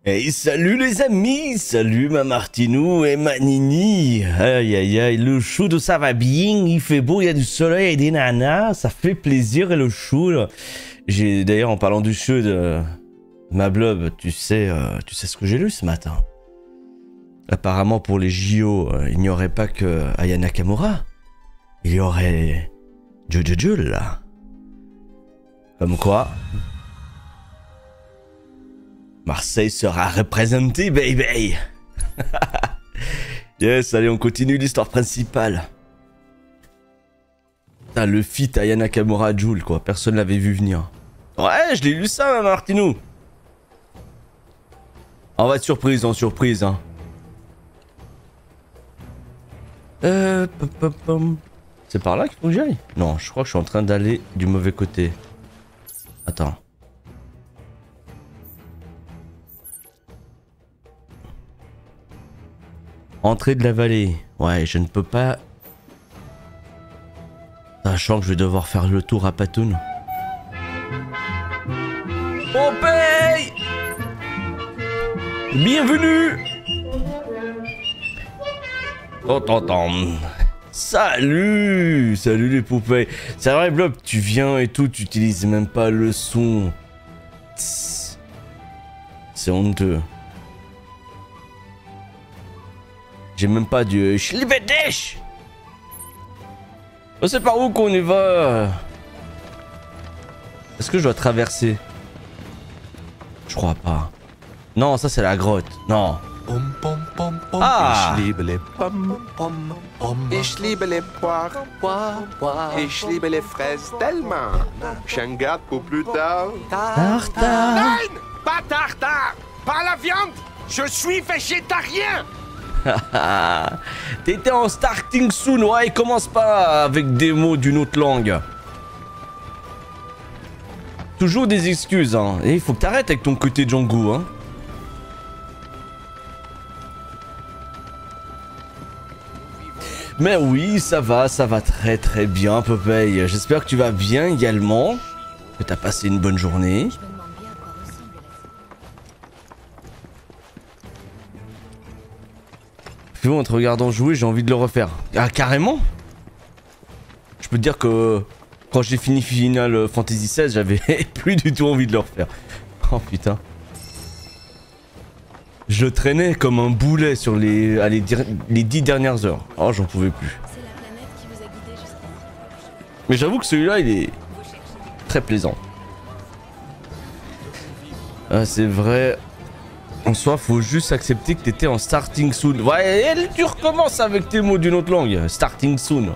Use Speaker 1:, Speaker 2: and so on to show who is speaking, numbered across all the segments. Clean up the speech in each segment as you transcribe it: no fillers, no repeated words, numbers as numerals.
Speaker 1: Hey, salut les amis, salut ma Martinou et ma Nini. Aïe aïe aïe, le chou de ça va bien, il fait beau, il y a du soleil et des nanas, ça fait plaisir et le chou. J'ai d'ailleurs en parlant du chou de ma blob, tu sais ce que j'ai lu ce matin. Apparemment pour les JO, il n'y aurait pas que Aya Nakamura, il y aurait Jojo là. Comme quoi Marseille sera représenté, baby. Yes, allez, on continue l'histoire principale. Putain, le feat Aya Nakamura Jul, quoi. Personne l'avait vu venir. Ouais, je l'ai lu ça, Martinou. On va être surprise, en surprise, hein. C'est par là qu'il faut que j'aille? Non, je crois que je suis en train d'aller du mauvais côté. Attends. Entrée de la vallée. Ouais, je ne peux pas... Sachant que je vais devoir faire le tour à Patoun. Pompey! Bienvenue! Salut! Salut les poupées! C'est vrai, Blob, tu viens et tout, tu utilises même pas le son. C'est honteux. J'ai même pas du Schlibedesh. Oh, c'est par où qu'on y va? Est-ce que je dois traverser? Je crois pas. Non, ça c'est la grotte. Non. Ah!
Speaker 2: Ich liebe les pommes, ich liebe les poires, ich liebe les fraises tellement. J'en garde pour plus tard.
Speaker 1: Tartare.
Speaker 2: Nein! Pas tartare! Pas la viande! Je suis végétarien!
Speaker 1: T'étais en starting soon, ouais, commence pas avec des mots d'une autre langue. Toujours des excuses, hein. Et il faut que t'arrêtes avec ton côté Django, hein. Mais oui, ça va très très bien, Popeye. J'espère que tu vas bien également, que t'as passé une bonne journée. En te regardant jouer, j'ai envie de le refaire. Ah, carrément? Je peux te dire que quand j'ai fini Final Fantasy XVI, j'avais plus du tout envie de le refaire. Oh putain. Je traînais comme un boulet sur les 10 dernières heures. Oh, j'en pouvais plus. Mais j'avoue que celui-là, il est très plaisant. Ah, c'est vrai. En soi, faut juste accepter que t'étais en starting soon. Ouais, tu recommences avec tes mots d'une autre langue. Starting soon.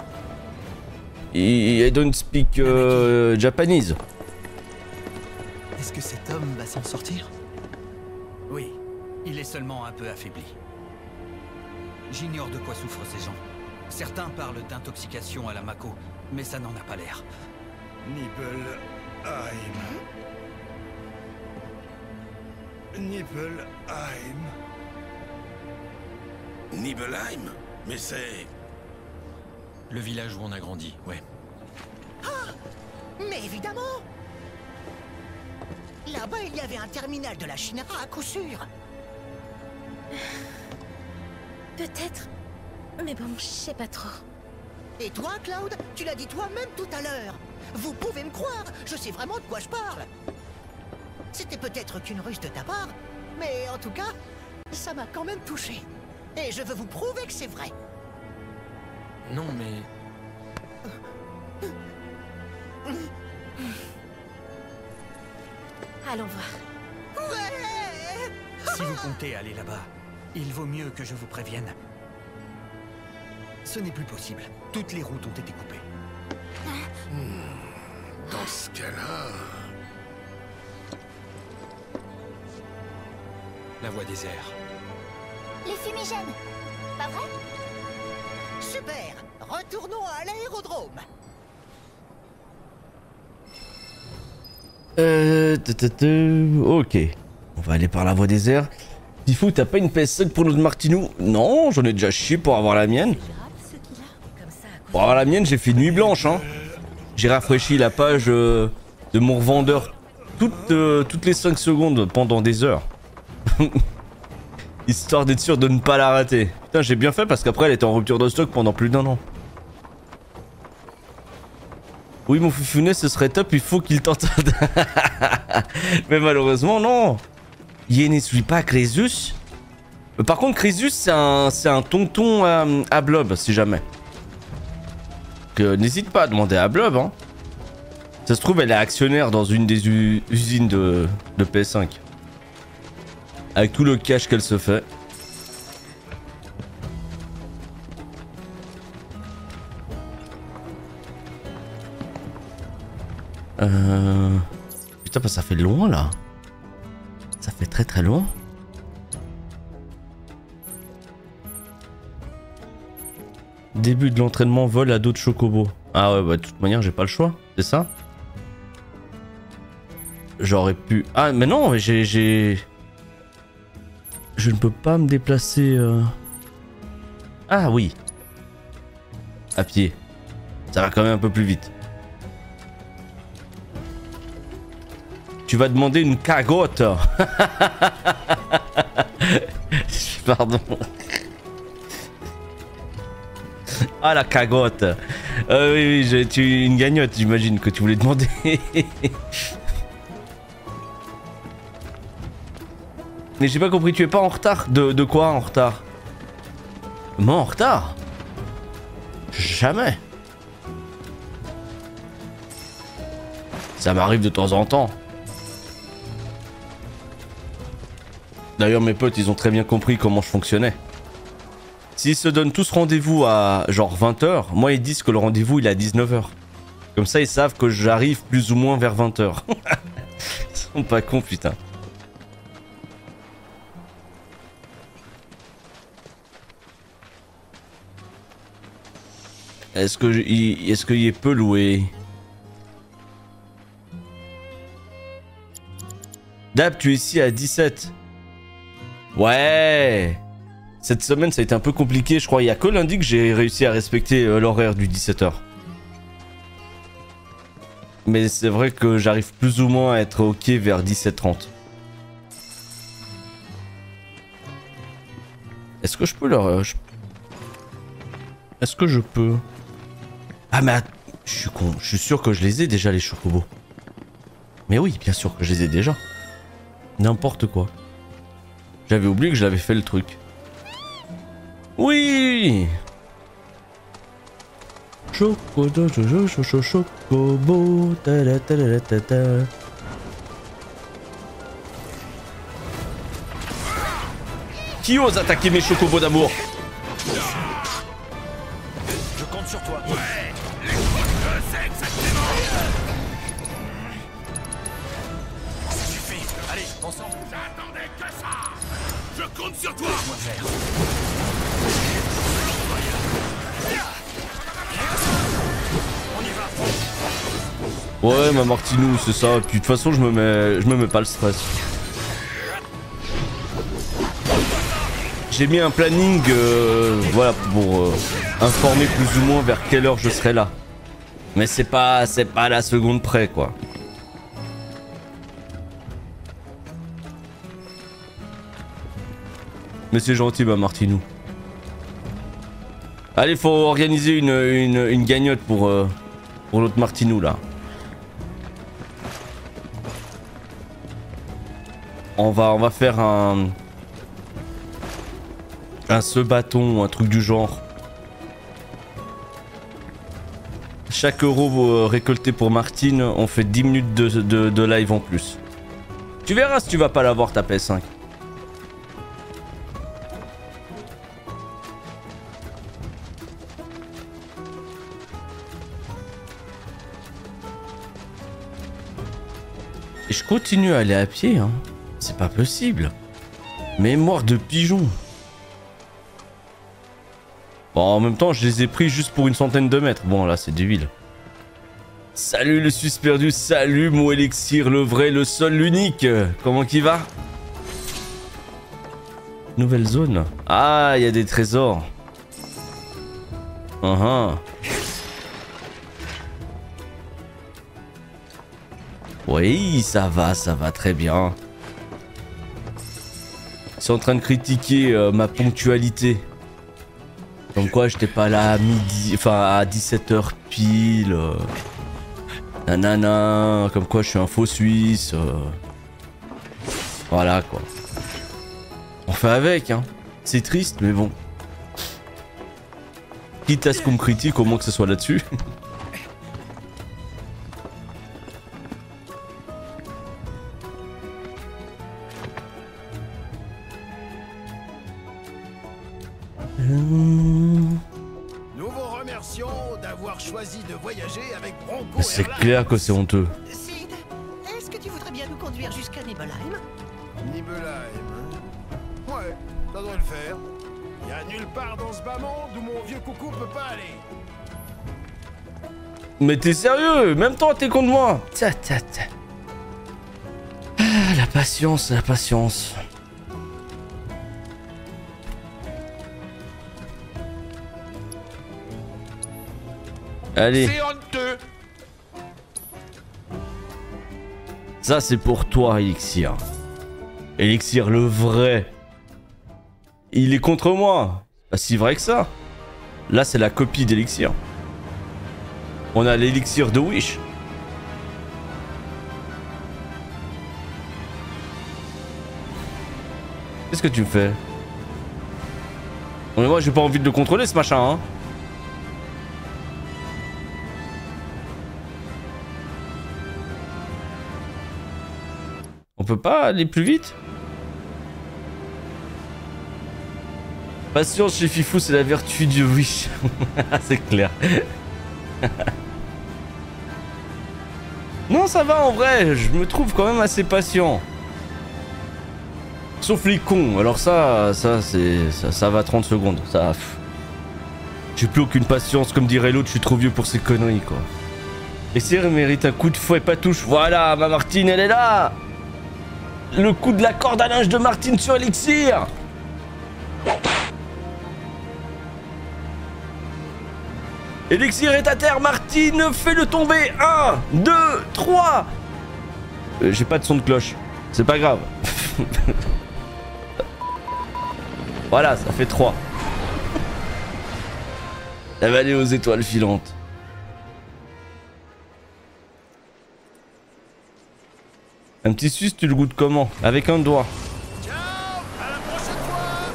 Speaker 1: I don't speak Japanese.
Speaker 3: Est-ce que cet homme va s'en sortir?
Speaker 4: Oui, il est seulement un peu affaibli. J'ignore de quoi souffrent ces gens. Certains parlent d'intoxication à la Mako, mais ça n'en a pas l'air.
Speaker 5: Nibelheim? Mais c'est...
Speaker 4: Le village où on a grandi, ouais.
Speaker 6: Ah! Mais évidemment! Là-bas, il y avait un terminal de la Shinra à coup sûr.
Speaker 7: Peut-être. Mais bon, je sais pas trop.
Speaker 6: Et toi, Cloud, tu l'as dit toi-même tout à l'heure. Vous pouvez me croire, je sais vraiment de quoi je parle. C'était peut-être qu'une ruse de ta part, mais en tout cas, ça m'a quand même touché. Et je veux vous prouver que c'est vrai.
Speaker 4: Non, mais...
Speaker 7: Allons voir.
Speaker 6: Ouais!
Speaker 4: Si vous comptez aller là-bas, il vaut mieux que je vous prévienne. Ce n'est plus possible. Toutes les routes ont été coupées.
Speaker 5: Dans ce cas-là...
Speaker 4: La voie des airs.
Speaker 7: Les fumigènes. Pas vrai?
Speaker 6: Super! Retournons à l'aérodrome.
Speaker 1: Ok. On va aller par la voie des airs. Tifou, t'as pas une PS5 pour notre Martinou? Non, j'en ai déjà chié pour avoir la mienne. Pour avoir la mienne, j'ai fait nuit blanche, hein. J'ai rafraîchi la page de mon revendeur toutes les 5 secondes pendant des heures. Histoire d'être sûr de ne pas la rater. Putain, j'ai bien fait parce qu'après elle était en rupture de stock pendant plus d'1 an. Oui, mon foufounet, ce serait top, il faut qu'il t'entende. Mais malheureusement, non. Je ne suis pas Crésus. Par contre, Crésus, c'est un tonton à Blob, si jamais. N'hésite pas à demander à Blob, hein. Ça se trouve, elle est actionnaire dans une des usines de PS5. Avec tout le cash qu'elle se fait. Putain, bah ça fait loin là. Ça fait très très loin. Début de l'entraînement vol à dos de chocobo. Ah ouais, bah de toute manière, j'ai pas le choix. C'est ça? J'aurais pu... Ah, mais non, j'ai... Je ne peux pas me déplacer... Ah oui. À pied. Ça va quand même un peu plus vite. Tu vas demander une cagotte. Pardon. Ah la cagotte. Oui, oui, une gagnotte, j'imagine que tu voulais demander. Mais j'ai pas compris, tu es pas en retard? De quoi en retard? Moi en retard? Jamais. Ça m'arrive de temps en temps. D'ailleurs mes potes ils ont très bien compris comment je fonctionnais. S'ils se donnent tous rendez-vous à genre 20h, moi ils disent que le rendez-vous il est à 19h. Comme ça ils savent que j'arrive plus ou moins vers 20h. Ils sont pas cons putain. Est-ce qu'il peut louer? Dab, tu es ici à 17. Ouais. Cette semaine ça a été un peu compliqué, je crois. Il y a que lundi que j'ai réussi à respecter l'horaire du 17h. Mais c'est vrai que j'arrive plus ou moins à être ok vers 17h30. Est-ce que je peux leur... Est-ce que je peux... Ah mais je suis con, je suis sûr que je les ai déjà les chocobos. Mais oui, bien sûr que je les ai déjà. N'importe quoi. J'avais oublié que j'avais fait le truc. Oui. Chocobo, ta ta ta ta. Qui ose attaquer mes chocobos d'amour?
Speaker 3: Je compte sur toi.
Speaker 5: Ouais, je sais exactement.
Speaker 3: Ça suffit. Allez, ensemble.
Speaker 5: J'attendais que ça. Je compte sur toi.
Speaker 3: Laisse-moi faire. On y va.
Speaker 1: Ouais, ma Martinou, c'est ça. Puis de toute façon, je me mets pas le stress. J'ai mis un planning, voilà, pour informer plus ou moins vers quelle heure je serai là. Mais c'est pas à la seconde près, quoi. Mais c'est gentil, ma Martinou. Allez, faut organiser une gagnotte pour notre Martinou, là. On va faire un ce bâton ou un truc du genre. Chaque euro récolté pour Martine, on fait 10 minutes de live en plus. Tu verras si tu vas pas l'avoir ta PS5. Et je continue à aller à pied, hein. C'est pas possible. Mémoire de pigeon. Bon, en même temps, je les ai pris juste pour une centaine de mètres. Bon, là, c'est du vil. Salut le Suisse perdu, salut mon élixir, le vrai, le seul, l'unique. Comment qu'il va? Nouvelle zone. Ah, il y a des trésors. Oui, ça va très bien. sont en train de critiquer ma ponctualité. Comme quoi j'étais pas là à midi, enfin à 17h pile. Nanana, comme quoi je suis un faux suisse. Voilà quoi. On fait avec hein. C'est triste mais bon. Quitte à ce qu'on me critique, au moins que ce soit là-dessus.
Speaker 3: Nous vous remercions d'avoir choisi de voyager avec Bronco.
Speaker 1: C'est clair que c'est honteux.
Speaker 6: Sid, est-ce que tu voudrais bien nous conduire jusqu'à Nibelheim?
Speaker 3: Nibelheim. Ouais, ça doit le faire. Y a nulle part dans ce bas monde où mon vieux coucou peut pas aller.
Speaker 1: Mais t'es sérieux? Même toi t'es contre moi. Tcha, tcha, tcha. Ah, la patience, la patience. Allez.
Speaker 2: C'est honteux.
Speaker 1: Ça c'est pour toi Elixir. Elixir le vrai. Il est contre moi. Pas si vrai que ça. Là c'est la copie d'Elixir. On a l'élixir de Wish. Qu'est-ce que tu me fais? Mais moi j'ai pas envie de le contrôler ce machin hein. On peut pas aller plus vite? Patience chez Fifou, c'est la vertu du Wish. C'est clair. Non, ça va en vrai, je me trouve quand même assez patient. Sauf les cons, alors ça va 30 secondes. Ça. J'ai plus aucune patience, comme dirait l'autre, je suis trop vieux pour ces conneries quoi. Et c'est mérite un coup de fouet, pas touche. Voilà, ma Martine, elle est là. Le coup de la corde à linge de Martine sur Elixir. Elixir est à terre, Martine, fais-le tomber. 1, 2, 3. J'ai pas de son de cloche. C'est pas grave. Voilà, ça fait 3. Elle va aller aux étoiles filantes. Un petit suisse, tu le goûtes comment? Avec un doigt.
Speaker 3: Ciao, à la prochaine fois.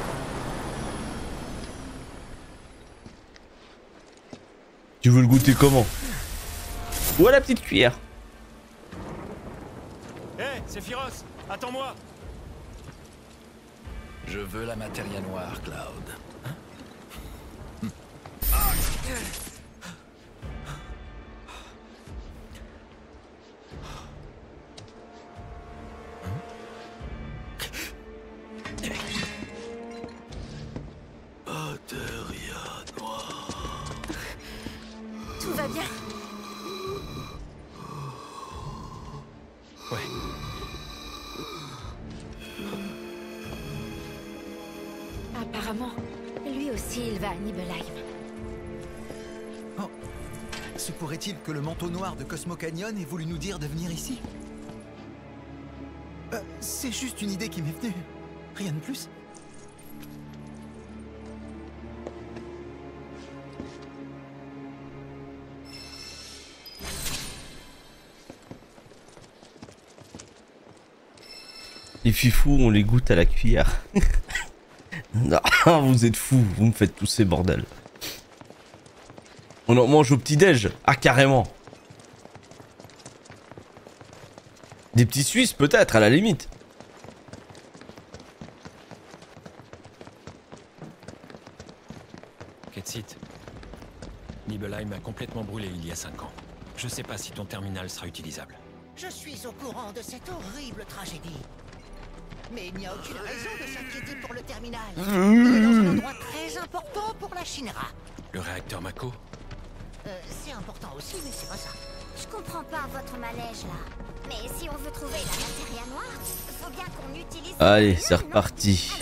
Speaker 1: Tu veux le goûter comment? Ou à la petite cuillère.
Speaker 8: Hé, c'est Firos, attends-moi.
Speaker 4: Je veux la matéria noire, Cloud.
Speaker 7: Tout va bien?
Speaker 4: Ouais.
Speaker 7: Apparemment, lui aussi il va à Nibelheim.
Speaker 3: Oh. Se pourrait-il que le manteau noir de Cosmo Canyon ait voulu nous dire de venir ici? C'est juste une idée qui m'est venue. Rien de plus.
Speaker 1: Les fifous, on les goûte à la cuillère. Non, vous êtes fous, vous me faites tous ces bordels. On en mange au petit-déj. Ah, carrément. Des petits Suisses, peut-être, à la limite.
Speaker 8: Ketsit, Nibelheim a complètement brûlé il y a 5 ans. Je sais pas si ton terminal sera utilisable.
Speaker 6: Je suis au courant de cette horrible tragédie. Mais il n'y a aucune raison de s'inquiéter pour le terminal. Il est dans un endroit très important pour la Shinra.
Speaker 8: Le réacteur Mako?
Speaker 6: C'est important aussi, mais c'est pas ça.
Speaker 7: Je comprends pas votre manège là. Mais si on veut trouver la matéria noire, faut bien qu'on utilise...
Speaker 1: Allez, c'est reparti.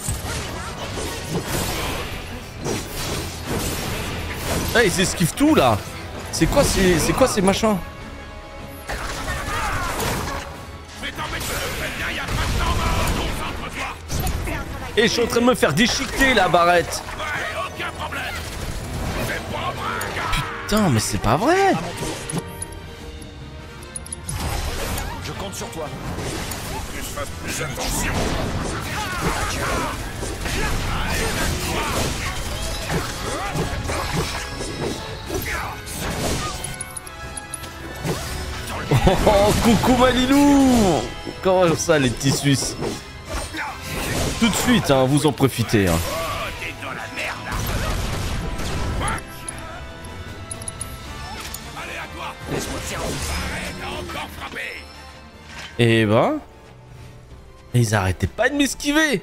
Speaker 1: Ah, ils esquivent tout là. C'est quoi ces machins? Et je suis en train de me faire déchiqueter la barrette.
Speaker 5: Ouais, aucun problème. C'est pas vrai, gars.
Speaker 1: Putain, mais c'est pas vrai.
Speaker 8: Je compte sur toi.
Speaker 5: Que je fasse plus attention.
Speaker 1: Oh, coucou Malilou. Comment ça, les petits Suisses? Tout de suite, hein, vous en profitez. Hein.
Speaker 5: Oh, t'es dans la merde, là. Allez, à toi. Laisse-moi faire. Arrête, t'as encore frappé.
Speaker 1: Et ben... Ils arrêtaient pas de m'esquiver.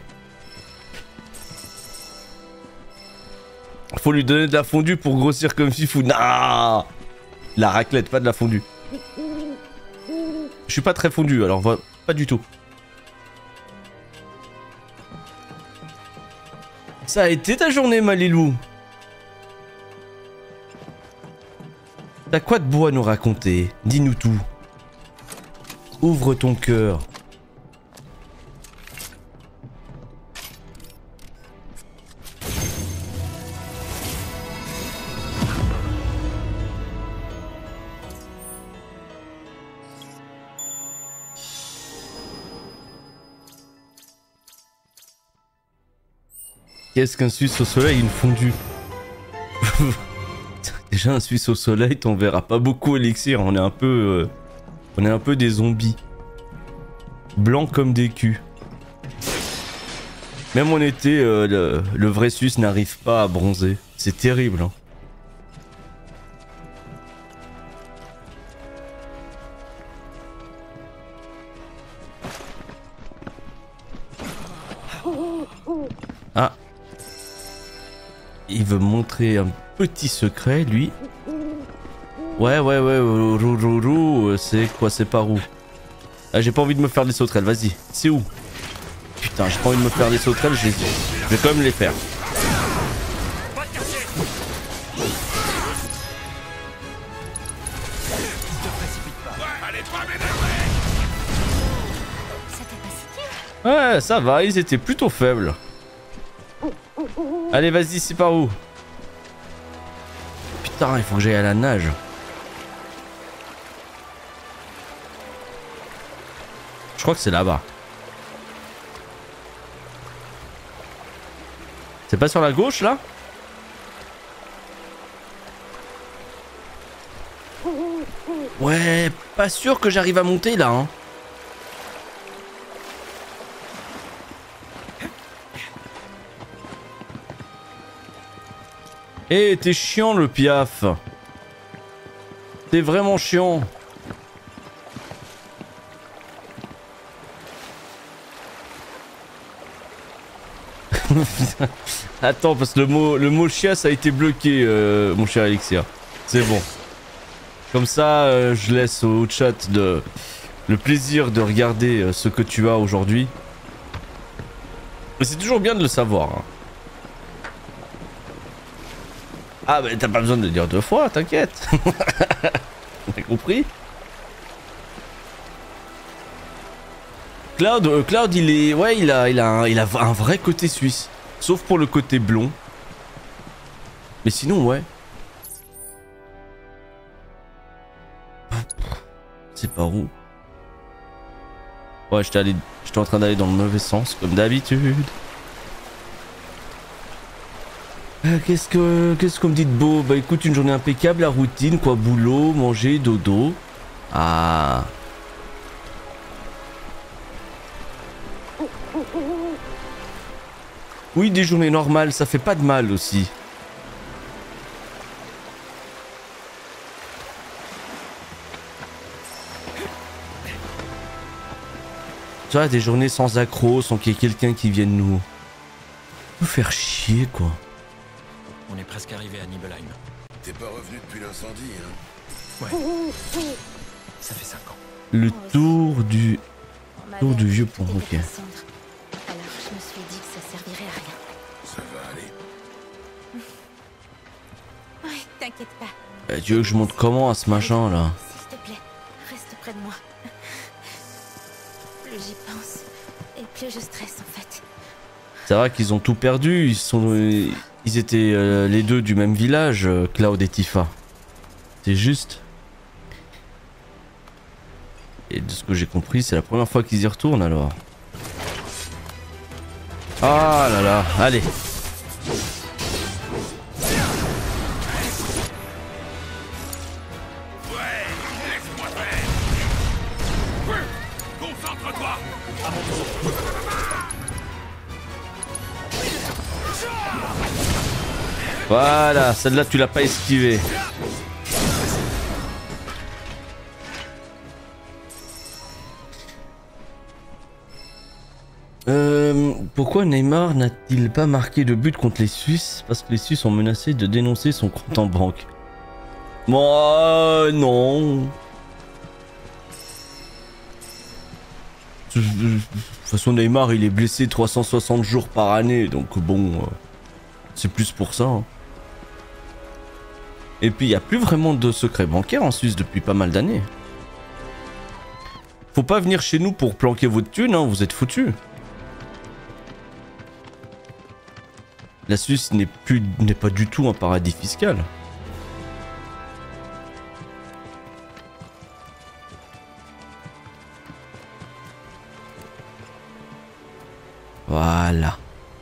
Speaker 1: Faut lui donner de la fondue pour grossir comme Fifou. Non, la raclette, pas de la fondue. Je suis pas très fondu, alors pas du tout. Ça a été ta journée, Malilou? T'as quoi de beau à nous raconter? Dis-nous tout. Ouvre ton cœur. Qu'est-ce qu'un Suisse au soleil, une fondue? Déjà un Suisse au soleil, t'en verras pas beaucoup Elixir, on est un peu des zombies. Blancs comme des culs. Même en été, le vrai Suisse n'arrive pas à bronzer. C'est terrible, hein. Ah. Il veut montrer un petit secret, lui. Ouais, c'est quoi, c'est par où? Ah, j'ai pas envie de me faire des sauterelles, vas-y. C'est où? Putain, j'ai pas envie de me faire des sauterelles, je vais quand même les faire. Ouais, ça va, ils étaient plutôt faibles. Allez, vas-y, c'est par où? Putain, il faut que j'aille à la nage. Je crois que c'est là-bas. C'est pas sur la gauche, là? Ouais, pas sûr que j'arrive à monter, là, hein. Eh, t'es chiant le piaf. T'es vraiment chiant. Attends, parce que le mot chiasse a été bloqué, mon cher Elixir. C'est bon. Comme ça, je laisse au chat le plaisir de regarder ce que tu as aujourd'hui. Mais c'est toujours bien de le savoir, hein. Ah bah t'as pas besoin de le dire deux fois, t'inquiète. T'as compris? Cloud il est... Ouais, il a un vrai côté suisse. Sauf pour le côté blond. Mais sinon ouais. C'est par où? Ouais, j'étais en train d'aller dans le mauvais sens comme d'habitude. Qu'est-ce qu'on me dit de beau? Bah écoute, une journée impeccable, la routine, quoi, boulot, manger, dodo. Ah. Oui, des journées normales, ça fait pas de mal aussi. Tu vois, des journées sans accroc, sans qu'il y ait quelqu'un qui vienne nous faire chier, quoi.
Speaker 8: On est presque arrivé à Nibelheim.
Speaker 3: T'es pas revenu depuis l'incendie, hein?
Speaker 8: Ouais. Ça fait 5 ans.
Speaker 1: Le tour du vieux pont, ok.
Speaker 7: Alors je me suis dit que ça servirait à rien.
Speaker 3: Ça va aller.
Speaker 7: Ouais, t'inquiète pas.
Speaker 1: Tu veux que je monte comment à ce machin là?
Speaker 7: S'il te plaît, reste près de moi. Plus j'y pense, et plus je stresse en fait.
Speaker 1: C'est vrai qu'ils ont tout perdu. Ils étaient les deux du même village, Cloud et Tifa. C'est juste. Et de ce que j'ai compris, c'est la première fois qu'ils y retournent alors. Ah là là, allez.
Speaker 5: Concentre-toi.
Speaker 1: Voilà, celle-là tu l'as pas esquivée. Pourquoi Neymar n'a-t-il pas marqué de but contre les Suisses? Parce que les Suisses ont menacé de dénoncer son compte en banque. Moi, non. De toute façon, Neymar, il est blessé 360 jours par année, donc bon, c'est plus pour ça. Hein. Et puis, il n'y a plus vraiment de secret bancaire en Suisse depuis pas mal d'années. Faut pas venir chez nous pour planquer votre thune, hein, vous êtes foutus. La Suisse n'est pas du tout un paradis fiscal. Voilà.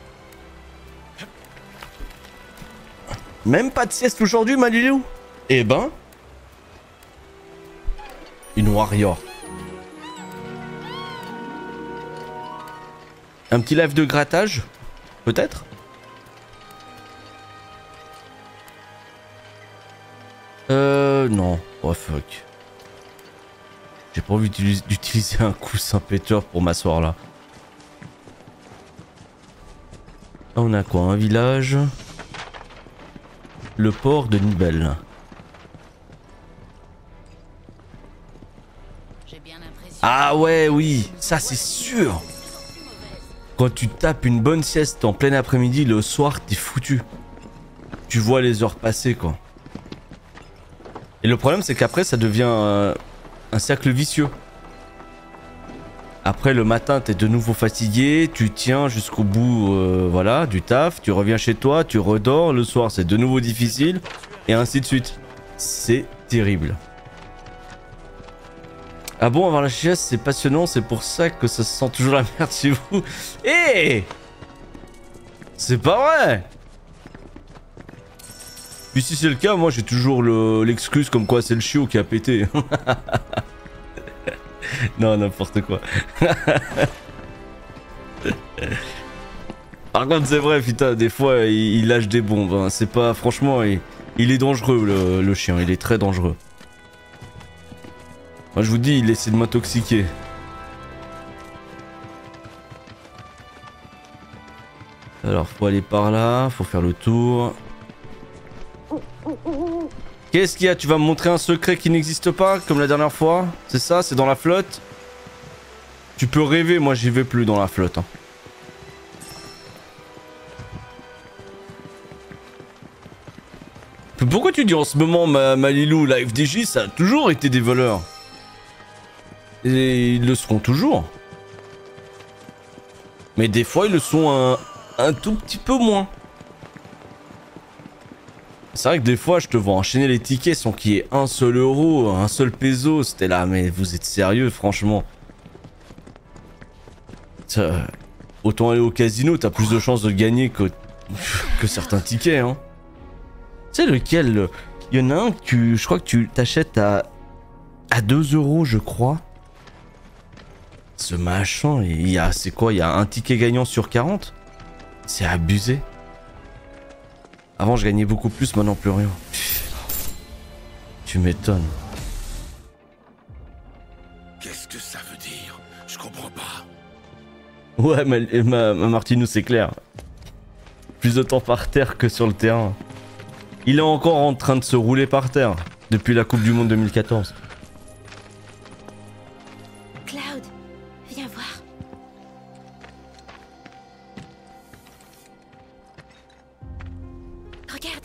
Speaker 1: Même pas de sieste aujourd'hui, Malilou? Eh ben... Une warrior. Un petit live de grattage? Peut-être? Non. Oh fuck. J'ai pas envie d'utiliser un coussin péteur pour m'asseoir là. Là, on a quoi? Un village. Le port de Nibel. Ah ouais, oui, ça c'est sûr. Quand tu tapes une bonne sieste en plein après-midi, le soir, t'es foutu. Tu vois les heures passer, quoi. Et le problème, c'est qu'après, ça devient un cercle vicieux. Après, le matin, t'es de nouveau fatigué, tu tiens jusqu'au bout, voilà, du taf, tu reviens chez toi, tu redors, le soir, c'est de nouveau difficile, et ainsi de suite. C'est terrible. Ah bon, avoir la chiasse, c'est passionnant, c'est pour ça que ça se sent toujours la merde chez vous. Eh, c'est pas vrai. Puis si c'est le cas, moi j'ai toujours l'excuse comme quoi c'est le chiot qui a pété. Non, n'importe quoi. Par contre, c'est vrai, putain, des fois il lâche des bombes. Hein. C'est pas, franchement, il est dangereux le chien, il est très dangereux. Moi je vous dis, il essaie de m'intoxiquer. Alors faut aller par là, faut faire le tour. Qu'est-ce qu'il y a? Tu vas me montrer un secret qui n'existe pas, comme la dernière fois? C'est ça? C'est dans la flotte? Tu peux rêver, moi j'y vais plus dans la flotte. Hein. Pourquoi tu dis en ce moment, Malilou, la FDJ, ça a toujours été des voleurs? Et ils le seront toujours. Mais des fois, ils le sont un tout petit peu moins. C'est vrai que des fois, je te vois enchaîner les tickets sans qu'il y ait un seul euro, un seul peso. C'était là, mais vous êtes sérieux, franchement. Autant aller au casino, t'as plus de chances de gagner que certains tickets. Hein. Tu sais lequel? Il y en a un que je crois que tu t'achètes à 2 euros, je crois. Ce machin, il y a, c'est quoi? Il y a un ticket gagnant sur 40? C'est abusé. Avant, je gagnais beaucoup plus, maintenant plus rien. Tu m'étonnes.
Speaker 5: Qu'est-ce que ça veut dire? Je comprends pas.
Speaker 1: Ouais, ma Martinou, c'est clair. Plus de temps par terre que sur le terrain. Il est encore en train de se rouler par terre depuis la Coupe du Monde 2014.
Speaker 7: Cloud, viens voir. Regarde.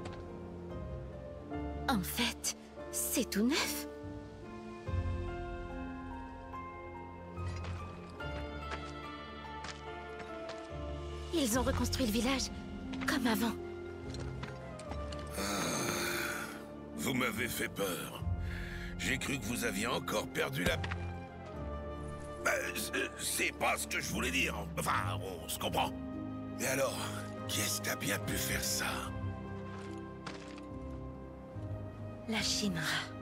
Speaker 7: En fait, c'est tout neuf. Il
Speaker 9: Ils ont reconstruit le village comme avant.
Speaker 5: Vous m'avez fait peur. J'ai cru que vous aviez encore perdu la... c'est pas ce que je voulais dire. Enfin, on se comprend. Mais alors, qui est-ce qui a bien pu faire ça?
Speaker 9: La Shinra.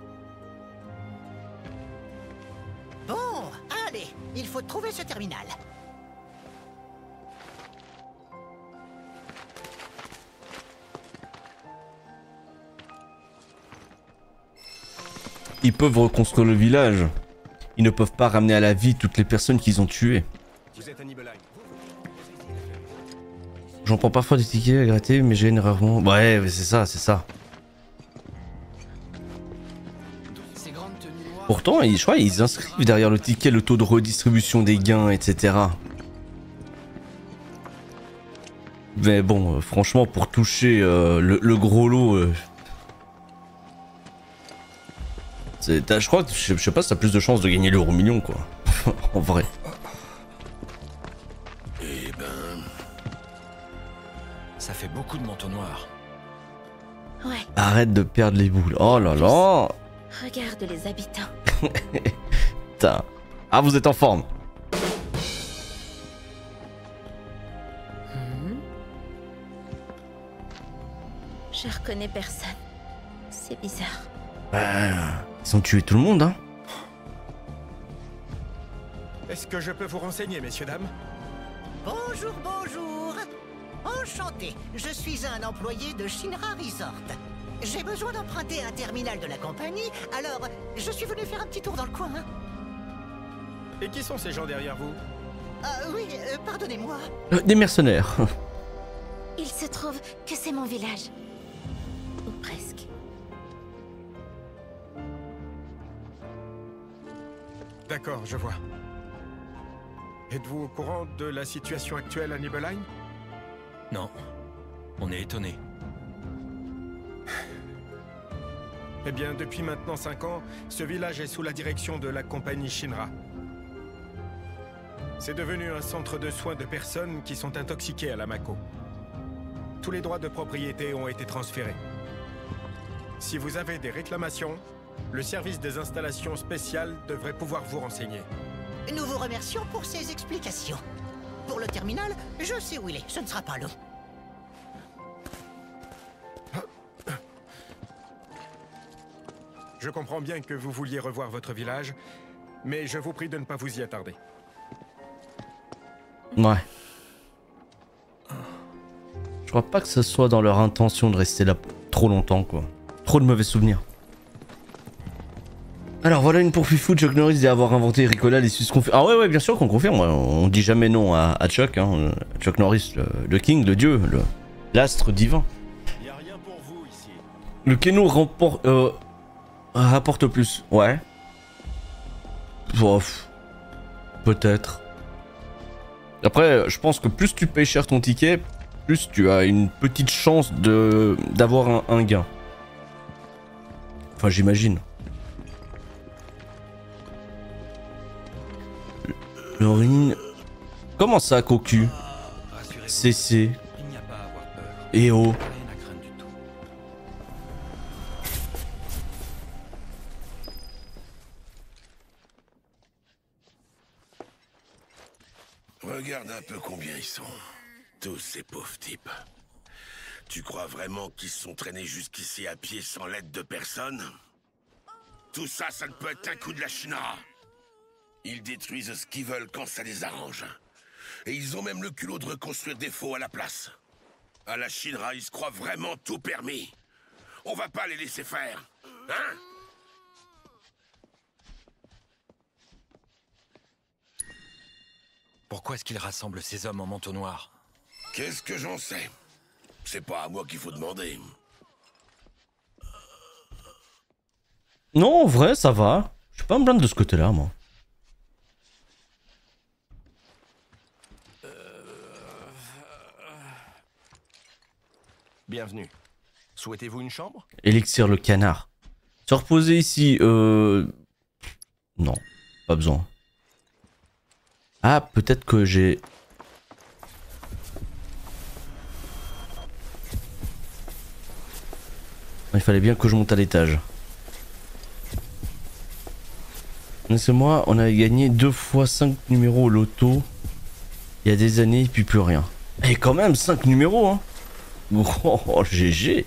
Speaker 6: Bon, allez, il faut trouver ce terminal.
Speaker 1: Ils peuvent reconstruire le village. Ils ne peuvent pas ramener à la vie toutes les personnes qu'ils ont tuées.
Speaker 3: Vous êtes à Nibelheim.
Speaker 1: J'en prends parfois des tickets à gratter, mais j'ai rarement... Ouais, c'est ça, c'est ça. Pourtant, je crois qu'ils inscrivent derrière le ticket le taux de redistribution des gains, etc. Mais bon, franchement, pour toucher le gros lot... je crois que, je sais pas si t'as plus de chances de gagner l'euro million, quoi. En vrai.
Speaker 5: Eh ben...
Speaker 8: Ça fait beaucoup de manteaux noirs.
Speaker 9: Ouais.
Speaker 1: Arrête de perdre les boules. Oh là là.
Speaker 9: Regarde les habitants.
Speaker 1: Putain. Ah, vous êtes en forme.
Speaker 9: Je reconnais personne. C'est bizarre.
Speaker 1: Ils ont tué tout le monde, hein.
Speaker 3: Est-ce que je peux vous renseigner, messieurs, dames?
Speaker 6: Bonjour, bonjour. Enchanté, je suis un employé de Shinra Resort. J'ai besoin d'emprunter un terminal de la compagnie, alors je suis venu faire un petit tour dans le coin.
Speaker 3: Et qui sont ces gens derrière vous?
Speaker 6: Oui, pardonnez-moi.
Speaker 1: Des mercenaires.
Speaker 9: Il se trouve que c'est mon village. Ou presque.
Speaker 3: D'accord, je vois. Êtes-vous au courant de la situation actuelle à Nibelheim?
Speaker 8: Non. On est étonnés.
Speaker 3: Eh bien, depuis maintenant 5 ans, ce village est sous la direction de la compagnie Shinra. C'est devenu un centre de soins de personnes qui sont intoxiquées à la Mako. Tous les droits de propriété ont été transférés. Si vous avez des réclamations, le service des installations spéciales devrait pouvoir vous renseigner.
Speaker 6: Nous vous remercions pour ces explications. Pour le terminal, je sais où il est, ce ne sera pas long.
Speaker 3: Je comprends bien que vous vouliez revoir votre village, mais je vous prie de ne pas vous y attarder.
Speaker 1: Ouais. Je crois pas que ce soit dans leur intention de rester là trop longtemps, quoi. Trop de mauvais souvenirs. Alors voilà une pour Fifou, Chuck Norris d'avoir inventé Ricola, les Suisses confirment. Ah ouais, bien sûr qu'on confirme, on dit jamais non à Chuck, hein. Chuck Norris, le king, le dieu, l'astre divin.
Speaker 3: Y a rien pour vous ici.
Speaker 1: Le Keno rapporte plus, ouais. Bof. Peut-être. Après, je pense que plus tu payes cher ton ticket, plus tu as une petite chance d'avoir un gain. Enfin, j'imagine. Laurine. Comment ça, Cocu? CC.
Speaker 4: Il n'y a pas à avoir peur.
Speaker 1: EO.
Speaker 4: Rien à craindre du tout.
Speaker 5: Regarde un peu combien ils sont. Tous ces pauvres types. Tu crois vraiment qu'ils se sont traînés jusqu'ici à pied sans l'aide de personne? Tout ça, ça ne peut être qu'un coup de la Shinra. Ils détruisent ce qu'ils veulent quand ça les arrange. Et ils ont même le culot de reconstruire des faux à la place. À la Shinra, ils se croient vraiment tout permis. On va pas les laisser faire. Hein?
Speaker 8: Pourquoi est-ce qu'ils rassemblent ces hommes en manteau noir?
Speaker 5: Qu'est-ce que j'en sais? C'est pas à moi qu'il faut demander.
Speaker 1: Non, en vrai, ça va. Je suis pas me plaindre de ce côté-là, moi.
Speaker 3: Bienvenue. Souhaitez-vous une chambre?
Speaker 1: Élixir le canard. Se reposer ici, non, pas besoin. Ah, peut-être que j'ai... Il fallait bien que je monte à l'étage. C'est moi, on avait gagné 2 fois 5 numéros au loto. Il y a des années, puis plus rien. Et quand même, 5 numéros, hein. Oh, GG.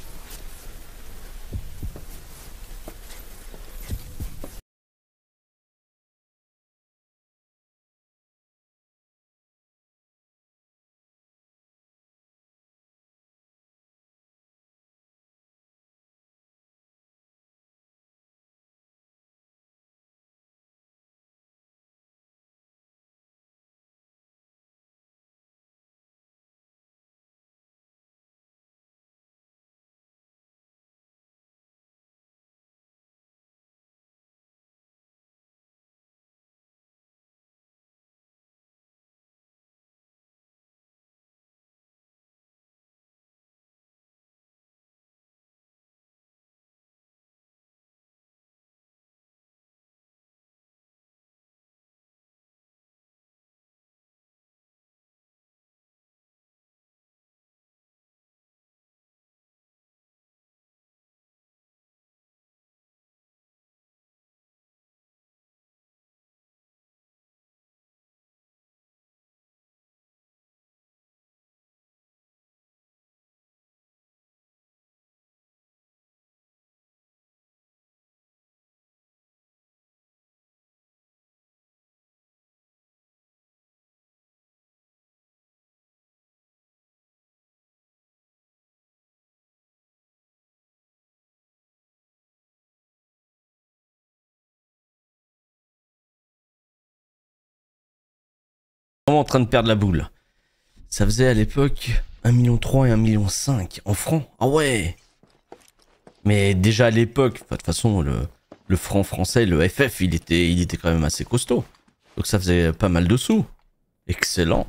Speaker 1: Vraiment en train de perdre la boule. Ça faisait à l'époque 1,3 million et 1,5 million en francs. Ah ouais. Mais déjà à l'époque, de toute façon, le franc français, le FF, il était quand même assez costaud. Donc ça faisait pas mal de sous. Excellent.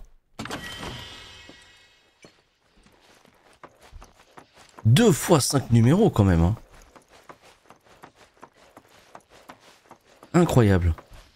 Speaker 1: 2 fois 5 numéros quand même. Hein. Incroyable.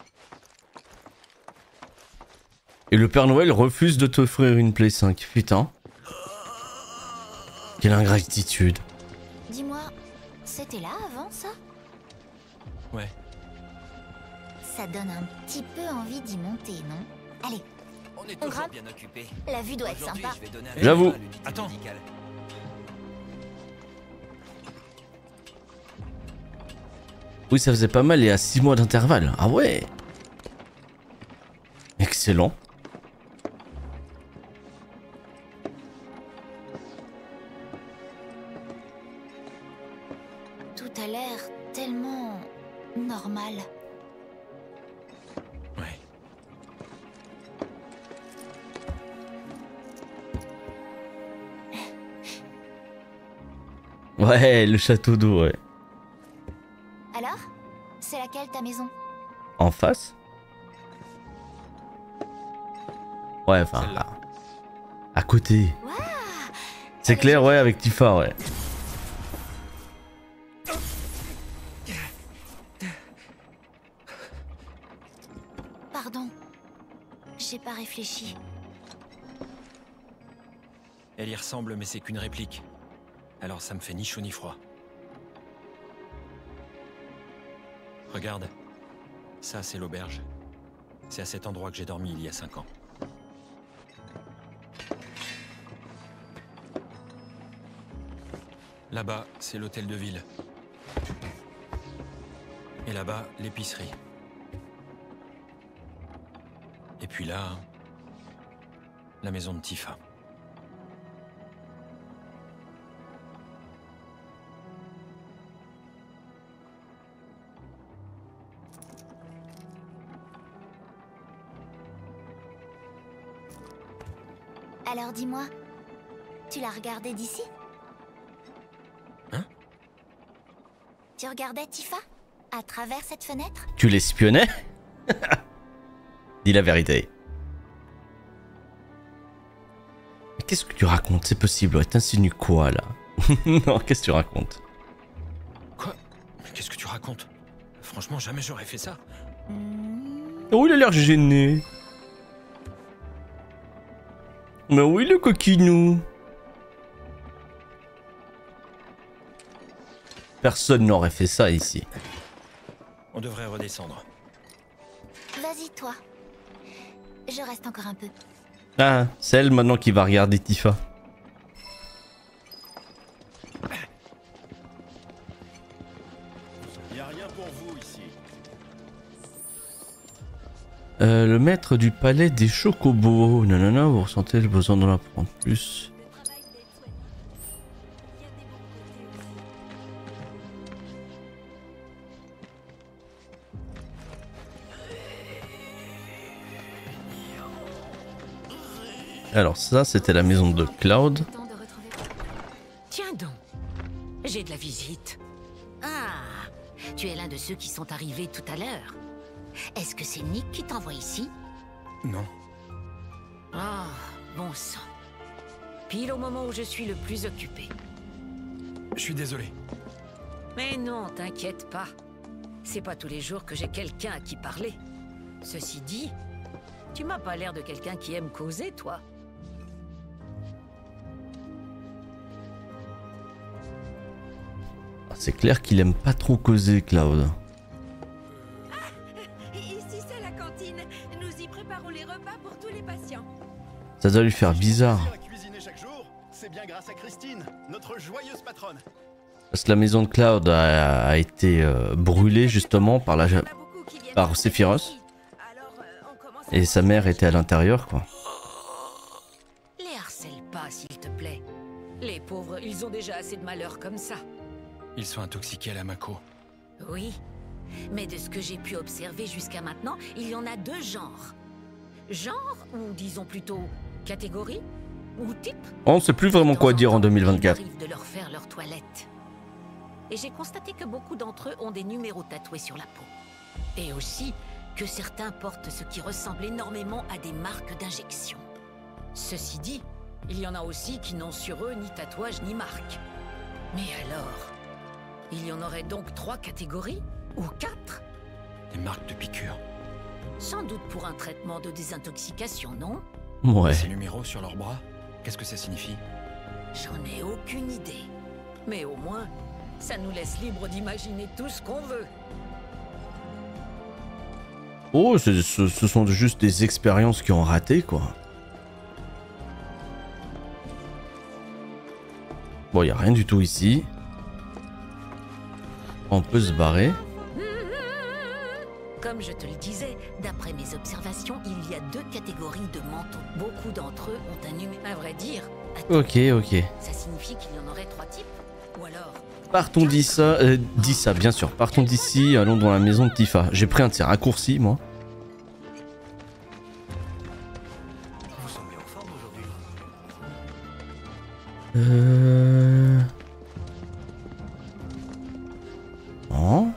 Speaker 1: Et le Père Noël refuse de t'offrir une Play 5. Putain. Quelle ingratitude.
Speaker 9: Dis-moi, c'était là avant ça?
Speaker 8: Ouais.
Speaker 9: Ça donne un petit peu envie d'y monter, non? Allez,
Speaker 4: On est
Speaker 9: On
Speaker 4: toujours
Speaker 9: grimpe.
Speaker 4: bien occupé.
Speaker 9: la vue doit être
Speaker 4: Aujourd'hui,
Speaker 9: sympa.
Speaker 4: je vais donner un
Speaker 1: J'avoue.
Speaker 4: coup de main à l'unité
Speaker 8: Attends.
Speaker 4: médicale.
Speaker 1: Oui, ça faisait pas mal et à 6 mois d'intervalle. Ah ouais. Excellent.
Speaker 9: Tout a l'air tellement normal.
Speaker 8: Ouais.
Speaker 1: Ouais, le château d'eau, ouais.
Speaker 9: Alors? C'est laquelle ta maison?
Speaker 1: En face? Ouais, enfin,
Speaker 8: Celle-là.
Speaker 1: à côté.
Speaker 9: Waouh!
Speaker 1: C'est clair, ouais, avec Tifa, ouais.
Speaker 9: Pardon. J'ai pas réfléchi.
Speaker 8: Elle y ressemble, mais c'est qu'une réplique. Alors ça me fait ni chaud ni froid. Regarde. Ça, c'est l'auberge. C'est à cet endroit que j'ai dormi il y a 5 ans. Là-bas, c'est l'hôtel de ville. Et là-bas, l'épicerie. Et puis là, la maison de Tifa.
Speaker 9: Alors dis-moi, tu l'as regardé d'ici?
Speaker 8: Hein?
Speaker 9: Tu regardais Tifa? À travers cette fenêtre?
Speaker 1: Tu l'espionnais? Dis la vérité. Mais qu'est-ce que tu racontes? C'est possible, ouais, t'insinues quoi là? Non, qu'est-ce que tu racontes?
Speaker 8: Quoi? Mais qu'est-ce que tu racontes? Franchement, jamais j'aurais fait ça.
Speaker 1: Oh, il a l'air gêné. Mais oui, le coquinou. Personne n'aurait fait ça ici.
Speaker 8: On devrait redescendre.
Speaker 7: Vas-y, toi. Je reste encore un peu.
Speaker 1: Ah, c'est elle maintenant qui va regarder Tifa.
Speaker 3: Y a rien pour vous ici.
Speaker 1: Le maître du palais des chocobos. Nanana, vous ressentez le besoin d'en apprendre plus. Alors ça, c'était la maison de Cloud.
Speaker 10: Tiens donc, j'ai de la visite. Ah, tu es l'un de ceux qui sont arrivés tout à l'heure. Est-ce que c'est Nick qui t'envoie ici?
Speaker 8: Non.
Speaker 10: Ah, bon sang. Pile au moment où je suis le plus occupé.
Speaker 8: Je suis désolé.
Speaker 10: Mais non, t'inquiète pas. C'est pas tous les jours que j'ai quelqu'un à qui parler. Ceci dit, tu m'as pas l'air de quelqu'un qui aime causer, toi.
Speaker 1: C'est clair qu'il aime pas trop causer, Cloud.
Speaker 11: Ici c'est la cantine. Nous y préparons les repas pour tous les patients.
Speaker 1: Ça doit lui faire bizarre.
Speaker 12: Cuisiner chaque jour, c'est bien grâce à Christine, notre joyeuse patronne.
Speaker 1: Parce que la maison de Cloud a été brûlée justement par Sephiroth. Et sa mère était à l'intérieur, quoi.
Speaker 10: Les harcèle pas, s'il te plaît. Les pauvres, ils ont déjà assez de malheur comme ça.
Speaker 8: Ils sont intoxiqués à la Mako.
Speaker 10: Oui, mais de ce que j'ai pu observer jusqu'à maintenant, il y en a deux genres. Genre, ou disons plutôt catégorie, ou type.
Speaker 1: On ne sait plus vraiment quoi dire en 2024.
Speaker 10: Il arrive de leur faire leur toilette. Et j'ai constaté que beaucoup d'entre eux ont des numéros tatoués sur la peau. Et aussi que certains portent ce qui ressemble énormément à des marques d'injection. Ceci dit, il y en a aussi qui n'ont sur eux ni tatouage ni marque. Mais alors, il y en aurait donc 3 catégories? Ou 4?
Speaker 8: Des marques de piqûres.
Speaker 10: Sans doute pour un traitement de désintoxication, non?
Speaker 1: Ouais.
Speaker 8: Ces numéros sur leurs bras, qu'est-ce que ça signifie?
Speaker 10: J'en ai aucune idée. Mais au moins, ça nous laisse libre d'imaginer tout ce qu'on veut.
Speaker 1: Oh, ce sont juste des expériences qui ont raté, quoi. Bon, il n'y a rien du tout ici. On peut se barrer.
Speaker 10: Comme je te le disais, d'après mes observations, il y a 2 catégories de manteaux. Beaucoup d'entre eux ont un numéro. À vrai dire,
Speaker 1: Ok, ok.
Speaker 10: ça signifie qu'il y en aurait 3 types? Ou alors...
Speaker 1: Partons d'ici, bien sûr. Partons d'ici, allons dans la maison de Tifa. J'ai pris un de ces raccourcis, moi.
Speaker 4: Vous semblez en forme aujourd'hui.
Speaker 1: Non.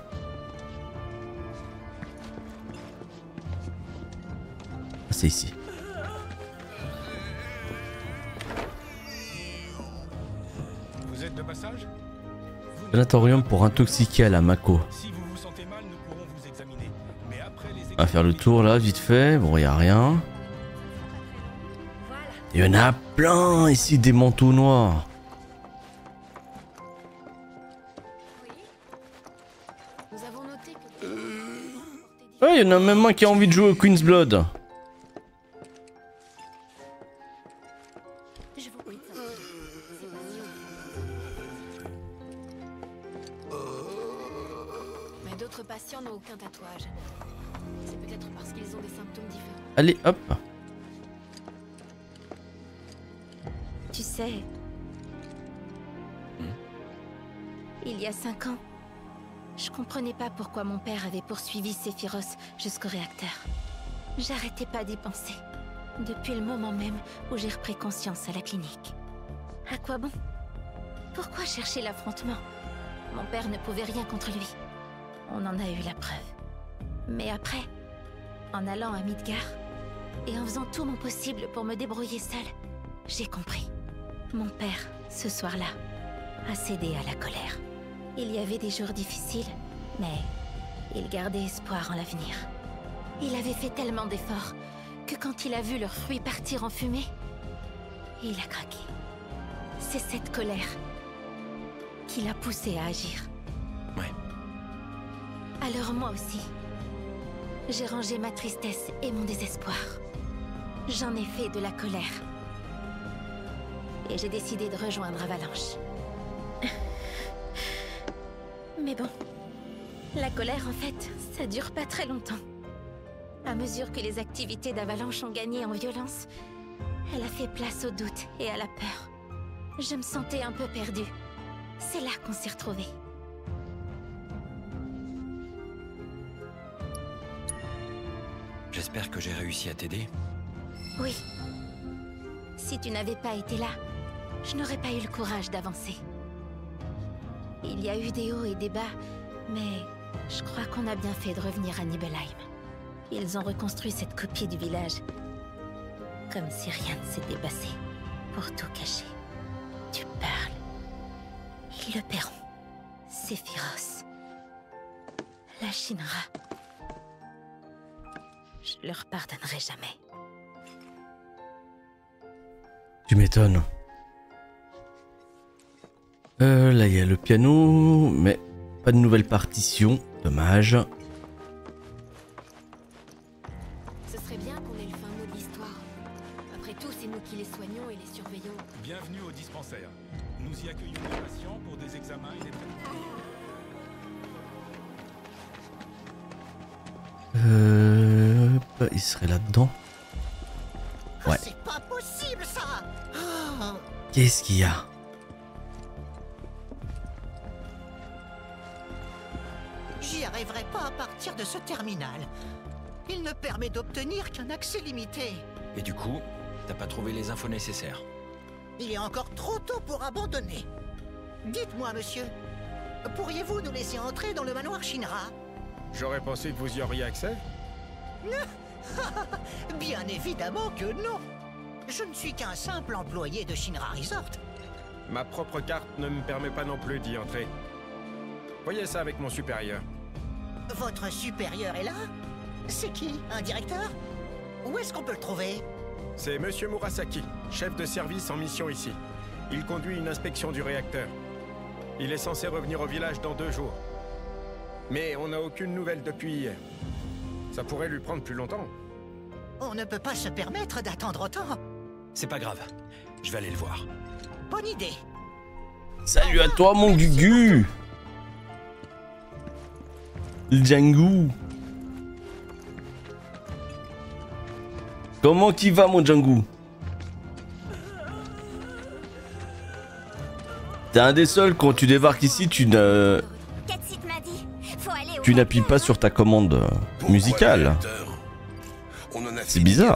Speaker 1: Ah, c'est ici.
Speaker 3: Vous êtes de passage?
Speaker 1: Sanatorium pour intoxiquer à la Mako.
Speaker 3: Si vous vous sentez mal, nous pourrons vous examiner. Mais après les
Speaker 1: On va faire le tour là, vite fait. Bon, il n'y a rien. Il y en a plein ici, des manteaux noirs.
Speaker 11: Nous avons noté que...
Speaker 1: Ouais, il y en a même un qui a envie de jouer au Queen's Blood.
Speaker 11: Je vous prie de savoir. Mais d'autres patients n'ont aucun tatouage. C'est peut-être parce qu'ils ont des symptômes différents.
Speaker 1: Allez, hop.
Speaker 9: Tu sais, il y a 5 ans, je comprenais pas pourquoi mon père avait poursuivi Sephiroth jusqu'au réacteur. J'arrêtais pas d'y penser, depuis le moment même où j'ai repris conscience à la clinique. À quoi bon? Pourquoi chercher l'affrontement? Mon père ne pouvait rien contre lui. On en a eu la preuve. Mais après, en allant à Midgar, et en faisant tout mon possible pour me débrouiller seule, j'ai compris. Mon père, ce soir-là, a cédé à la colère. Il y avait des jours difficiles, mais il gardait espoir en l'avenir. Il avait fait tellement d'efforts que quand il a vu leurs fruits partir en fumée, il a craqué. C'est cette colère qui l'a poussé à agir. Alors moi aussi. J'ai rangé ma tristesse et mon désespoir. J'en ai fait de la colère. Et j'ai décidé de rejoindre Avalanche. Mais bon, la colère en fait, ça dure pas très longtemps. À mesure que les activités d'Avalanche ont gagné en violence, elle a fait place au doute et à la peur. Je me sentais un peu perdue. C'est là qu'on s'est retrouvés.
Speaker 8: J'espère que j'ai réussi à t'aider.
Speaker 9: Oui. Si tu n'avais pas été là, je n'aurais pas eu le courage d'avancer. Il y a eu des hauts et des bas, mais je crois qu'on a bien fait de revenir à Nibelheim. Ils ont reconstruit cette copie du village, comme si rien ne s'était passé, pour tout cacher. Tu parles. Ils le paieront. Sephiroth. La Shinra. Je leur pardonnerai jamais.
Speaker 1: Tu m'étonnes. Là, il y a le piano, mais pas de nouvelle partition. Dommage.
Speaker 11: Ce serait bien qu'on ait le fin mot de l'histoire. Après tout, c'est nous qui les soignons et les surveillons.
Speaker 13: Bienvenue au dispensaire. Nous y accueillons des patients pour des examens et des traitements.
Speaker 1: Il serait là-dedans. Ouais.
Speaker 6: C'est pas possible ça. Oh.
Speaker 1: Qu'est-ce qu'il y a?
Speaker 6: J'y arriverai pas à partir de ce terminal. Il ne permet d'obtenir qu'un accès limité.
Speaker 8: Et du coup, t'as pas trouvé les infos nécessaires.
Speaker 6: Il est encore trop tôt pour abandonner. Dites-moi, monsieur, pourriez-vous nous laisser entrer dans le manoir Shinra?
Speaker 3: J'aurais pensé que vous y auriez accès.
Speaker 6: Bien évidemment que non. Je ne suis qu'un simple employé de Shinra Resort.
Speaker 3: Ma propre carte ne me permet pas non plus d'y entrer. Voyez ça avec mon supérieur.
Speaker 6: Votre supérieur est là? C'est qui? Un directeur? Où est-ce qu'on peut le trouver?
Speaker 3: C'est Monsieur Murasaki, chef de service en mission ici. Il conduit une inspection du réacteur. Il est censé revenir au village dans 2 jours. Mais on n'a aucune nouvelle depuis hier. Ça pourrait lui prendre plus longtemps.
Speaker 6: On ne peut pas se permettre d'attendre autant.
Speaker 8: C'est pas grave, je vais aller le voir.
Speaker 6: Bonne idée.
Speaker 1: Salut à toi mon Gugu. Le Django. Comment qu'il va mon Django? T'es un des seuls quand tu débarques ici, tu n'appuies pas sur ta commande musicale. C'est bizarre.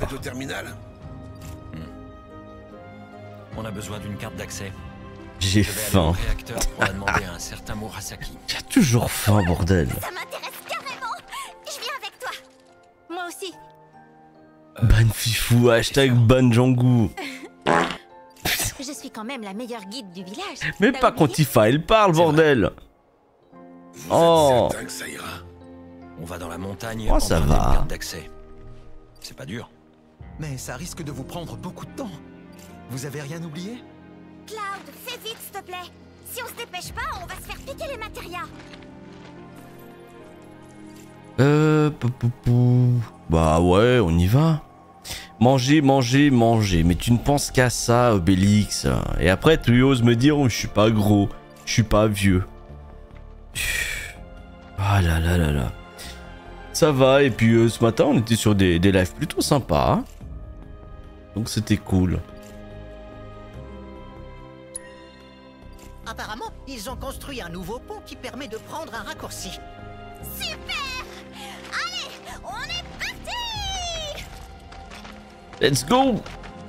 Speaker 8: On a besoin d'une carte d'accès.
Speaker 1: J'ai faim.
Speaker 8: On a demandé à un certain Murasaki.
Speaker 1: J'ai toujours faim, bordel.
Speaker 7: Ça m'intéresse carrément. Je viens avec toi.
Speaker 9: Moi aussi.
Speaker 1: Ban Fifou, hashtag ban Django.
Speaker 9: Je suis quand même la meilleure guide du village.
Speaker 1: Mais pas quand Tifa, elle parle, bordel. Oh.
Speaker 5: Certain que ça ira.
Speaker 8: On va dans la montagne.
Speaker 1: Oh, ça
Speaker 8: emprunter une
Speaker 1: va.
Speaker 8: carte d'accès. C'est pas dur.
Speaker 12: Mais ça risque de vous prendre beaucoup de temps. Vous avez rien oublié?
Speaker 7: Cloud, fais vite, s'il te plaît. Si on se dépêche pas, on va se faire piquer les matérias.
Speaker 1: Bah ouais, on y va. Manger, manger, manger. Mais tu ne penses qu'à ça, Obélix. Et après, tu oses me dire, oh, je suis pas gros, je suis pas vieux. Ah là là là là. Ça va, et puis ce matin, on était sur des lives plutôt sympas. Hein, donc c'était cool.
Speaker 6: Apparemment, ils ont construit un nouveau pont qui permet de prendre un raccourci.
Speaker 7: Super! Allez, on est parti!
Speaker 1: Let's go!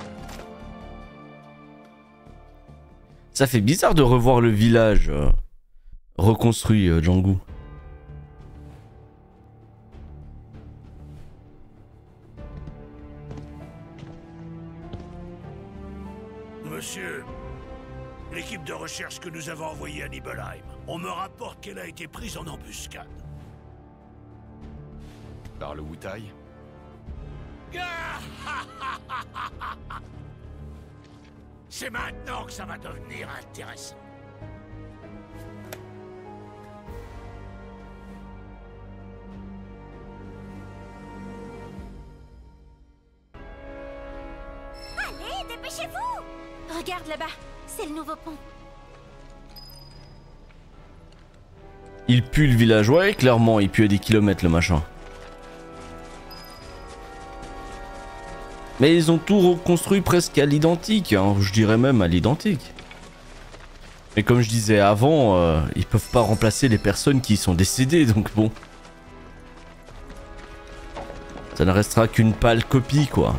Speaker 1: Ça fait bizarre de revoir le village reconstruit, Django.
Speaker 5: Monsieur, l'équipe de recherche que nous avons envoyée à Nibelheim, on me rapporte qu'elle a été prise en embuscade.
Speaker 12: Par le Wutai?
Speaker 5: C'est maintenant que ça va devenir intéressant.
Speaker 7: dépêchez-vous!
Speaker 9: Regarde là-bas, c'est le nouveau pont.
Speaker 1: Il pue le village, ouais, clairement, il pue à des kilomètres le machin. Mais ils ont tout reconstruit presque à l'identique, hein, je dirais même à l'identique. Mais comme je disais avant, ils peuvent pas remplacer les personnes qui sont décédées, donc bon. Ça ne restera qu'une pâle copie, quoi.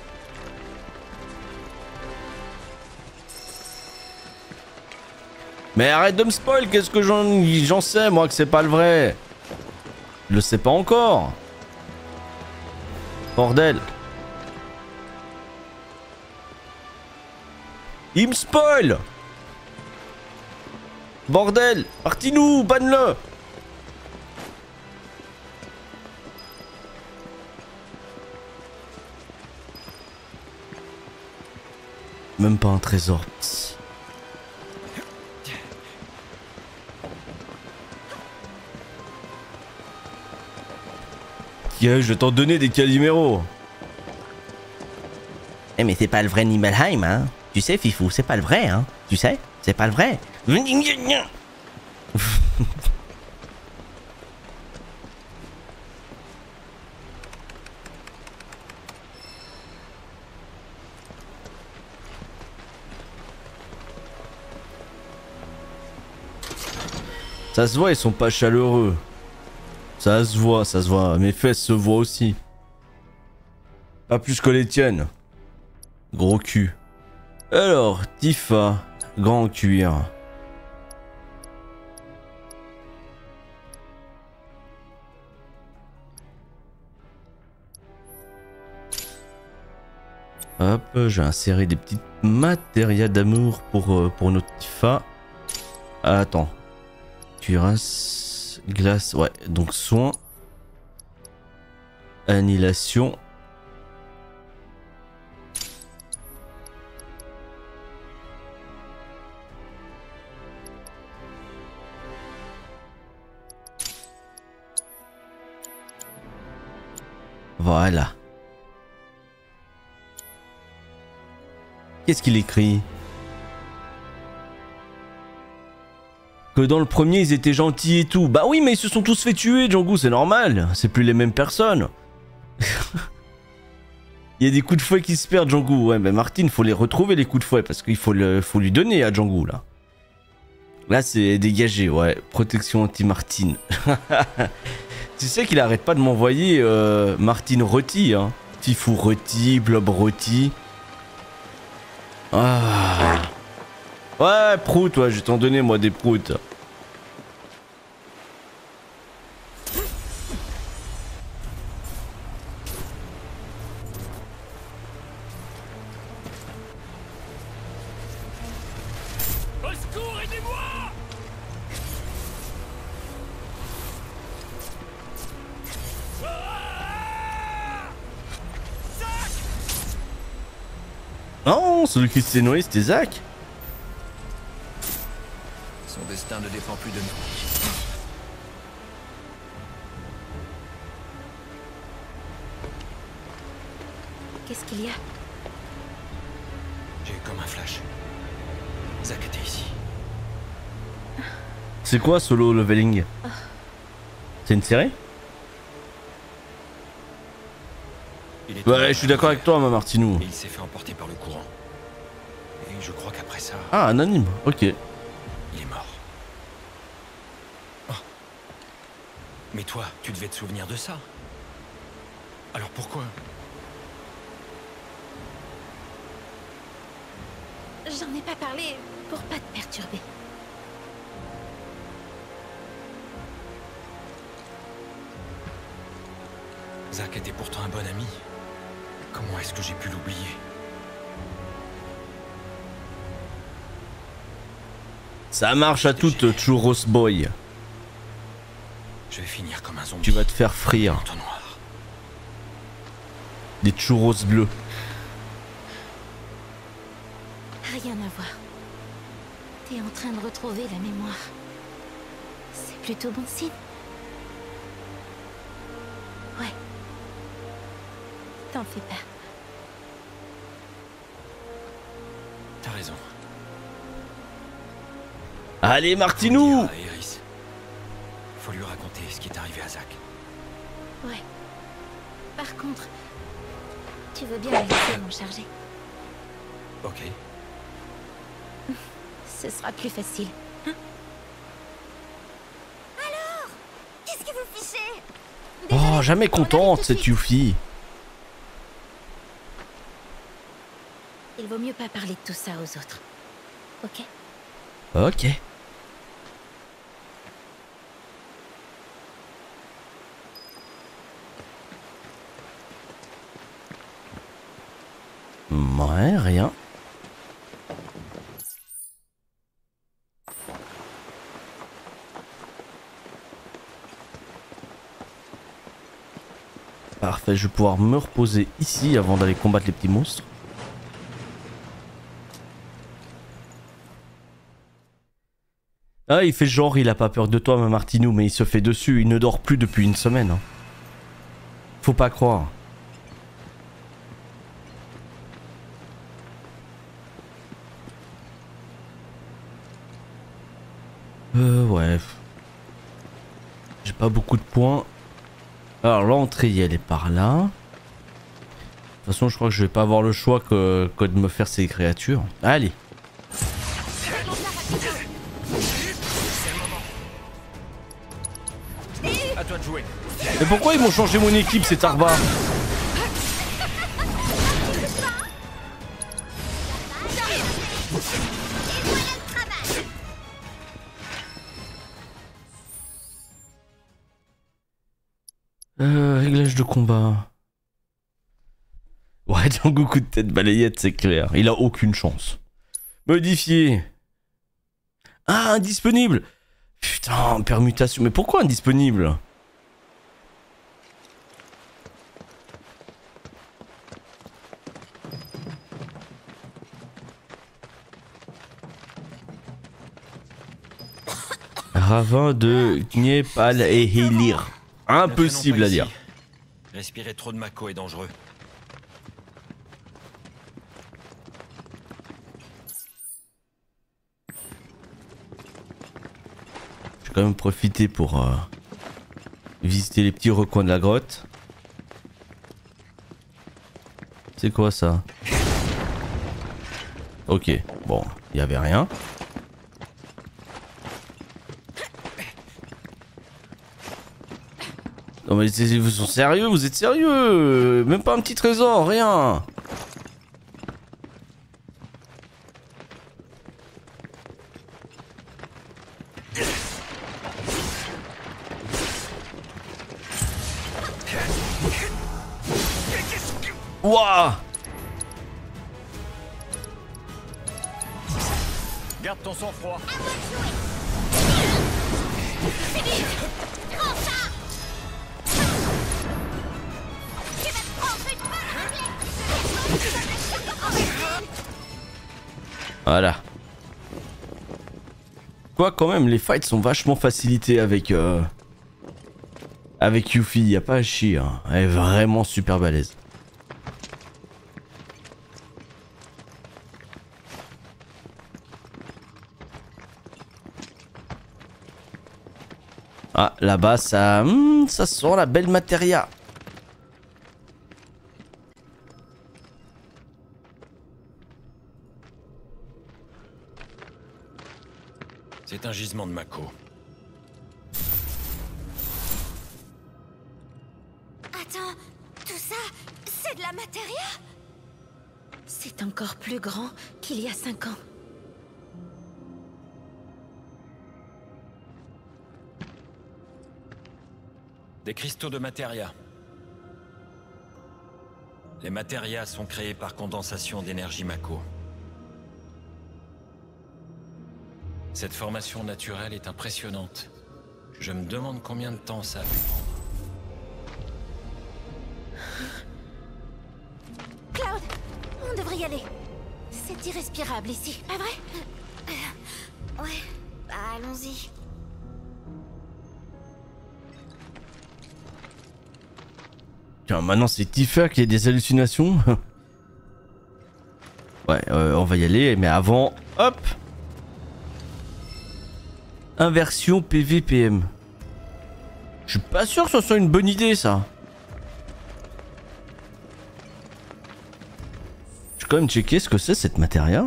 Speaker 1: Mais arrête de me spoil, qu'est-ce que j'en sais, moi, que c'est pas le vrai. Je le sais pas encore. Bordel. Il me spoil. Bordel. Martinou, banne-le. Même pas un trésor. Yeah, je vais t'en donner des Calimero. Eh mais c'est pas le vrai Nibelheim, hein. Tu sais, Fifou, c'est pas le vrai, hein. Tu sais, c'est pas le vrai. Ça se voit, ils sont pas chaleureux. Ça se voit. Mes fesses se voient aussi. Pas plus que les tiennes. Gros cul. Alors, Tifa, grand cuir. Hop, j'ai inséré des petites matériels d'amour pour notre Tifa. Attends. Cuirasse, glace, ouais, donc soin. Annihilation. Voilà. Qu'est-ce qu'il écrit? Que dans le premier ils étaient gentils et tout. Bah oui, mais ils se sont tous fait tuer, Django, c'est normal. C'est plus les mêmes personnes. Il y a des coups de fouet qui se perdent, Django. Ouais, mais Martine, faut les retrouver les coups de fouet parce qu'il faut lui donner à Django là. Là, c'est dégagé, ouais. Protection anti-Martine. Tu sais qu'il arrête pas de m'envoyer Martine rôti, hein. Tifou rôti, Blob rôti. Ah. Ouais, prout, ouais, je vais t'en donner moi des proutes.
Speaker 14: Au secours, aidez-moi!
Speaker 1: Non, celui qui s'est noyé, c'était Zach.
Speaker 8: Son destin ne dépend plus de nous.
Speaker 9: Qu'est-ce qu'il y a?
Speaker 8: J'ai eu comme un flash. Zach était ici.
Speaker 1: C'est quoi Solo Leveling? C'est une série? Ouais, je suis d'accord avec toi, ma Martinou.
Speaker 8: Il s'est fait emporter par le courant. Et je crois qu'après ça...
Speaker 1: Ah, anonyme, ok.
Speaker 8: Il est mort. Oh. Mais toi, tu devais te souvenir de ça. Alors pourquoi?
Speaker 9: J'en ai pas parlé pour pas te perturber.
Speaker 8: Zach était pourtant un bon ami. Comment est-ce que j'ai pu l'oublier?
Speaker 1: Ça marche à toute, Churros Boy.
Speaker 8: Je vais finir comme un zombie.
Speaker 1: Tu vas te faire frire. Des churros bleus.
Speaker 9: Rien à voir. T'es en train de retrouver la mémoire. C'est plutôt bon signe. Ouais. T'en fais pas.
Speaker 8: raison.
Speaker 1: Allez, Martinou!
Speaker 8: Iris. Faut lui raconter ce qui est arrivé à Zach.
Speaker 9: Ouais. Par contre, tu veux bien me laisser m'en charger?
Speaker 8: Ok.
Speaker 9: Ce sera plus facile. Hein?
Speaker 7: Alors, qu'est-ce que vous fichez?
Speaker 1: Oh, jamais contente cette Yuffie.
Speaker 9: Il vaut mieux pas parler de tout ça aux autres. Ok?
Speaker 1: Ok. Ouais, rien. Parfait, je vais pouvoir me reposer ici avant d'aller combattre les petits monstres. Ah, il fait genre, il a pas peur de toi, ma Martinou, mais il se fait dessus, il ne dort plus depuis une semaine. Hein. Faut pas croire. Ouais. J'ai pas beaucoup de points. Alors l'entrée, elle est par là. De toute façon, je crois que je vais pas avoir le choix que de me faire ces créatures. Allez.
Speaker 13: À toi de jouer.
Speaker 1: Mais pourquoi ils m'ont changé mon équipe, ces tarbards? Réglage de combat. Ouais, Django coup de tête balayette, c'est clair. Il a aucune chance. Modifier. Ah, indisponible. Putain, permutation. Mais pourquoi indisponible? Ravin de Gnepal et Helir. Impossible à dire.
Speaker 8: Respirer trop de Mako est dangereux.
Speaker 1: Je vais quand même profiter pour visiter les petits recoins de la grotte. C'est quoi ça? Ok, bon, il n'y avait rien. Non mais vous sont sérieux? Vous êtes sérieux? Même pas un petit trésor, rien. Ouah!
Speaker 13: Garde ton sang-froid.
Speaker 1: Voilà. Quoi quand même, les fights sont vachement facilités avec avec Yuffie, y a pas à chier. Hein. Elle est vraiment super balèze. Ah, là-bas, ça sent la belle matéria.
Speaker 8: C'est un gisement de Mako.
Speaker 7: Attends, tout ça, c'est de la matéria?
Speaker 9: C'est encore plus grand qu'il y a 5 ans.
Speaker 8: Des cristaux de matéria. Les matérias sont créés par condensation d'énergie Mako. Cette formation naturelle est impressionnante. Je me demande combien de temps ça a pu prendre.
Speaker 7: Cloud, on devrait y aller. C'est irrespirable ici, pas vrai? Ouais, bah, allons-y.
Speaker 1: Tiens, maintenant c'est Tifa qui a des hallucinations. Ouais, on va y aller, mais avant, hop. Inversion PVPM. Je suis pas sûr que ce soit une bonne idée, ça. Je vais quand même checker ce que c'est cette matière.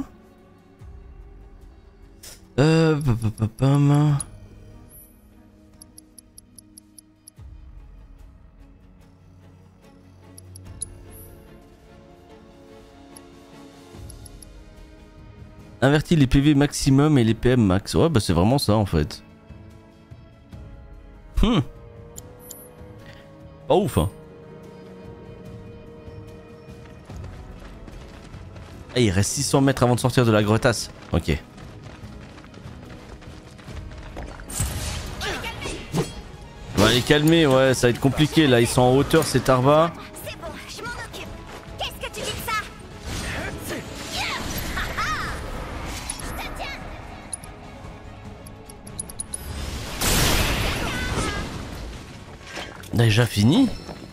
Speaker 1: Invertit les PV maximum et les PM max. Ouais, bah c'est vraiment ça en fait. Pas ouf, hein. Ah, il reste 600 mètres avant de sortir de la grottasse. Ok. On va les calmer, ouais, ça va être compliqué là. Ils sont en hauteur, ces Tarva.
Speaker 7: C'est bon, je m'en occupe. Qu'est-ce que tu dis de ça? Je te tiens.
Speaker 1: Déjà fini?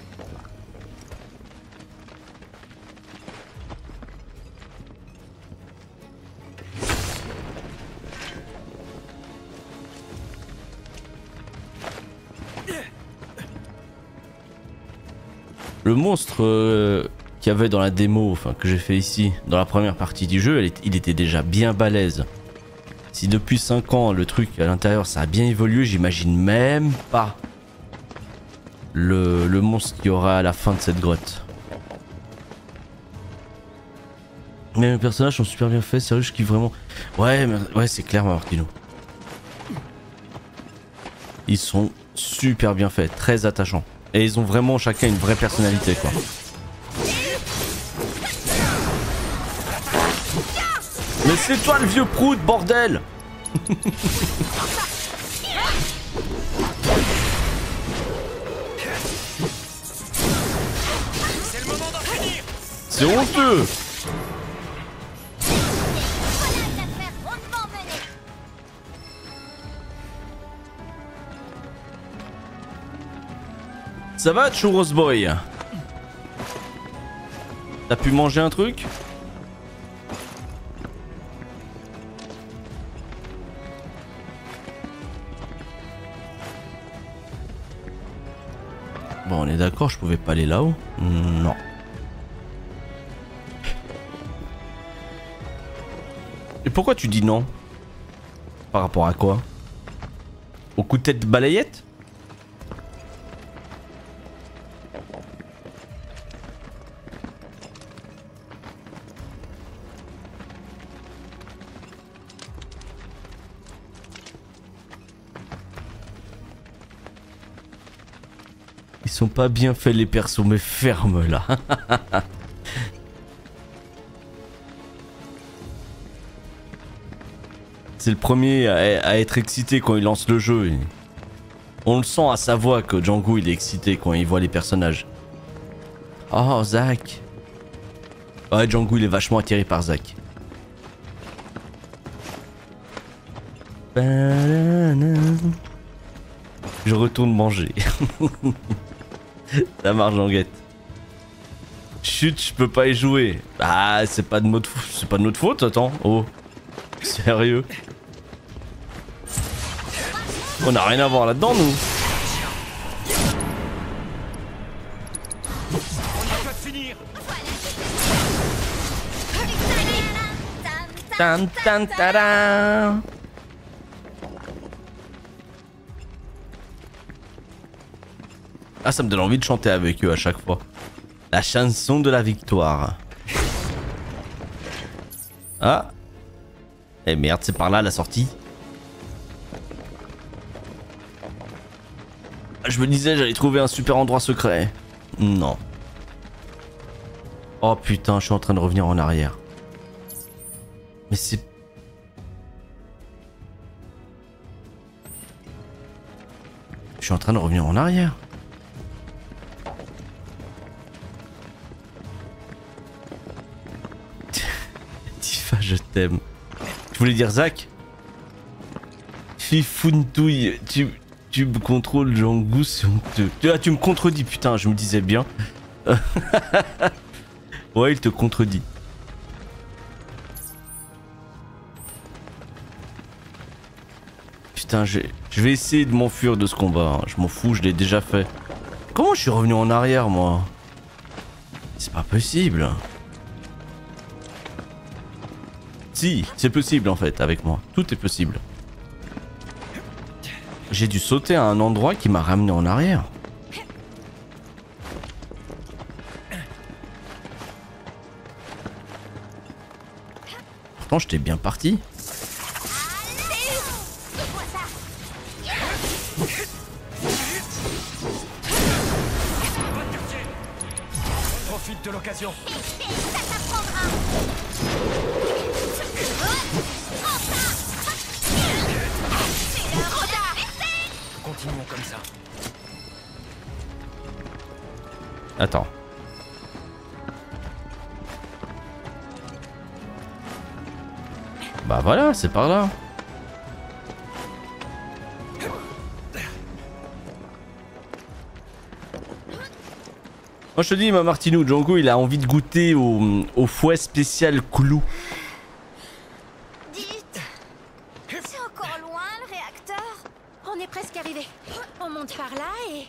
Speaker 1: Le monstre qu'il y avait dans la démo, enfin que j'ai fait ici, dans la première partie du jeu, il était déjà bien balèze. Si depuis 5 ans le truc à l'intérieur ça a bien évolué, j'imagine même pas le monstre qu'il y aura à la fin de cette grotte. Mais les personnages sont super bien faits, sérieux, je kiffe vraiment. Ouais, c'est clair, Martino. Ils sont super bien faits, très attachants. Et ils ont vraiment chacun une vraie personnalité, quoi. Mais c'est toi le vieux prout, bordel! C'est honteux! Ça va, Churros Boy? T'as pu manger un truc? Bon, on est d'accord, je pouvais pas aller là-haut? Non. Et pourquoi tu dis non? Par rapport à quoi? Au coup de tête de balayette? Ils sont pas bien faits les persos, mais ferme là. C'est le premier à être excité quand il lance le jeu. On le sent à sa voix que Django il est excité quand il voit les personnages. Oh, Zach. Ouais, Django il est vachement attiré par Zach. Je retourne manger. Ça marche, Jean-Guette. Chut, je peux pas y jouer. Ah, c'est pas de notre faute, attends. Oh, sérieux. On a rien à voir là-dedans, nous. Tan tan ta. Ah, ça me donne envie de chanter avec eux à chaque fois. La chanson de la victoire. Ah. Eh merde, c'est par là la sortie. Je me disais j'allais trouver un super endroit secret. Non. Oh putain, je suis en train de revenir en arrière. Mais c'est... Je suis en train de revenir en arrière. Tifa, je t'aime. Tu voulais dire Zach? Fifuntouille, tu me contrôles, Django, c'est honteux. Ah, tu me contredis, putain, je me disais bien. Ouais, il te contredit. putain, je vais essayer de m'enfuir de ce combat. Je m'en fous, je l'ai déjà fait. Comment je suis revenu en arrière, moi? C'est pas possible. Si, c'est possible en fait, avec moi. Tout est possible. J'ai dû sauter à un endroit qui m'a ramené en arrière. Pourtant, j'étais bien parti.
Speaker 8: Profite de l'occasion. Continuons comme ça.
Speaker 1: Attends. Bah voilà, c'est par là. Moi je te dis, ma Martinou, Django il a envie de goûter au fouet spécial clou.
Speaker 9: Dites, c'est encore loin le réacteur? On est presque arrivé. On monte par là et...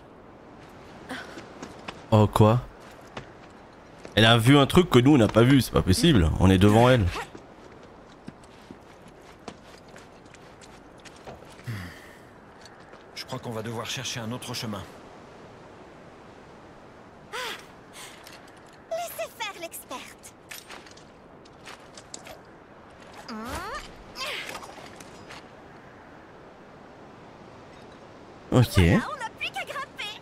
Speaker 1: Oh quoi? Elle a vu un truc que nous on n'a pas vu, c'est pas possible. On est devant elle.
Speaker 8: Je crois qu'on va devoir chercher un autre chemin.
Speaker 9: Laissez faire l'experte.
Speaker 1: Ok.
Speaker 9: Là, on n'a plus qu'à grimper.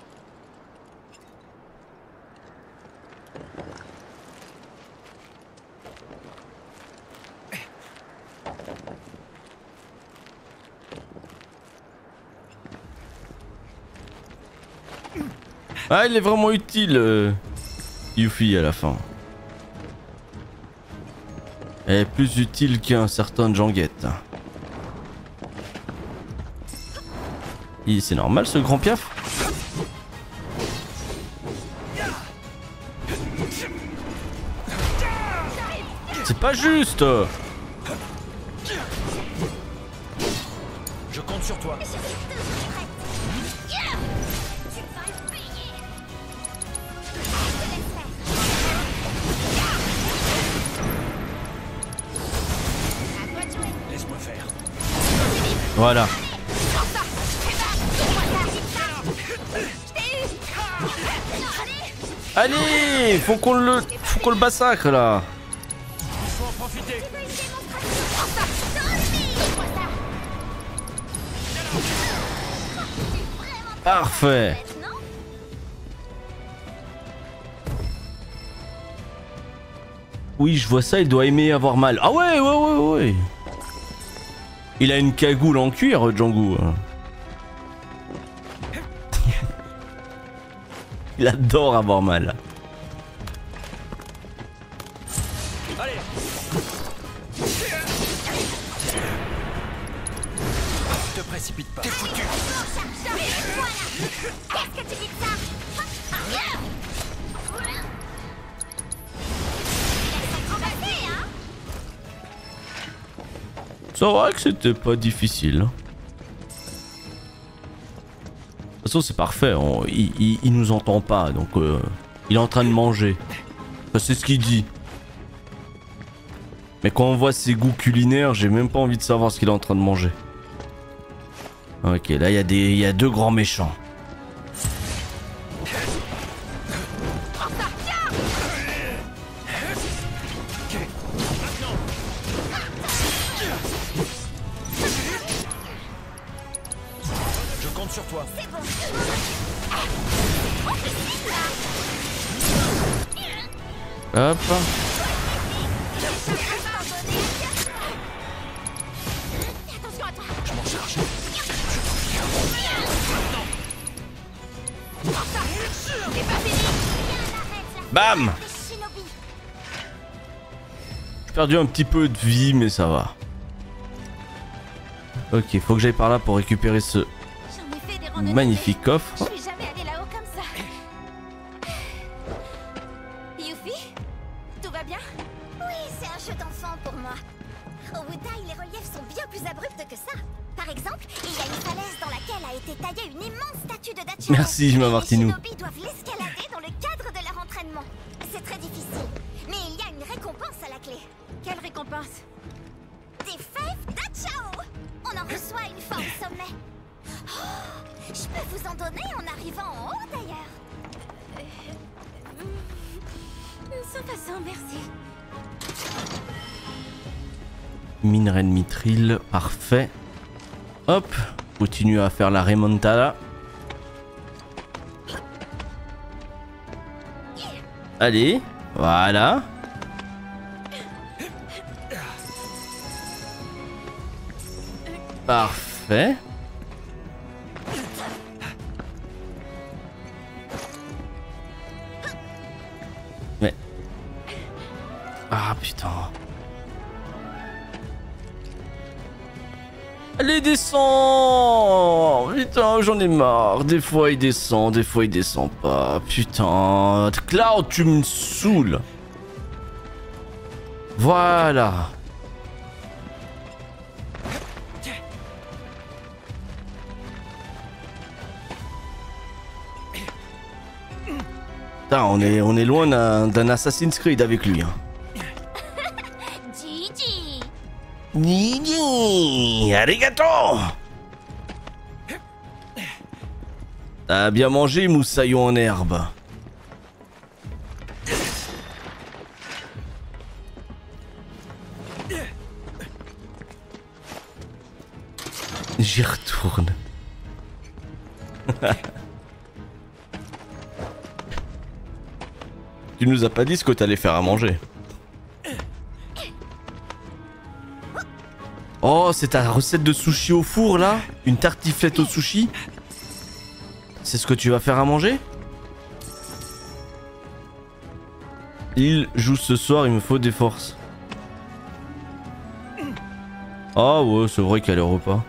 Speaker 1: Ah, il est vraiment utile, Yuffie à la fin. Elle est plus utile qu'un certain Janguette. C'est normal ce grand piaf? C'est pas juste!
Speaker 8: Je compte sur toi. Laisse-moi faire.
Speaker 1: Voilà. Allez, faut qu'on le massacre là.
Speaker 8: Il faut en profiter.
Speaker 1: Parfait. Oui, je vois ça, il doit aimer avoir mal. Ah ouais. Il a une cagoule en cuir, Django. Il adore avoir mal.
Speaker 8: Allez. Te précipite pas. T'es foutu.
Speaker 9: Qu'est-ce que tu dis de ça?
Speaker 1: C'est vrai que c'était pas difficile. De toute façon, c'est parfait. Il nous entend pas, donc il est en train de manger. Enfin, c'est ce qu'il dit. Mais quand on voit ses goûts culinaires, j'ai même pas envie de savoir ce qu'il est en train de manger. Ok, là il y a deux grands méchants.
Speaker 8: Je compte sur toi.
Speaker 1: Hop.
Speaker 8: Je m'en charge.
Speaker 1: Bam! J'ai perdu un petit peu de vie, mais ça va. Ok, faut que j'aille par là pour récupérer ce magnifique coffre.
Speaker 9: Je suis jamais allée là-haut comme ça. Yuffie, tout va bien? Oui, c'est un jeu d'enfant pour moi. Au Wutai, les reliefs sont bien plus abrupts que ça. Par
Speaker 7: exemple, il y a une falaise dans laquelle a été taillée une immense statue de Dachao.
Speaker 1: Merci, Jima Martinou.
Speaker 7: Les shinobi doivent l'escalader dans le cadre de leur entraînement. C'est très difficile, mais il y a une récompense à la clé. Quelle récompense? Des fèves Dachao. On en reçoit une fois au sommet. Oh, je peux vous en donner en arrivant en haut d'ailleurs. Sans façon, merci.
Speaker 1: Minerai de mithril, parfait. Hop, continue à faire la remontada. Allez, voilà. Parfait. Mais... Ah putain. Allez, descends! Putain, j'en ai marre. Des fois il descend, des fois il descend pas. Putain, Cloud, tu me saoules. Voilà. Putain, on est loin d'un Assassin's Creed avec lui. Hein. Nini, arigato. T'as bien mangé, moussaillon en herbe. J'y retourne. Tu nous as pas dit ce que t'allais faire à manger. Oh, c'est ta recette de sushi au four là? Une tartiflette au sushi? C'est ce que tu vas faire à manger? Il joue ce soir, il me faut des forces. Ah ouais, c'est vrai qu'il y a le repas.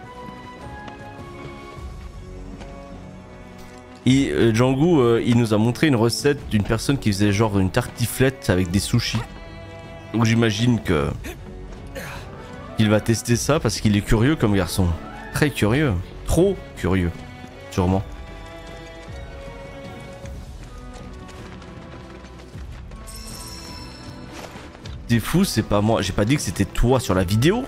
Speaker 1: Et Django, il nous a montré une recette d'une personne qui faisait genre une tartiflette avec des sushis. Donc j'imagine que... il va tester ça parce qu'il est curieux comme garçon. Très curieux. Trop curieux. Sûrement. T'es fou, c'est pas moi. J'ai pas dit que c'était toi sur la vidéo.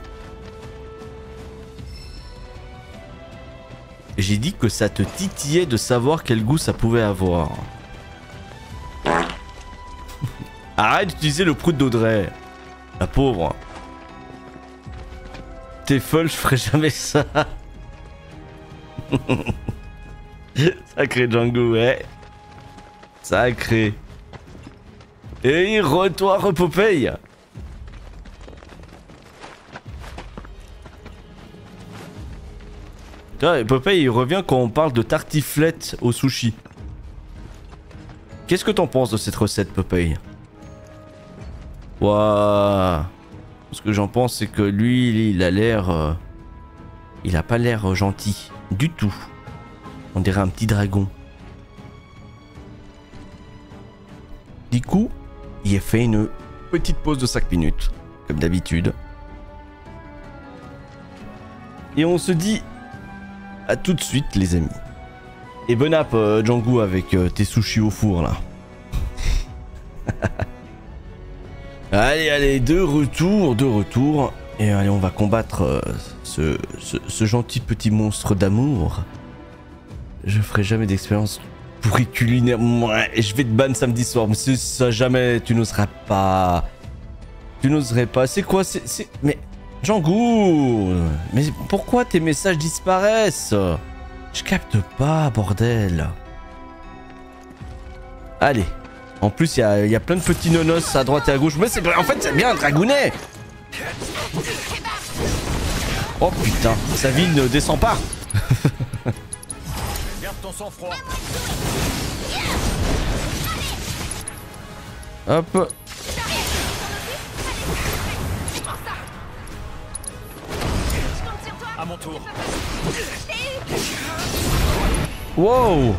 Speaker 1: J'ai dit que ça te titillait de savoir quel goût ça pouvait avoir. Arrête d'utiliser le prout d'Audrey. La pauvre. T'es folle, je ferai jamais ça. Sacré Django, ouais. Sacré. Et retour Popeye. Popeye il revient quand on parle de tartiflette au sushi. Qu'est-ce que t'en penses de cette recette, Popeye? Waouh. Ce que j'en pense, c'est que lui, il a l'air... il a pas l'air gentil. Du tout. On dirait un petit dragon. Du coup, il a fait une petite pause de 5 minutes. Comme d'habitude. Et on se dit... à tout de suite, les amis. Et bon app, Django, avec tes sushis au four, là. Allez, allez, de retour. Et allez, on va combattre ce gentil petit monstre d'amour. Je ferai jamais d'expérience pourrie culinaire. Ouais, je vais te ban samedi soir. Mais ça, jamais, tu n'oseras pas. Tu n'oserais pas. C'est quoi? Mais, Django! Mais pourquoi tes messages disparaissent? Je capte pas, bordel. Allez. En plus, il y a plein de petits nonos à droite et à gauche. Mais c'est en fait, c'est bien un dragounet. Oh putain, sa vie ne descend pas.
Speaker 13: Garde ton sang-froid.
Speaker 1: Hop.
Speaker 13: À mon tour.
Speaker 1: Wow.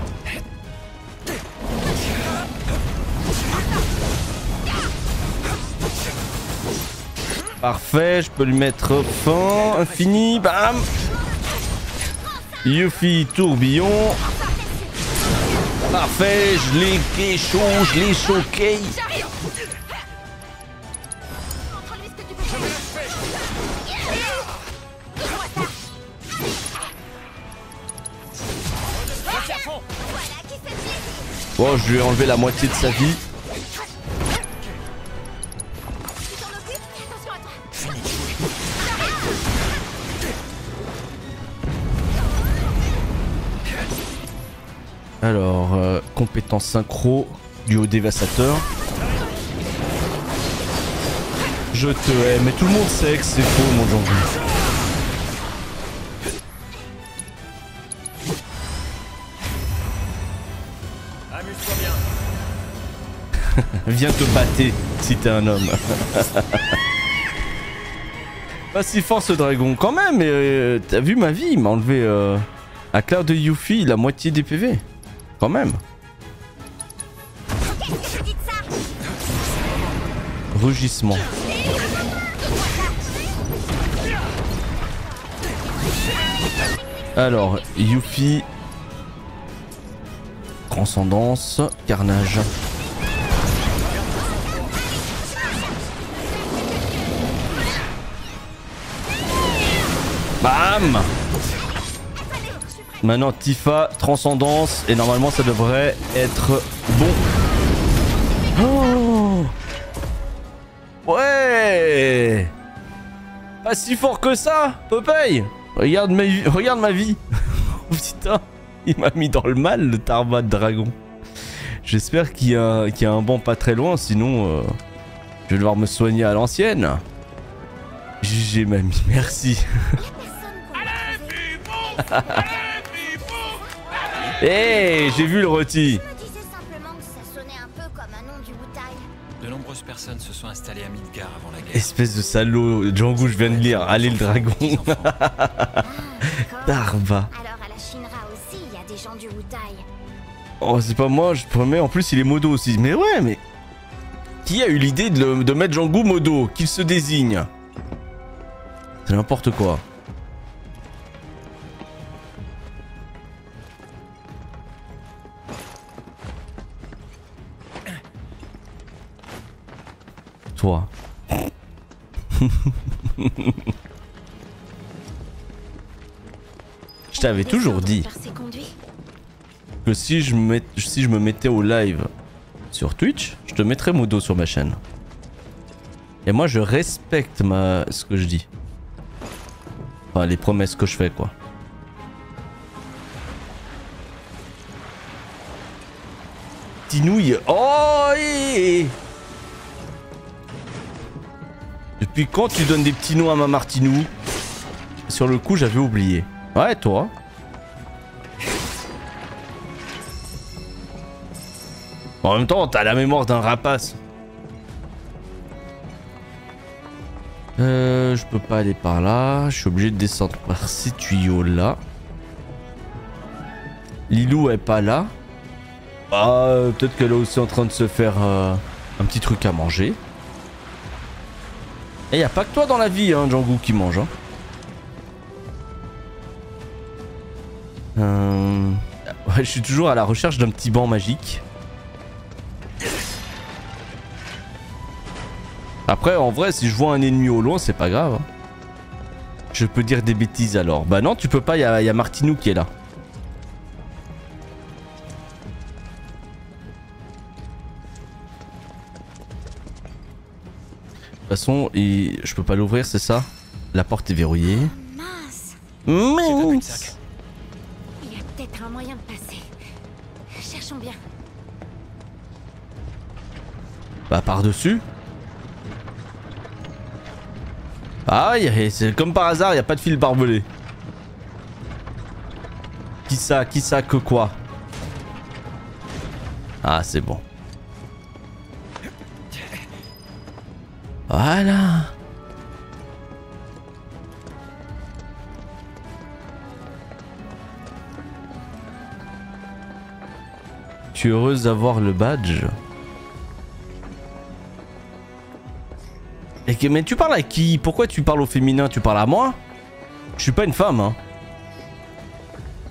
Speaker 1: Parfait, je peux lui mettre fin, infini, bam. Yuffie tourbillon. Parfait, je l'ai kécho, je l'ai choqué. Bon, je lui ai enlevé la moitié de sa vie. Alors, compétence synchro, duo dévastateur. Je te hais, mais tout le monde sait que c'est faux, mon Django.
Speaker 8: Amuse-toi bien.
Speaker 1: Viens te battre si t'es un homme. Pas si fort ce dragon, quand même, mais t'as vu ma vie, il m'a enlevé à clair de Yuffie la moitié des PV. Quand même. Rugissement. Alors, Yuffie. Transcendance. Carnage. Bam! Maintenant Tifa, transcendance, et normalement ça devrait être bon. Oh! Ouais! Pas si fort que ça, Popeye! Regarde ma vie. Oh putain, il m'a mis dans le mal le Tarba de dragon. J'espère qu'il y a un banc pas très loin, sinon je vais devoir me soigner à l'ancienne. GG mamie, merci. Hey, j'ai vu le rôti.
Speaker 8: De nombreuses personnes se sont installées à Midgar avant la guerre.
Speaker 1: Espèce de salaud, Django, je viens de lire. Allez le dragon. Tarba.
Speaker 7: Alors à la Shinra aussi, il y a des gens du Wutai.
Speaker 1: Oh, c'est pas moi, je promets. En plus, il est modo aussi. Mais ouais, mais... Qui a eu l'idée de mettre Django modo? Qu'il se désigne? C'est n'importe quoi. Toi. Je t'avais toujours dit que si je me mettais au live sur Twitch, je te mettrais modo sur ma chaîne. Et moi je respecte ce que je dis. Enfin les promesses que je fais quoi. Tinouille. Oh yeah. Depuis quand tu donnes des petits noms à ma Martinou? Sur le coup j'avais oublié. Ouais toi. En même temps t'as la mémoire d'un rapace. Je peux pas aller par là. Je suis obligé de descendre par ces tuyaux là. Lilou est pas là. Ah peut-être qu'elle est aussi en train de se faire un petit truc à manger. Et y a pas que toi dans la vie, hein, Django, qui mange. Hein. Ouais, je suis toujours à la recherche d'un petit banc magique. Après, en vrai, si je vois un ennemi au loin, c'est pas grave. Hein. Je peux dire des bêtises alors. Bah non, tu peux pas, y a Martinou qui est là. De toute façon, je peux pas l'ouvrir, c'est ça? La porte est verrouillée.
Speaker 7: Mince.
Speaker 1: Mince.
Speaker 7: Il y a peut-être un moyen de passer. Cherchons bien.
Speaker 1: Bah par-dessus. Ah, c'est comme par hasard, il n'y a pas de fil barbelé. Qui ça que quoi? Ah, c'est bon. Voilà. Tu es heureuse d'avoir le badge? Mais tu parles à qui? Pourquoi tu parles au féminin? Tu parles à moi? Je suis pas une femme, hein.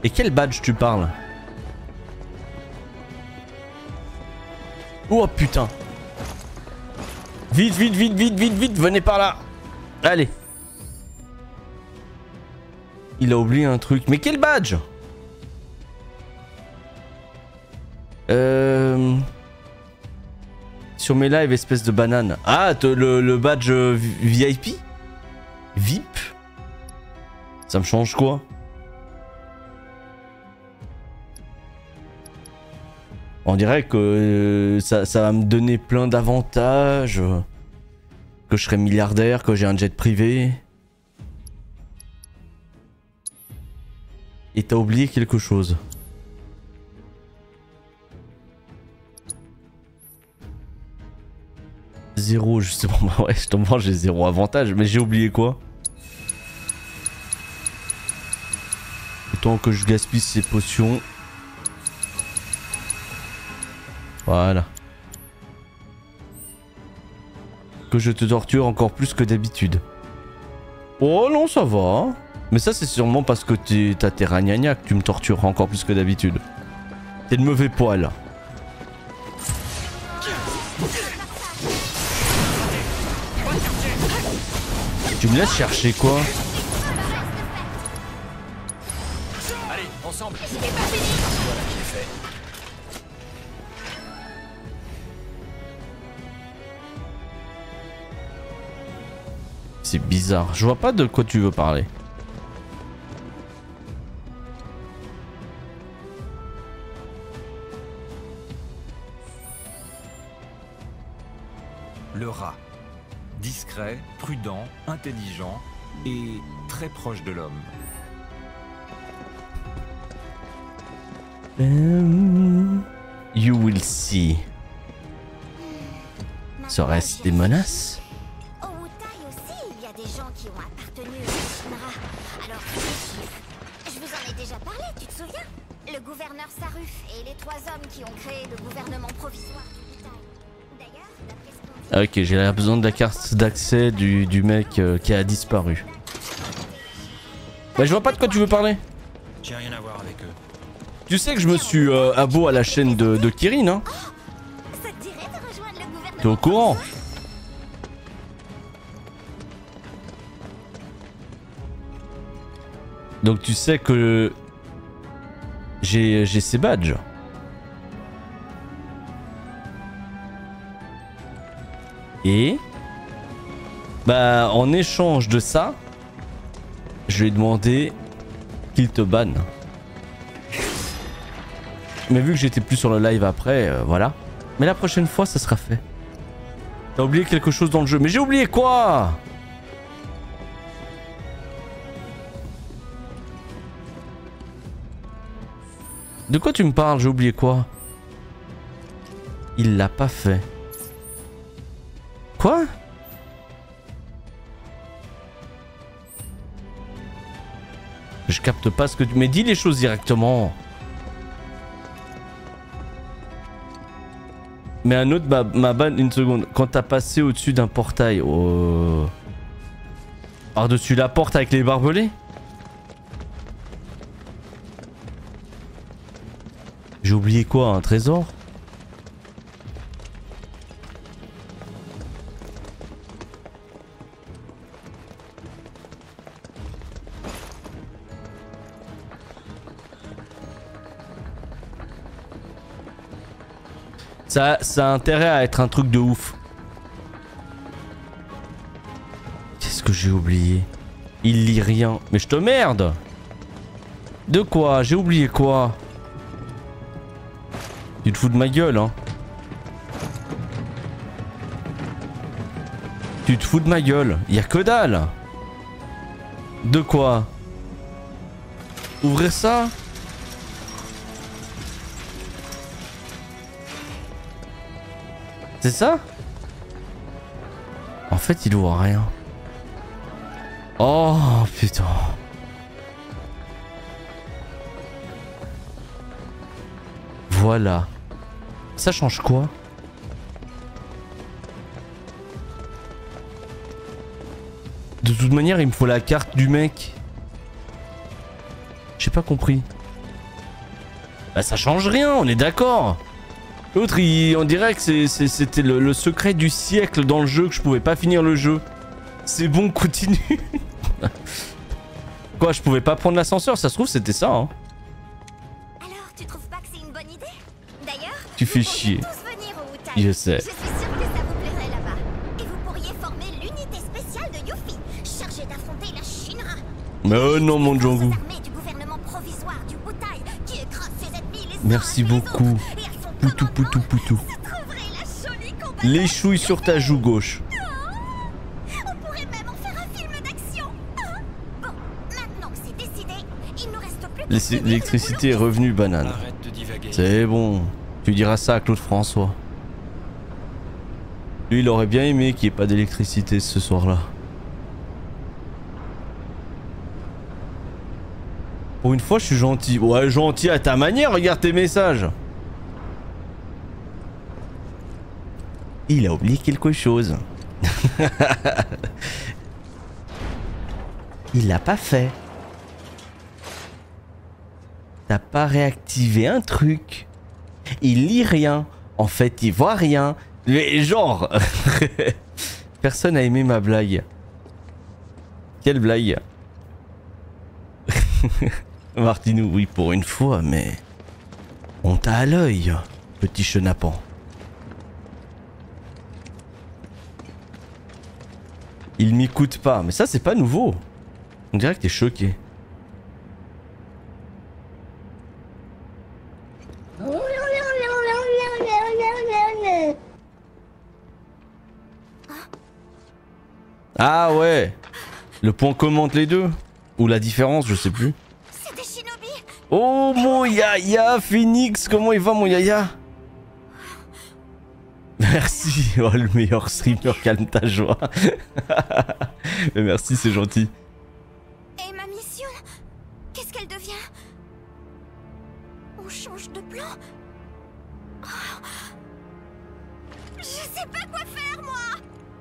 Speaker 1: Et quel badge tu parles? Oh putain. Vite, vite, vite, vite, vite, vite, venez par là. Allez. Il a oublié un truc. Mais quel badge? Sur mes lives, espèce de banane. Ah, le badge VIP? VIP? Ça me change quoi? On dirait que ça va me donner plein d'avantages. Que je serai milliardaire, que j'ai un jet privé. Et t'as oublié quelque chose. Zéro justement, bah ouais, justement j'ai zéro avantage, mais j'ai oublié quoi? Autant que je gaspille ces potions. Voilà. Que je te torture encore plus que d'habitude. Oh non, ça va. Mais ça c'est sûrement parce que t'as tes ragnagnas que tu me tortures encore plus que d'habitude. T'es de mauvais poil. Tu me laisses chercher quoi?
Speaker 8: Allez, ensemble. Voilà qui est fait.
Speaker 1: C'est bizarre. Je vois pas de quoi tu veux parler.
Speaker 13: Le rat. Discret, prudent, intelligent et très proche de l'homme.
Speaker 1: You will see. Serait-ce des menaces?
Speaker 7: Au Wutai aussi, il y a des gens qui ont appartenu au Shinra. Alors, je vous en ai déjà parlé, tu te souviens? Le gouverneur Saruf et les 3 hommes qui ont créé le gouvernement provisoire du Wutai. D'ailleurs, d'après ce qu'on dit...
Speaker 1: Ok, j'ai besoin de la carte d'accès du mec qui a disparu. Bah je vois pas de quoi tu veux parler.
Speaker 8: J'ai rien à voir avec eux.
Speaker 1: Tu sais que je me suis abo à la chaîne de Kirin, hein? T'es au courant? Donc tu sais que j'ai ces badges. Et bah en échange de ça, je lui ai demandé qu'il te banne. Mais vu que j'étais plus sur le live après, voilà. Mais la prochaine fois, ça sera fait. T'as oublié quelque chose dans le jeu. Mais j'ai oublié quoi? De quoi tu me parles? J'ai oublié quoi? Il l'a pas fait. Quoi? Je capte pas ce que tu... Mais dis les choses directement. Mais un autre m'a ban une seconde. Quand t'as passé au-dessus d'un portail... Par-dessus la porte avec les barbelés? J'ai oublié quoi? Un trésor? Ça a intérêt à être un truc de ouf. Qu'est-ce que j'ai oublié? Il lit rien. Mais je te merde! De quoi? J'ai oublié quoi? Tu te fous de ma gueule, hein? Tu te fous de ma gueule. Y'a que dalle. De quoi? Ouvrir ça? C'est ça? En fait, il voit rien. Oh putain. Voilà. Ça change quoi? De toute manière, il me faut la carte du mec. J'ai pas compris. Bah ça change rien, on est d'accord. L'autre, on dirait que c'était le secret du siècle dans le jeu, que je pouvais pas finir le jeu. C'est bon, continue. Quoi, je pouvais pas prendre l'ascenseur? Ça se trouve, c'était ça, hein.
Speaker 7: Alors, tu trouves pas que c'est une bonne idée? D'ailleurs,
Speaker 1: Tu fais chier. Je sais.
Speaker 7: Je suis sûre que ça vous plairait là-bas. Et vous pourriez former l'unité spéciale de Yuffie, chargée d'affronter la Shinra.
Speaker 1: Mais oh non, mon Django.
Speaker 7: Du gouvernement provisoire du Wutai, qui écrase ses ennemis les
Speaker 1: Merci beaucoup. Poutou, poutou, poutou. Les chouilles sur ta joue gauche.
Speaker 7: On pourrait même en faire un film d'action. Bon, maintenant que c'est décidé, il nous reste plus
Speaker 1: L'électricité est revenue, banane. C'est bon. Tu diras ça à Claude François. Lui, il aurait bien aimé qu'il n'y ait pas d'électricité ce soir-là. Pour une fois, je suis gentil. Ouais, gentil à ta manière, regarde tes messages. Il a oublié quelque chose. Il l'a pas fait. T'as pas réactivé un truc. Il lit rien. En fait, il voit rien. Mais genre... Personne n'a aimé ma blague. Quelle blague? Martinou, oui, pour une fois, mais... On t'a à l'œil, petit chenapan. Il m'écoute pas, mais ça c'est pas nouveau. On dirait que t'es choqué. Ah ouais. Le point commente les deux. Ou la différence, je sais plus. Oh mon yaya, Phoenix, comment il va mon yaya? Merci, oh le meilleur streamer, calme ta joie. Mais merci, c'est gentil.
Speaker 7: Et ma mission, qu'est-ce qu'elle devient? On change de plan? Oh. Je sais pas quoi faire, moi.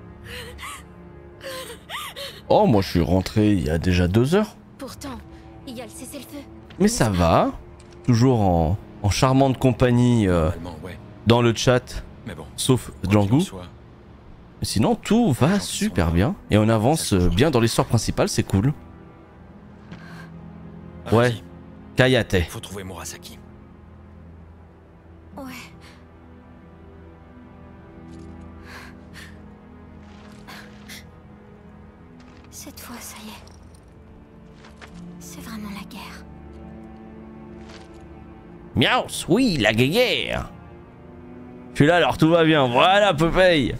Speaker 1: Oh, moi je suis rentré il y a déjà 2 heures.
Speaker 9: Pourtant, il y a le cessez-le-feu.
Speaker 1: Mais ça va. Toujours en charmante compagnie dans le chat.
Speaker 8: Bon,
Speaker 1: sauf Django. Sinon, tout va super bien. Et on avance bien dans l'histoire principale, c'est cool. Ouais. Kayate.
Speaker 8: Faut trouver Murasaki.
Speaker 7: Ouais. Cette fois, ça y est. C'est vraiment la guerre.
Speaker 1: Miaus, oui, la guerre. Je suis là, alors tout va bien. Voilà, Popeye.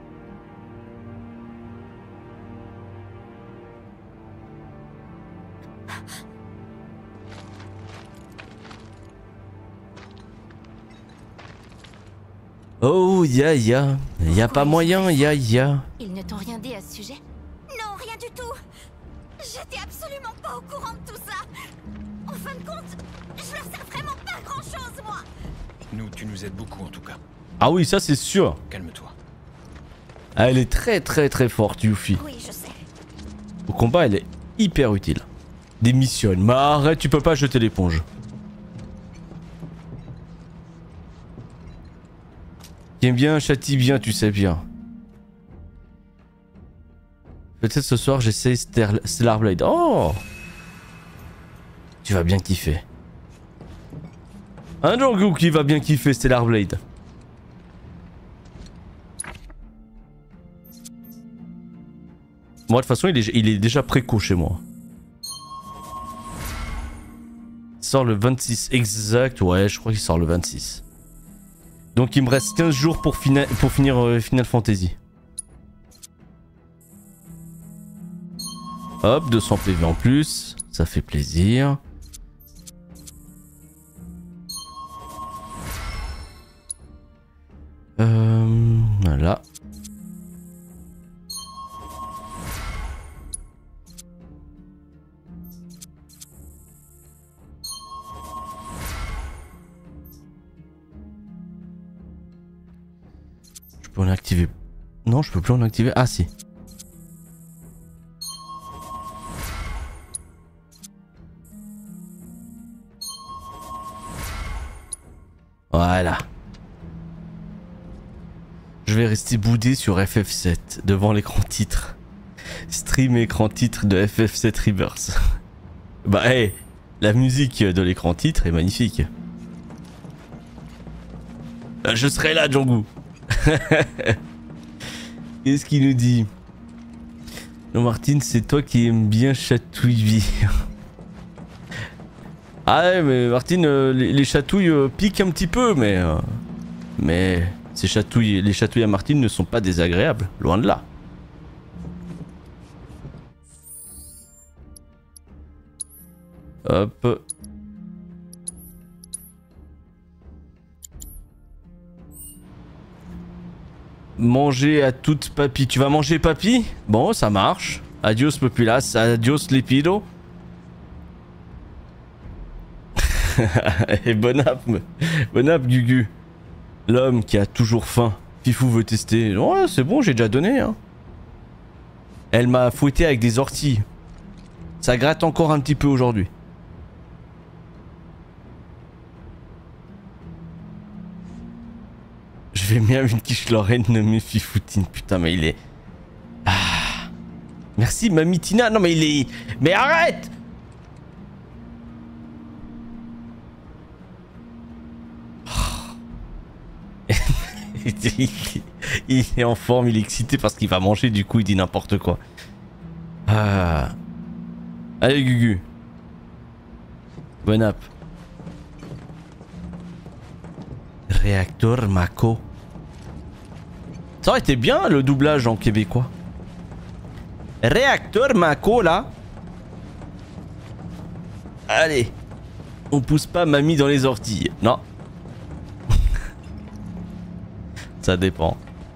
Speaker 1: Oh, ya. Y a pas moyen, ya.
Speaker 9: Ils ne t'ont rien dit à ce sujet?
Speaker 7: Non, rien du tout. J'étais absolument pas au courant de tout ça. En fin de compte, je leur sers vraiment pas grand-chose, moi.
Speaker 8: Nous, tu nous aides beaucoup en tout cas.
Speaker 1: Ah oui, ça c'est sûr.
Speaker 8: Calme-toi.
Speaker 1: Elle est très forte, Yuffie.
Speaker 7: Oui, je sais.
Speaker 1: Au combat, elle est hyper utile. Démissionne. Mais arrête, tu peux pas jeter l'éponge. Qui aime bien, châtie bien, tu sais bien. Peut-être ce soir, j'essaie Stellar Blade. Oh! Tu vas bien kiffer. Un Django qui va bien kiffer Stellar Blade. Moi, de toute façon, il est déjà préco chez moi. Il sort le 26 exact. Ouais, je crois qu'il sort le 26. Donc il me reste 15 jours pour finir Final Fantasy. Hop, 200 PV en plus. Ça fait plaisir. Voilà. Je peux en activer. Non, je peux plus en activer. Ah si. Voilà. Je vais rester boudé sur FF7 devant l'écran titre. Stream écran titre de FF7 Rebirth. Bah hey, la musique de l'écran titre est magnifique. Je serai là, Django. Qu'est-ce qu'il nous dit? Non, Martine, c'est toi qui aimes bien chatouiller. Ah ouais, mais Martine, les chatouilles piquent un petit peu, mais ces chatouilles, les chatouilles à Martine ne sont pas désagréables, loin de là. Hop. Manger à toute papy. Tu vas manger papy? Bon, ça marche. Adios populace, adios lipido. Et bon app Gugu. L'homme qui a toujours faim. Fifou veut tester. Ouais, c'est bon, j'ai déjà donné. Hein. Elle m'a fouetté avec des orties. Ça gratte encore un petit peu aujourd'hui. Je vais bien une quiche Lorraine nommée Fifoutine. Putain, mais il est... Ah. Merci, Mamitina. Non, mais il est... Mais arrête! Il est en forme, il est excité parce qu'il va manger, du coup il dit n'importe quoi. Ah. Allez Gugu. Bon app. Réacteur Mako. Ça aurait été bien le doublage en québécois. Réacteur Mako là. Allez. On pousse pas mamie dans les orties. Non. Ça dépend.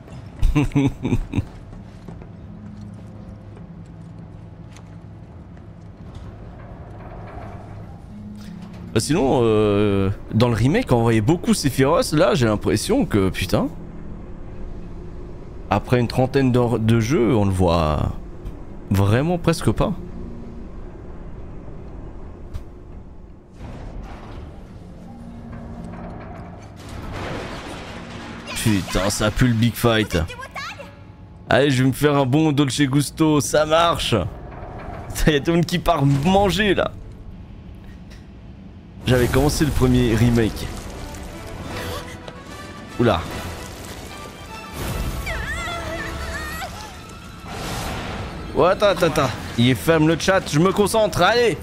Speaker 1: Sinon, dans le remake, on voyait beaucoup Sephiroth. Là, j'ai l'impression que, putain, après une trentaine d'heures de jeu, on le voit vraiment presque pas. Putain, ça pue le big fight. Allez, je vais me faire un bon Dolce Gusto, ça marche. Il y a tout le monde qui part manger là. J'avais commencé le premier remake. Oula. Oh, attends. Il ferme le chat, je me concentre, allez.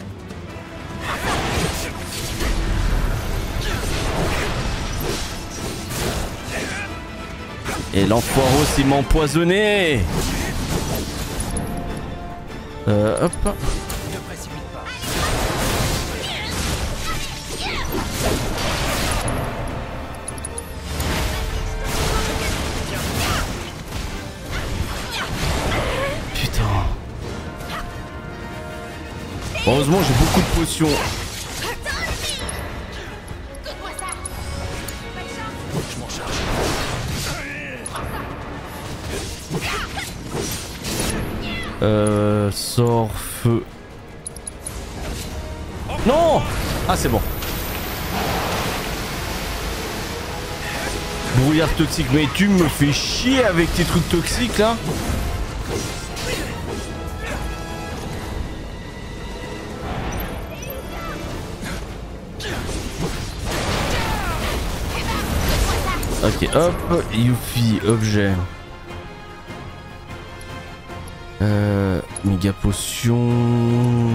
Speaker 1: Et l'enfoirot s'il m'a empoisonné. Hop. Putain. Heureusement j'ai beaucoup de potions. Sort feu. Non! Ah c'est bon. Brouillard toxique, mais tu me fais chier avec tes trucs toxiques là. Ok, hop, Yuffie, objet. Méga potion.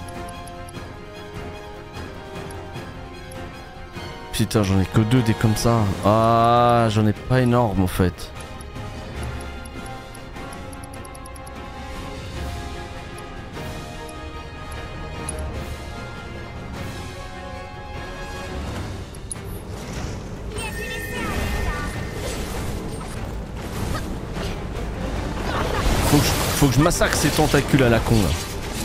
Speaker 1: Putain, j'en ai que 2 des comme ça. Ah, j'en ai pas énorme en fait. Faut que je massacre ces tentacules à la con là.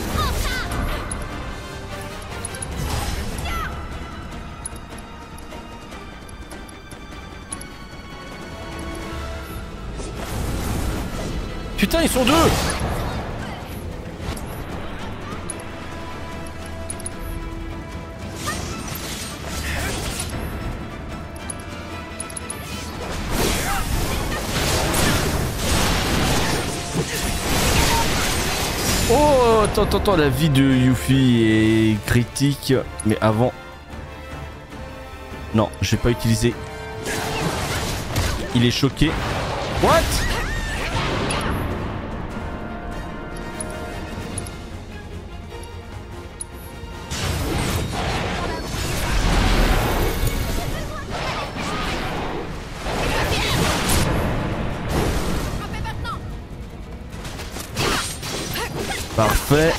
Speaker 1: Putain, ils sont deux. attends, la vie de Yuffie est critique, mais avant... Non, je vais pas utiliser. Il est choqué. What? Parfait.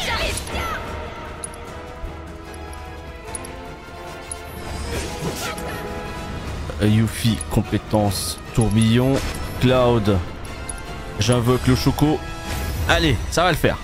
Speaker 1: Yuffie, compétence, tourbillon, Cloud. J'invoque le choco. Allez, ça va le faire.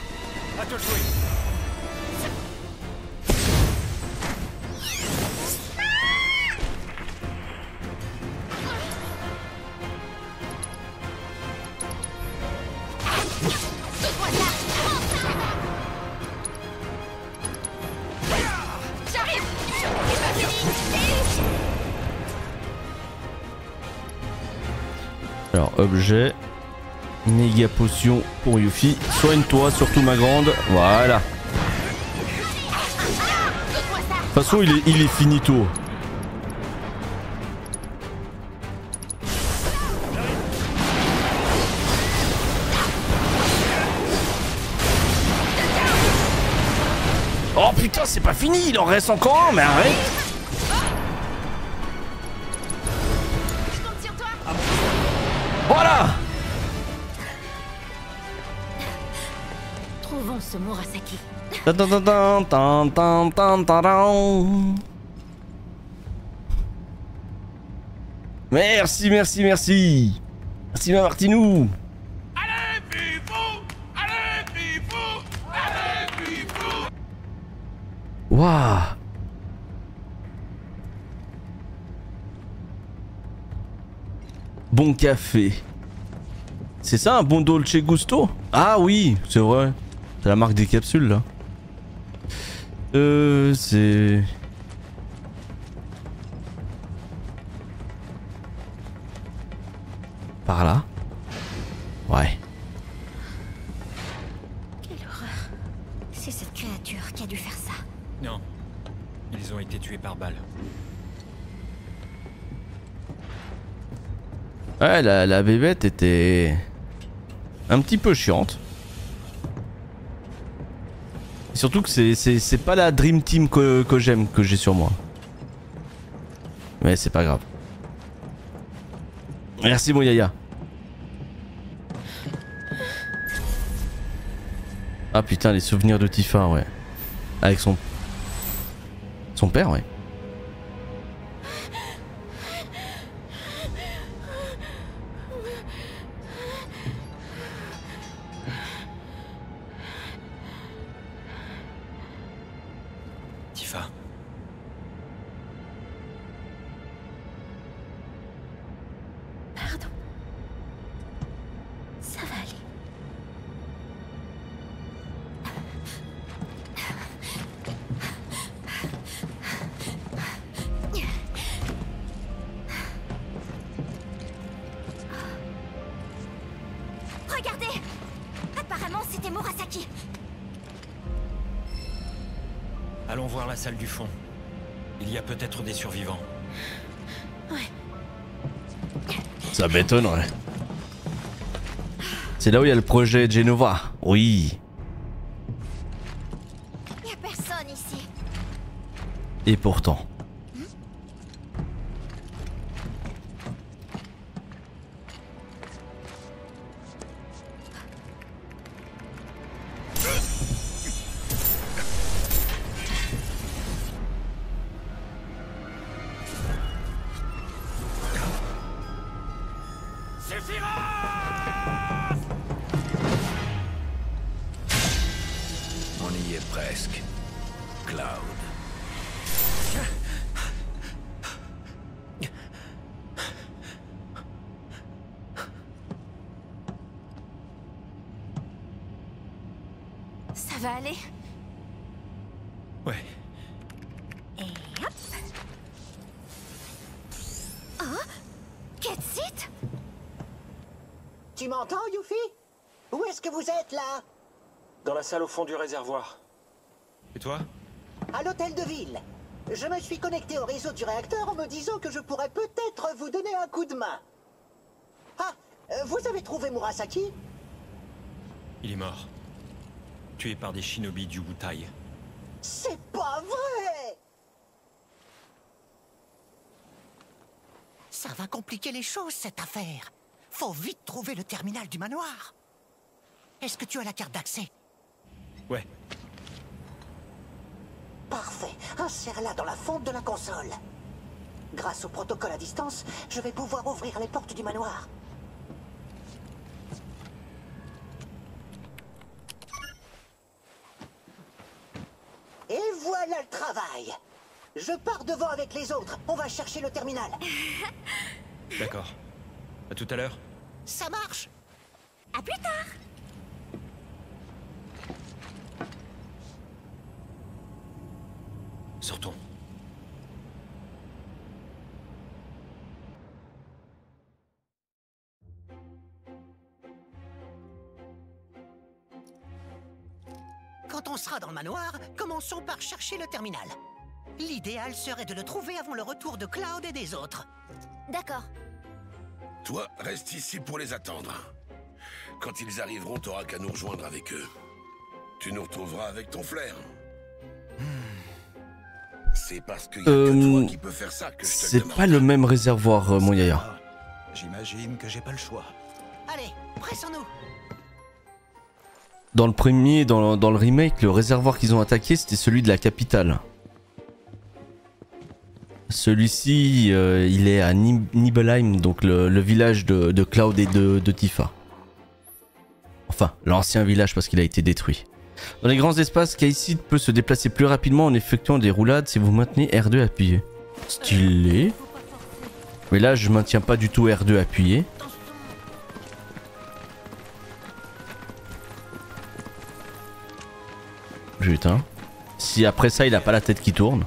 Speaker 1: Alors, objet. Méga potion pour Yuffie. Soigne-toi, surtout ma grande. Voilà. De toute façon, il est finito. Oh putain, c'est pas fini, il en reste encore un, mais arrête. Voilà.
Speaker 10: Trouvons ce Murasaki.
Speaker 1: Merci, merci, merci. Merci ma Martinou.
Speaker 14: Allez, Pipou! Allez, Pipou! Allez, Pipou!
Speaker 1: Waouh. Bon café. C'est ça un bon Dolce Gusto? Ah oui, c'est vrai. C'est la marque des capsules là. C'est... Par là? Ouais.
Speaker 7: Quelle horreur. C'est cette créature qui a dû faire ça.
Speaker 8: Non. Ils ont été tués par balle.
Speaker 1: Ouais, la bébête était un petit peu chiante. Et surtout que c'est pas la Dream Team que j'aime, que j'ai sur moi. Mais c'est pas grave. Merci mon Yaya. Ah putain, les souvenirs de Tifa, ouais. Avec son père, ouais.
Speaker 8: Tifa.
Speaker 7: Pardon. Ça va aller. Regardez! Apparemment, c'était Murasaki.
Speaker 8: Allons voir la salle du fond. Il y a peut-être des survivants.
Speaker 7: Ouais.
Speaker 1: Ça m'étonnerait. C'est là où il y a le projet Genova. Oui.
Speaker 7: Y a personne ici.
Speaker 1: Et pourtant.
Speaker 5: On y est presque. Cloud.
Speaker 7: Ça va aller?
Speaker 8: Ouais.
Speaker 7: Et hop. Oh,'?
Speaker 6: Tu m'entends, Yuffie? Où est-ce que vous êtes, là?
Speaker 8: Dans la salle au fond du réservoir.
Speaker 14: Et toi?
Speaker 6: À l'hôtel de ville. Je me suis connecté au réseau du réacteur en me disant que je pourrais peut-être vous donner un coup de main. Ah, vous avez trouvé Murasaki?
Speaker 8: Il est mort. Tué par des shinobi du Wutai.
Speaker 6: C'est pas vrai! Ça va compliquer les choses, cette affaire. Faut vite trouver le terminal du manoir. Est-ce que tu as la carte d'accès?
Speaker 8: Ouais.
Speaker 6: Parfait. Insère-la dans la fente de la console. Grâce au protocole à distance, je vais pouvoir ouvrir les portes du manoir. Et voilà le travail. Je pars devant avec les autres. On va chercher le terminal.
Speaker 8: D'accord. À tout à l'heure.
Speaker 6: Ça marche.
Speaker 7: À plus tard.
Speaker 8: Sortons.
Speaker 6: Quand on sera dans le manoir, commençons par chercher le terminal. L'idéal serait de le trouver avant le retour de Cloud et des autres.
Speaker 7: D'accord.
Speaker 5: Toi, reste ici pour les attendre. Quand ils arriveront, t'auras qu'à nous rejoindre avec eux. Tu nous retrouveras avec ton flair. C'est parce qu'il y a que toi qui peux faire ça que je te le
Speaker 1: C'est
Speaker 5: demande.
Speaker 1: pas le même réservoir, mon yaya.
Speaker 12: J'imagine que j'ai pas le choix.
Speaker 6: Allez, pressons-nous.
Speaker 1: Dans le premier, dans le remake, le réservoir qu'ils ont attaqué, c'était celui de la capitale. Celui-ci, il est à Nibelheim, donc le village de Cloud et de Tifa. Enfin, l'ancien village parce qu'il a été détruit. Dans les grands espaces, Casey peut se déplacer plus rapidement en effectuant des roulades si vous maintenez R2 appuyé. Stylé. Mais là, je maintiens pas du tout R2 appuyé. Putain. Si après ça, il a pas la tête qui tourne.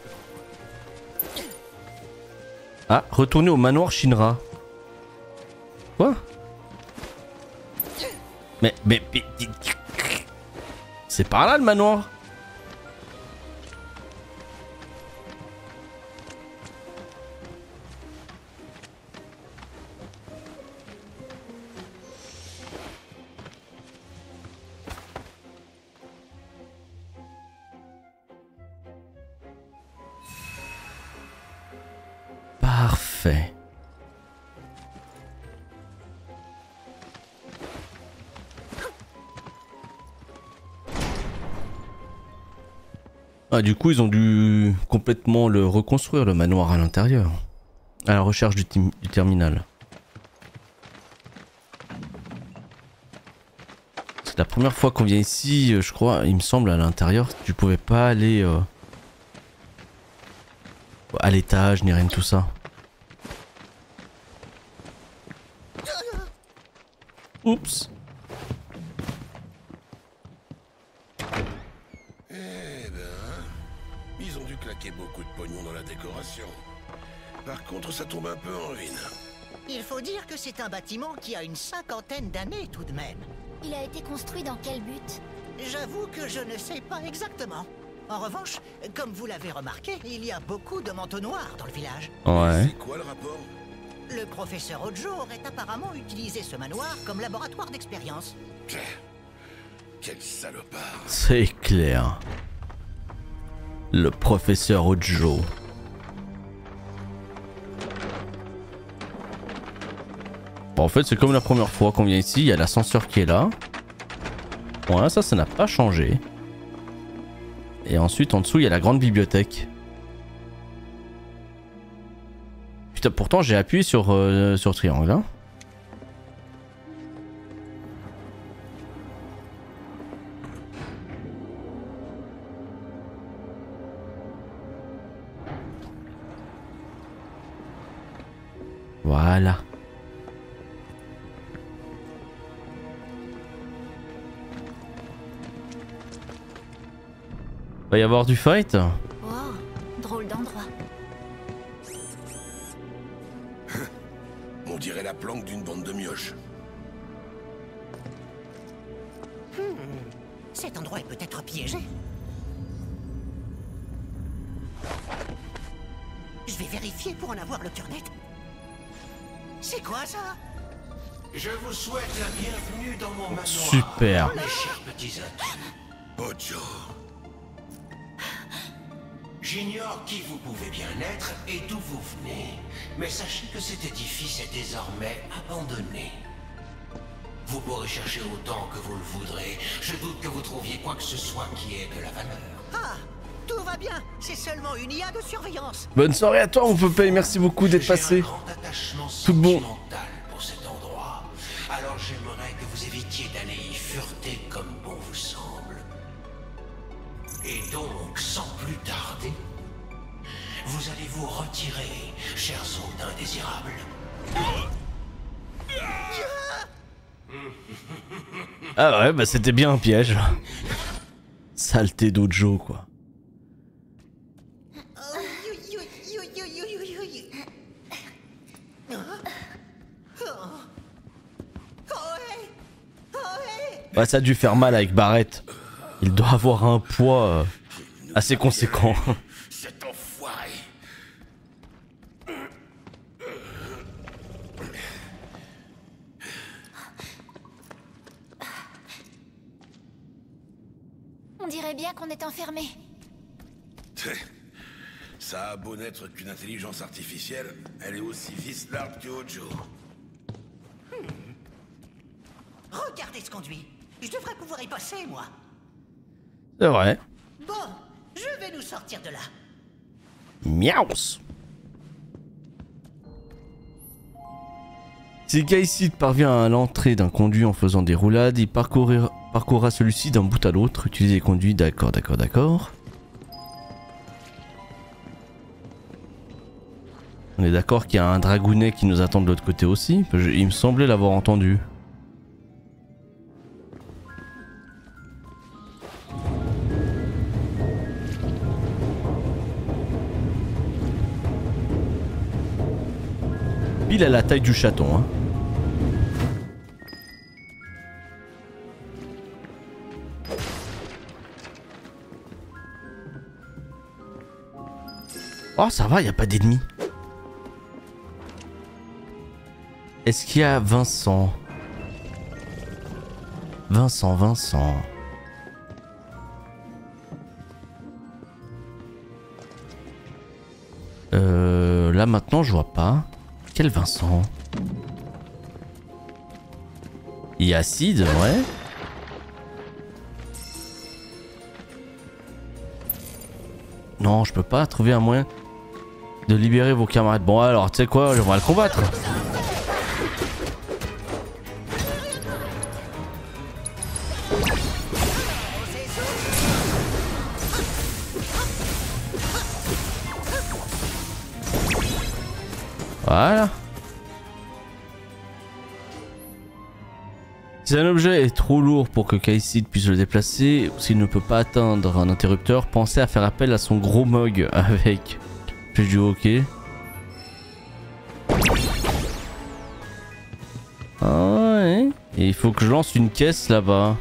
Speaker 1: Ah, retourner au manoir Shinra. Quoi? Mais... C'est par là le manoir. Parfait. Ah, du coup, ils ont dû complètement le reconstruire, le manoir à l'intérieur. À la recherche du terminal. C'est la première fois qu'on vient ici, je crois, il me semble, à l'intérieur, tu pouvais pas aller à l'étage, ni rien de tout ça. Oups.
Speaker 5: Ils ont dû claquer beaucoup de pognon dans la décoration. Par contre, ça tombe un peu en ruine.
Speaker 6: Il faut dire que c'est un bâtiment qui a une 50aine d'années tout de même.
Speaker 7: Il a été construit dans quel but?
Speaker 6: J'avoue que je ne sais pas exactement. En revanche, comme vous l'avez remarqué, il y a beaucoup de manteaux noirs dans le village.
Speaker 1: Ouais.
Speaker 5: C'est quoi le rapport?
Speaker 6: Le professeur Ojo aurait apparemment utilisé ce manoir comme laboratoire d'expérience.
Speaker 5: Quel salopard.
Speaker 1: C'est clair. Le professeur Ojo. Bon, en fait, c'est comme la première fois qu'on vient ici. Il y a l'ascenseur qui est là. Voilà, ça n'a pas changé. Et ensuite, en dessous, il y a la grande bibliothèque. Putain, pourtant, j'ai appuyé sur triangle. Hein. Voilà. Va y avoir du fight?
Speaker 7: Wow, drôle d'endroit.
Speaker 5: On dirait la planque d'une bande de mioches.
Speaker 6: peut être piégé. Je vais vérifier pour en avoir le cœur net. C'est quoi ça?
Speaker 15: Je vous souhaite la bienvenue dans mon manoir.
Speaker 1: Super.
Speaker 15: Mes chers petits amis. Ojo. J'ignore qui vous pouvez bien être et d'où vous venez, mais sachez que cet édifice est désormais abandonné. Vous pourrez chercher autant que vous le voudrez. Je doute que vous trouviez quoi que ce soit qui ait de la valeur.
Speaker 6: Ah, tout va bien. C'est seulement une IA de surveillance.
Speaker 1: Bonne soirée à toi, on peut payer. Merci beaucoup d'être passé. Tout bon.
Speaker 15: Pour cet endroit. Alors j'aimerais que vous évitiez d'aller y fureter comme bon vous semble. Et donc, sans plus tarder, vous allez vous retirer, chers hôtes indésirables.
Speaker 1: Ah ouais, bah c'était bien un piège. Saleté d'Ojo, quoi. Ouais, ça a dû faire mal avec Barrett. Il doit avoir un poids assez conséquent.
Speaker 5: Cet enfoiré.
Speaker 7: On dirait bien qu'on est enfermé.
Speaker 5: Ça a beau n'être qu'une intelligence artificielle, elle est aussi vicelarde que Ojo.
Speaker 6: Regardez ce conduit. Je devrais pouvoir y passer, moi.
Speaker 1: C'est vrai.
Speaker 6: Bon, je vais nous sortir de là.
Speaker 1: Miaus. Si Kai'Cid parvient à l'entrée d'un conduit en faisant des roulades, il parcourra celui-ci d'un bout à l'autre. Utiliser les conduits, d'accord. On est d'accord qu'il y a un dragounet qui nous attend de l'autre côté aussi. Il me semblait l'avoir entendu. Pile à la taille du chaton, hein. Oh, ça va, y a pas d'ennemis. Est-ce qu'il y a Vincent? Vincent. Là maintenant je vois pas. Quel Vincent? Il y a Cid, ouais. Non, je peux pas trouver un moyen de libérer vos camarades. Bon alors, tu sais quoi, on va le combattre. Voilà. Si un objet est trop lourd pour que Kai'Cid puisse le déplacer, ou s'il ne peut pas atteindre un interrupteur, pensez à faire appel à son gros Mog avec. J'ai du hockey. Ah ouais. Et il faut que je lance une caisse là-bas.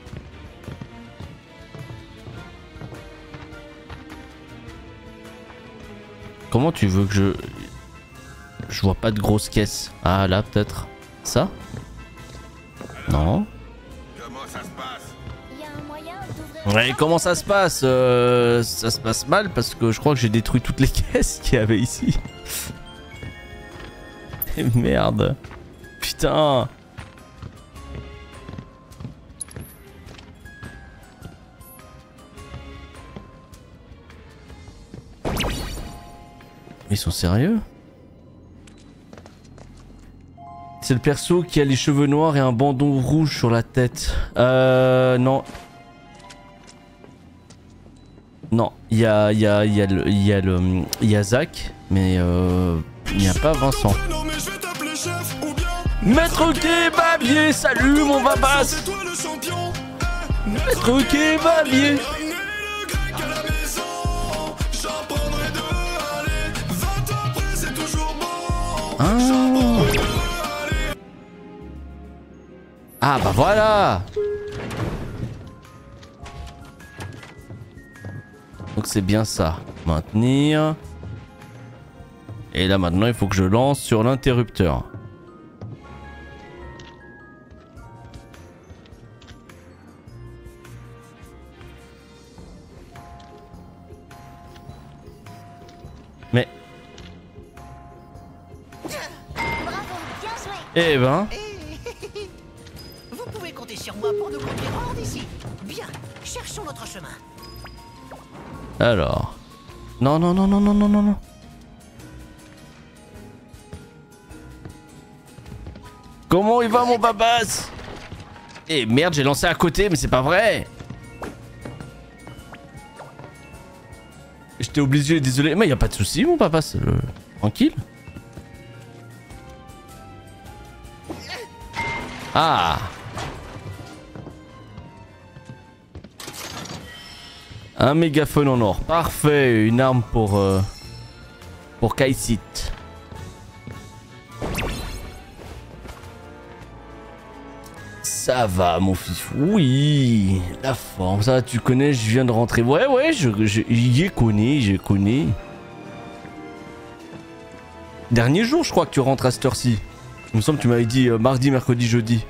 Speaker 1: Comment tu veux que je... Je vois pas de grosse caisse. Ah là peut-être. Ça? Non.
Speaker 5: Comment ça se passe?
Speaker 1: Ouais, comment ça se passe? Ça se passe mal parce que je crois que j'ai détruit toutes les caisses qu'il y avait ici. Et merde. Putain. Ils sont sérieux? C'est le perso qui a les cheveux noirs et un bandeau rouge sur la tête. Non. Non, il y a Zach, mais il n'y a pas Vincent. Maître Kebabier, salut mon Babas. Maître Kebabier. Ah bah voilà. Donc c'est bien ça. Maintenir. Et là maintenant il faut que je lance sur l'interrupteur. Mais... Eh ben...
Speaker 6: Vous pouvez compter sur moi pour nous conduire hors d'ici. Bien, cherchons notre chemin.
Speaker 1: Alors... Non, non, non, non, non, non, non, non. Comment il va mon babas? Eh merde, j'ai lancé à côté, mais c'est pas vrai. J'étais obligé, désolé. Mais y a pas de souci mon babas. Tranquille. Ah. Un mégaphone en or. Parfait. Une arme pour Kaisit. Ça va mon fils. Oui. La forme. Ça tu connais, je viens de rentrer. Ouais ouais, j'y connais, je connais. Dernier jour je crois que tu rentres à cette heure-ci. Il me semble que tu m'avais dit mardi, mercredi, jeudi.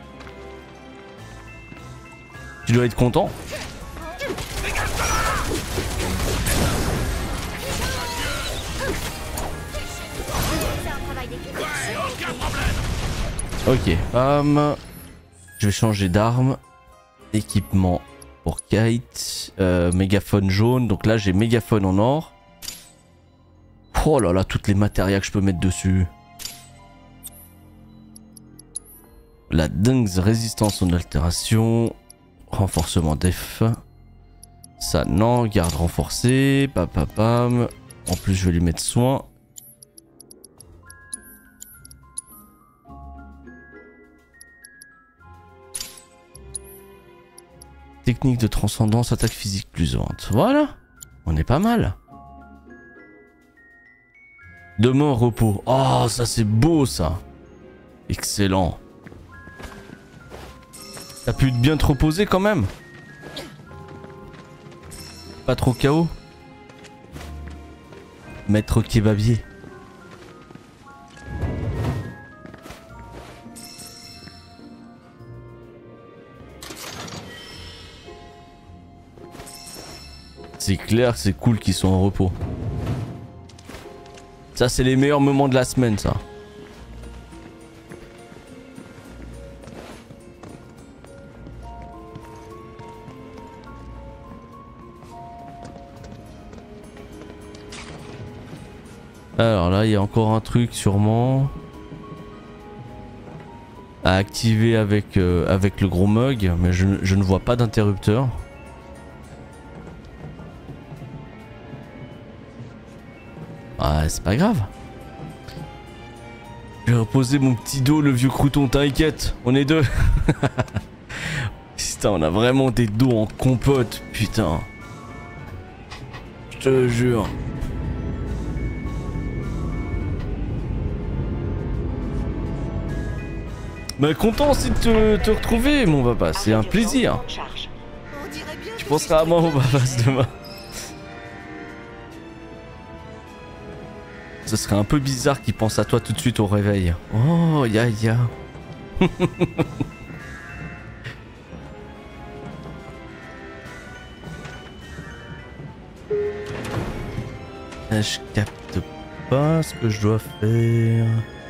Speaker 1: Tu dois être content. Ok, je vais changer d'arme. Équipement pour Kite. Mégaphone jaune. Donc là j'ai mégaphone en or. Oh là là, toutes les matérias que je peux mettre dessus. La dingue résistance en altération. Renforcement def. Ça non, garde renforcée. Pam. En plus je vais lui mettre soin. Technique de transcendance, attaque physique plus vente. Voilà, on est pas mal. Demain repos. Oh, ça c'est beau ça. Excellent. T'as pu bien te reposer quand même. Pas trop KO. Maître kebabier. C'est clair, c'est cool qu'ils sont en repos. Ça, c'est les meilleurs moments de la semaine, ça. Alors là, il y a encore un truc sûrement à activer avec le gros mug, mais je ne vois pas d'interrupteur. Ah, c'est pas grave. Je vais reposer mon petit dos, le vieux crouton, t'inquiète, on est deux. Putain, on a vraiment des dos en compote, putain. Je te jure. Mais content aussi de te retrouver, mon papa, c'est un plaisir. Tu penseras à moi, mon papa, demain. Ce serait un peu bizarre qu'il pense à toi tout de suite au réveil. Oh, ya. Je capte pas ce que je dois faire.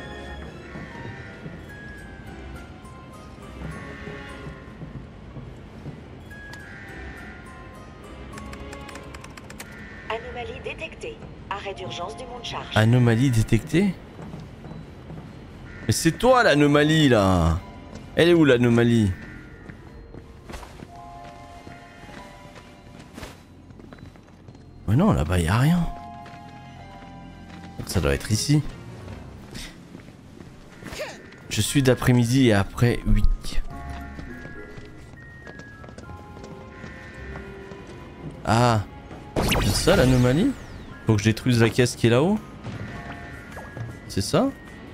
Speaker 16: Anomalie détectée. Arrêt d'urgence du monde charge.
Speaker 1: Anomalie détectée? Mais c'est toi l'anomalie là. Elle est où l'anomalie? Mais non, là-bas y a rien. Ça doit être ici. Je suis d'après-midi et après 8. Ah, c'est ça l'anomalie? Faut que je détruise la caisse qui est là-haut? C'est ça?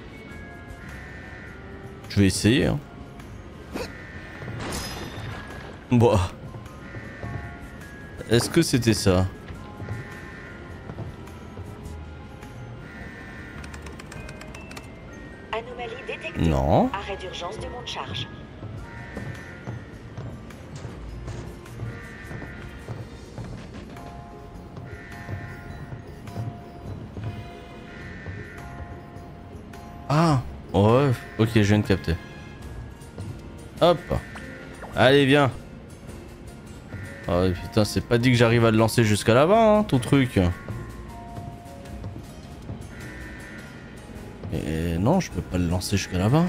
Speaker 1: Je vais essayer hein. Bon. Est-ce que c'était ça?
Speaker 16: Anomalie détectée.
Speaker 1: Non.
Speaker 16: Arrêt d'urgence du monde charge.
Speaker 1: Ah, ouais, ok, je viens de capter. Hop. Allez, viens. Oh putain, c'est pas dit que j'arrive à le lancer jusqu'à là-bas, hein, ton truc. Et non, je peux pas le lancer jusqu'à là-bas.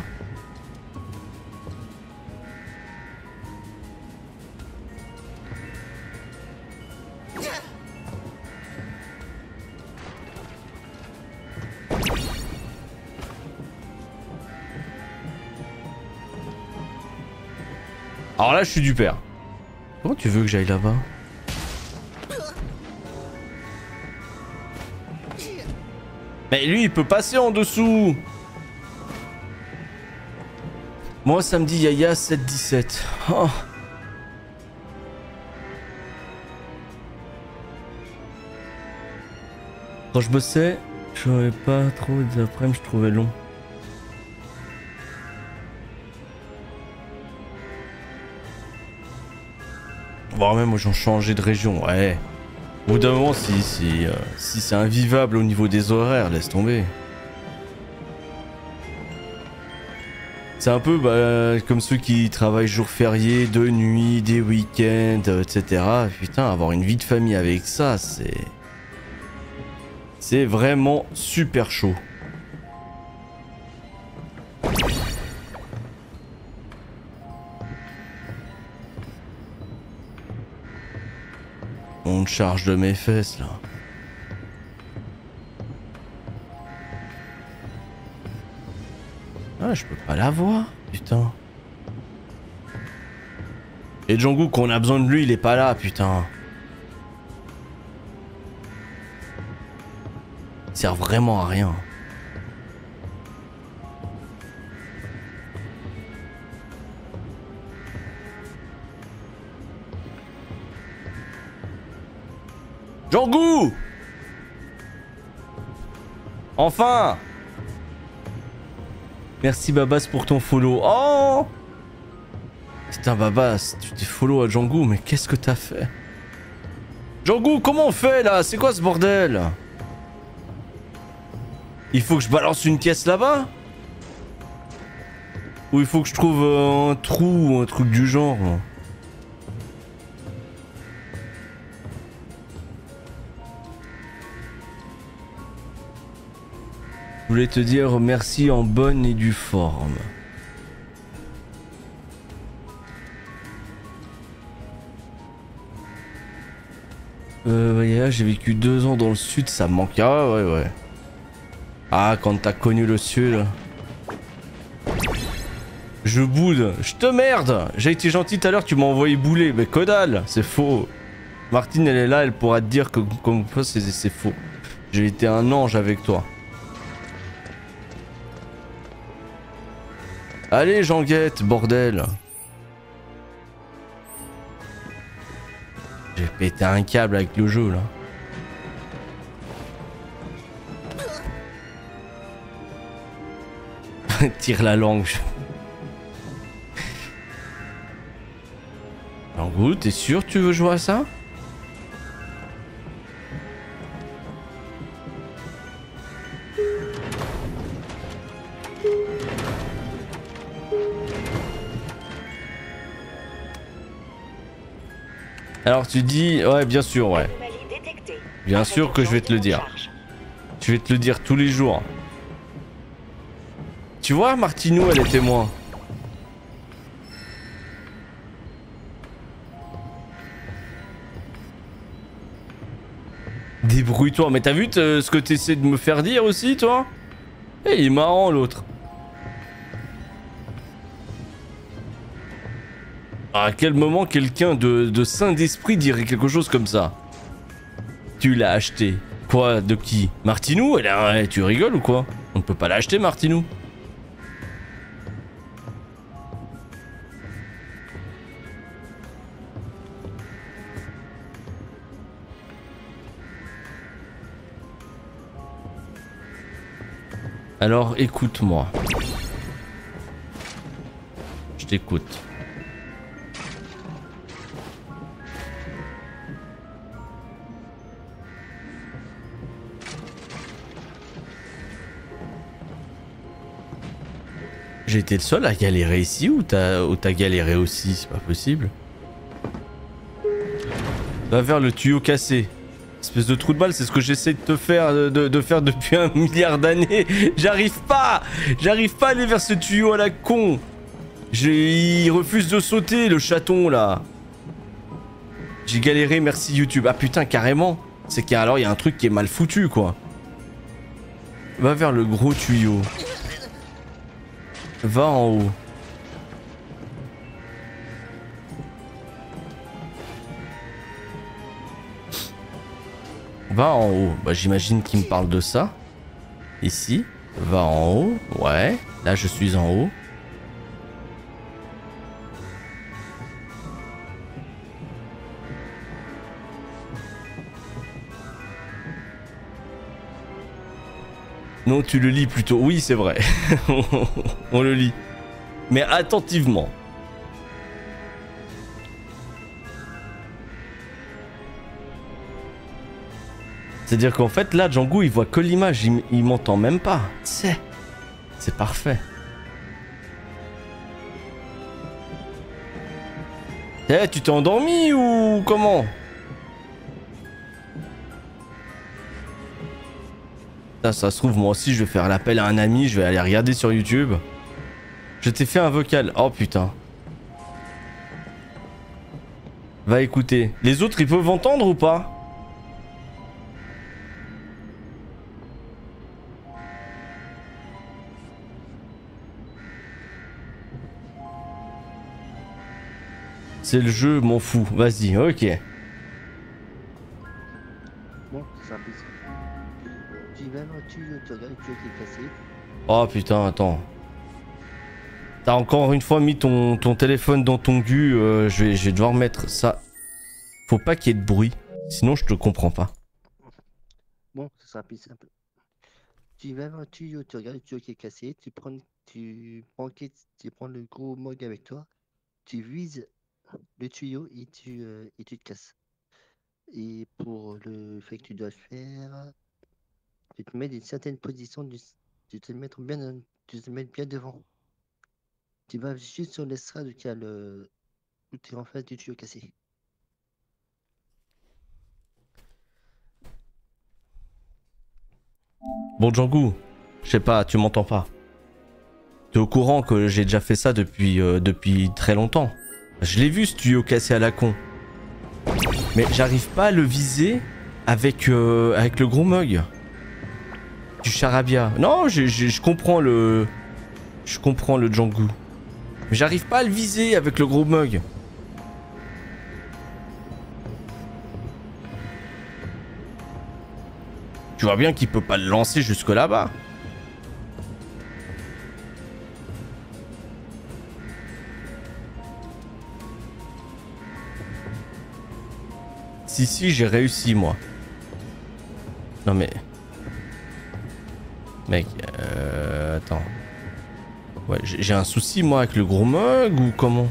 Speaker 1: Alors là, je suis du père. Comment tu veux que j'aille là-bas? Mais lui, il peut passer en dessous. Moi, ça me dit Yaya 7-17. Oh. Quand je bossais, je n'avais pas trop d'après-midi, je trouvais long. Bon, même moi, j'en changé de région, ouais. Au bout d'un moment, si c'est invivable au niveau des horaires, laisse tomber. C'est un peu comme ceux qui travaillent jours fériés, de nuit, des week-ends, etc. Putain, avoir une vie de famille avec ça, c'est vraiment super chaud. On charge de mes fesses là. Ah, je peux pas la voir, putain. Et Jungkook, qu'on a besoin de lui, il est pas là, putain. Il sert vraiment à rien. Jungkook! Enfin! Merci Babas pour ton follow. Oh! Putain Babas, tu t'es follow à Jungkook, mais qu'est-ce que t'as fait? Jungkook, comment on fait là? C'est quoi ce bordel? Il faut que je balance une caisse là-bas? Ou il faut que je trouve un trou ou un truc du genre? Je voulais te dire merci en bonne et due forme. Ouais, j'ai vécu 2 ans dans le sud, ça me manque. Ah ouais. Ah, quand t'as connu le sud. Je boude. Je te merde. J'ai été gentil tout à l'heure, tu m'as envoyé bouler. Mais que dalle, c'est faux. Martine, elle est là, elle pourra te dire que comme quoi c'est faux. J'ai été un ange avec toi. Allez, Jean-Guette, bordel. J'ai pété un câble avec le jeu, là. Tire la langue. Jungkook, t'es sûr que tu veux jouer à ça? Alors tu dis, ouais bien sûr, ouais. Bien sûr que je vais te le dire. Je vais te le dire tous les jours. Tu vois, Martinou, elle est témoin. Débrouille-toi, mais t'as vu ce que t'essaies de me faire dire aussi, toi? Eh, il est marrant l'autre. À quel moment quelqu'un de sain d'esprit dirait quelque chose comme ça? Tu l'as acheté. Quoi? De qui? Martinou? Tu rigoles ou quoi? On ne peut pas l'acheter, Martinou. Alors écoute-moi. Je t'écoute. J'ai été le seul à galérer ici ou t'as galéré aussi? C'est pas possible. Va vers le tuyau cassé. Espèce de trou de balle, c'est ce que j'essaie de te faire, de faire depuis 1 milliard d'années. J'arrive pas à aller vers ce tuyau à la con. Il refuse de sauter, le chaton là. J'ai galéré, merci YouTube. Ah putain, carrément. C'est qu'alors il y a un truc qui est mal foutu quoi. Va vers le gros tuyau. Va en haut. Va en haut. Bah j'imagine qu'il me parle de ça. Ici. Va en haut. Ouais. Là je suis en haut. Non, tu le lis plutôt. Oui, c'est vrai. On le lit. Mais attentivement. C'est-à-dire qu'en fait, là, Django, il voit que l'image. Il m'entend même pas. C'est parfait. Eh, tu t'es endormi ou comment? Ça se trouve, moi aussi, je vais faire l'appel à un ami, je vais aller regarder sur YouTube. Je t'ai fait un vocal. Oh putain. Va écouter. Les autres, ils peuvent entendre ou pas? C'est le jeu, m'en fous. Vas-y, ok.
Speaker 17: Bon, c'est simple. Tu vas dans le tuyau, tu regardes le tuyau qui est cassé.
Speaker 1: Oh putain, attends. T'as encore une fois mis ton téléphone dans ton cul. Je vais devoir mettre ça. Faut pas qu'il y ait de bruit. Sinon, je te comprends pas.
Speaker 17: Bon, c'est simple. Tu vas dans le tuyau, tu regardes le tuyau qui est cassé. Tu prends le gros mug avec toi. Tu vises le tuyau et tu te casses. Et pour le fait que tu dois faire, tu te mets dans une certaine position, tu te mets bien devant. Tu vas juste sur l'estrade qui a le... Tu es en face du tuyau cassé.
Speaker 1: Bon Django, je sais pas, tu m'entends pas. T'es au courant que j'ai déjà fait ça depuis très longtemps. Je l'ai vu ce tuyau cassé à la con. Mais j'arrive pas à le viser avec le gros mug. Du charabia. Non, je comprends le... Je comprends le Django. Mais j'arrive pas à le viser avec le gros mug. Tu vois bien qu'il peut pas le lancer jusque là-bas. Si, j'ai réussi, moi. Non, mais... Mec, attends. Ouais, j'ai un souci, moi, avec le gros mug ou comment?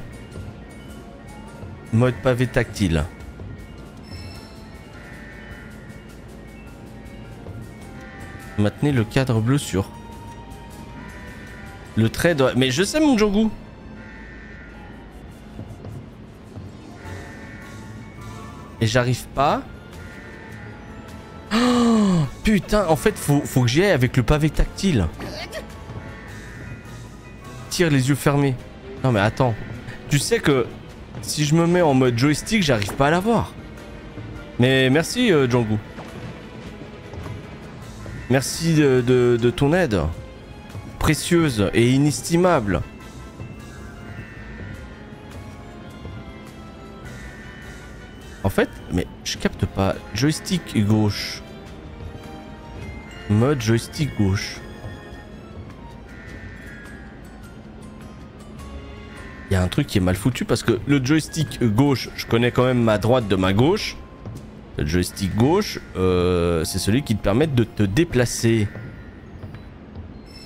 Speaker 1: Mode pavé tactile. Maintenez le cadre bleu sur. Le trait doit... Mais je sais, mon Django. Et j'arrive pas. Oh, putain, en fait, faut que j'y aille avec le pavé tactile. Tire les yeux fermés. Non mais attends. Tu sais que si je me mets en mode joystick, j'arrive pas à l'avoir. Mais merci Django. Merci de ton aide. Précieuse et inestimable. En fait, mais je capte pas. Joystick gauche. Mode joystick gauche. Il y a un truc qui est mal foutu parce que le joystick gauche, je connais quand même ma droite de ma gauche. Le joystick gauche, c'est celui qui te permet de te déplacer.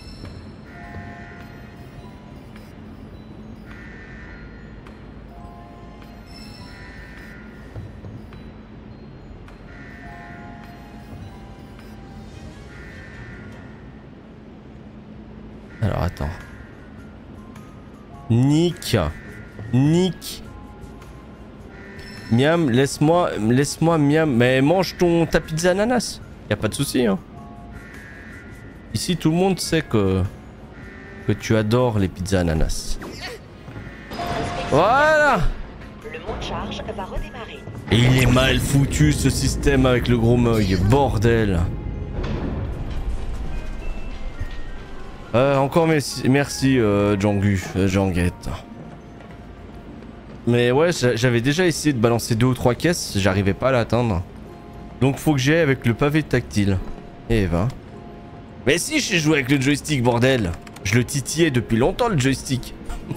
Speaker 1: Alors attends. Nick. Nick. Miam, laisse-moi Miam. Mais mange ta pizza ananas. Y a pas de souci, hein. Ici, tout le monde sait que tu adores les pizzas ananas. Voilà.
Speaker 16: Le mont de charge va redémarrer.
Speaker 1: Et il est mal foutu ce système avec le gros Moy. Bordel. Encore merci Djanguette. Mais ouais, j'avais déjà essayé de balancer 2 ou 3 caisses, j'arrivais pas à l'atteindre. Donc faut que j'y aille avec le pavé tactile. Et va. Mais si, j'ai joué avec le joystick, bordel. Je le titillais depuis longtemps, le joystick.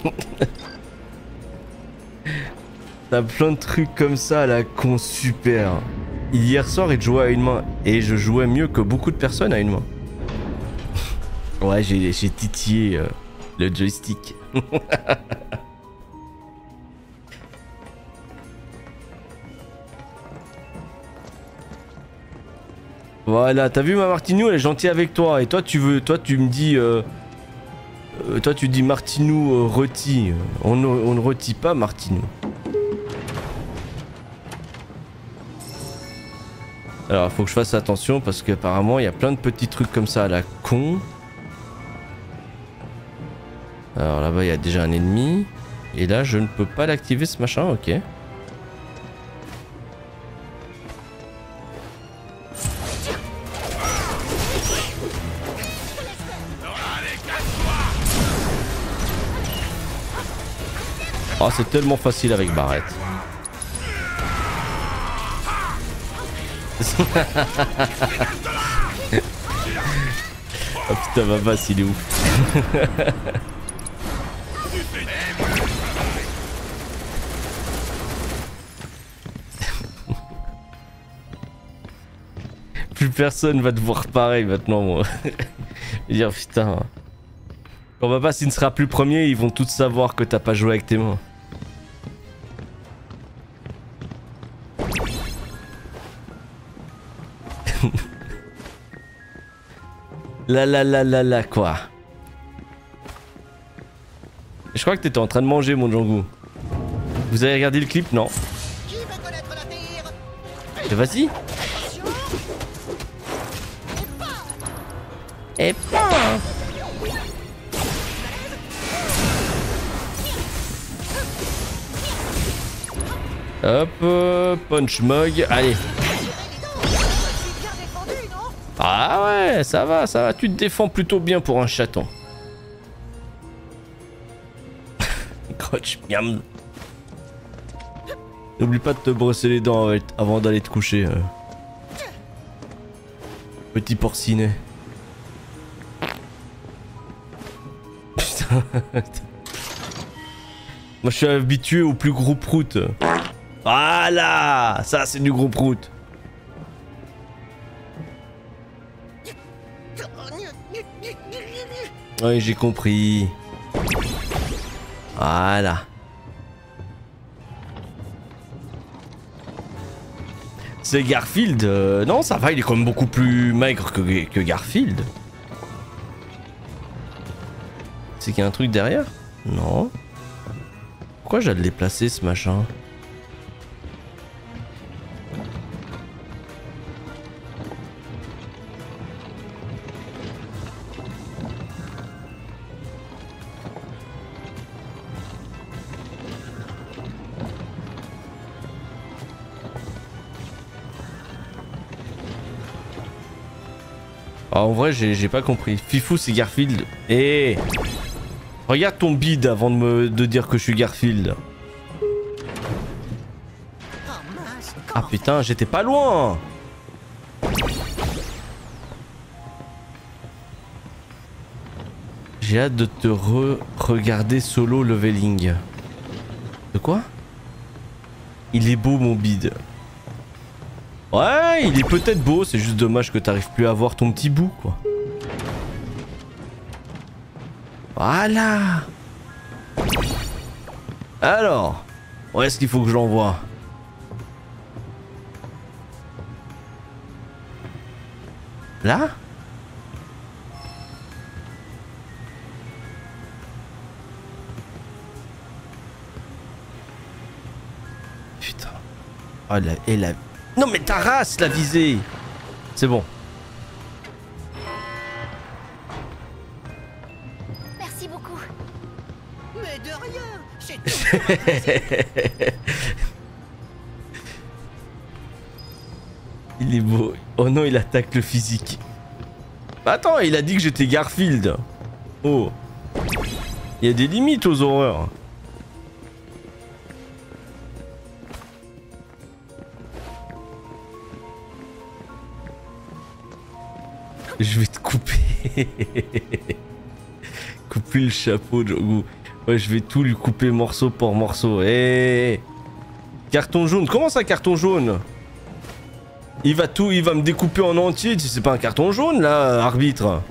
Speaker 1: T'as plein de trucs comme ça à la con, super. Hier soir, il jouait à une main. Et je jouais mieux que beaucoup de personnes à une main. Ouais, j'ai titillé le joystick. Voilà, t'as vu ma Martinou, elle est gentille avec toi. Et toi tu me dis... toi tu dis Martinou rôti. On ne rôtit pas Martinou. Alors faut que je fasse attention parce qu'apparemment il y a plein de petits trucs comme ça à la con. Alors là-bas il y a déjà un ennemi. Et là je ne peux pas l'activer ce machin, ok. Oh, c'est tellement facile avec Barrett. Oh putain, ma basse, il est ouf. Plus personne va te voir pareil maintenant, moi. Je veux dire, putain. Quand ma basse, il ne sera plus premier, ils vont tous savoir que t'as pas joué avec tes mains. La quoi. Je crois que t'étais en train de manger mon Django. Vous avez regardé le clip? Non. Vas-y. Et pas. Hop, punch mug, allez. Ah ouais, ça va, tu te défends plutôt bien pour un chaton. Coach, miam. N'oublie pas de te brosser les dents avant d'aller te coucher. Petit porcinet. Putain. Moi je suis habitué au plus gros prout. Voilà, ça c'est du gros prout. Oui, j'ai compris. Voilà. C'est Garfield. Non, ça va, il est quand même beaucoup plus maigre que Garfield. C'est qu'il y a un truc derrière? Non. Pourquoi j'ai à le déplacer ce machin? Ah, en vrai, j'ai pas compris. Fifou, c'est Garfield. Eh, regarde ton bide avant de dire que je suis Garfield. Ah putain, j'étais pas loin. J'ai hâte de te regarder solo leveling. De quoi? Il est beau mon bide. Ouais, il est peut-être beau, c'est juste dommage que t'arrives plus à voir ton petit bout, quoi. Voilà. Alors, où est-ce qu'il faut que je l'envoie? Là? Oh, elle a... Non mais ta race l'a visé. C'est bon.
Speaker 7: Merci beaucoup.
Speaker 6: Mais de rien. C'est
Speaker 1: Il est beau. Oh non, il attaque le physique. Bah attends, il a dit que j'étais Garfield. Oh. Il y a des limites aux horreurs. Je vais te couper. Couper le chapeau, Django. Ouais, je vais tout lui couper morceau par morceau. Hey. Carton jaune. Comment ça, carton jaune? Il va me découper en entier. C'est pas un carton jaune, là, arbitre.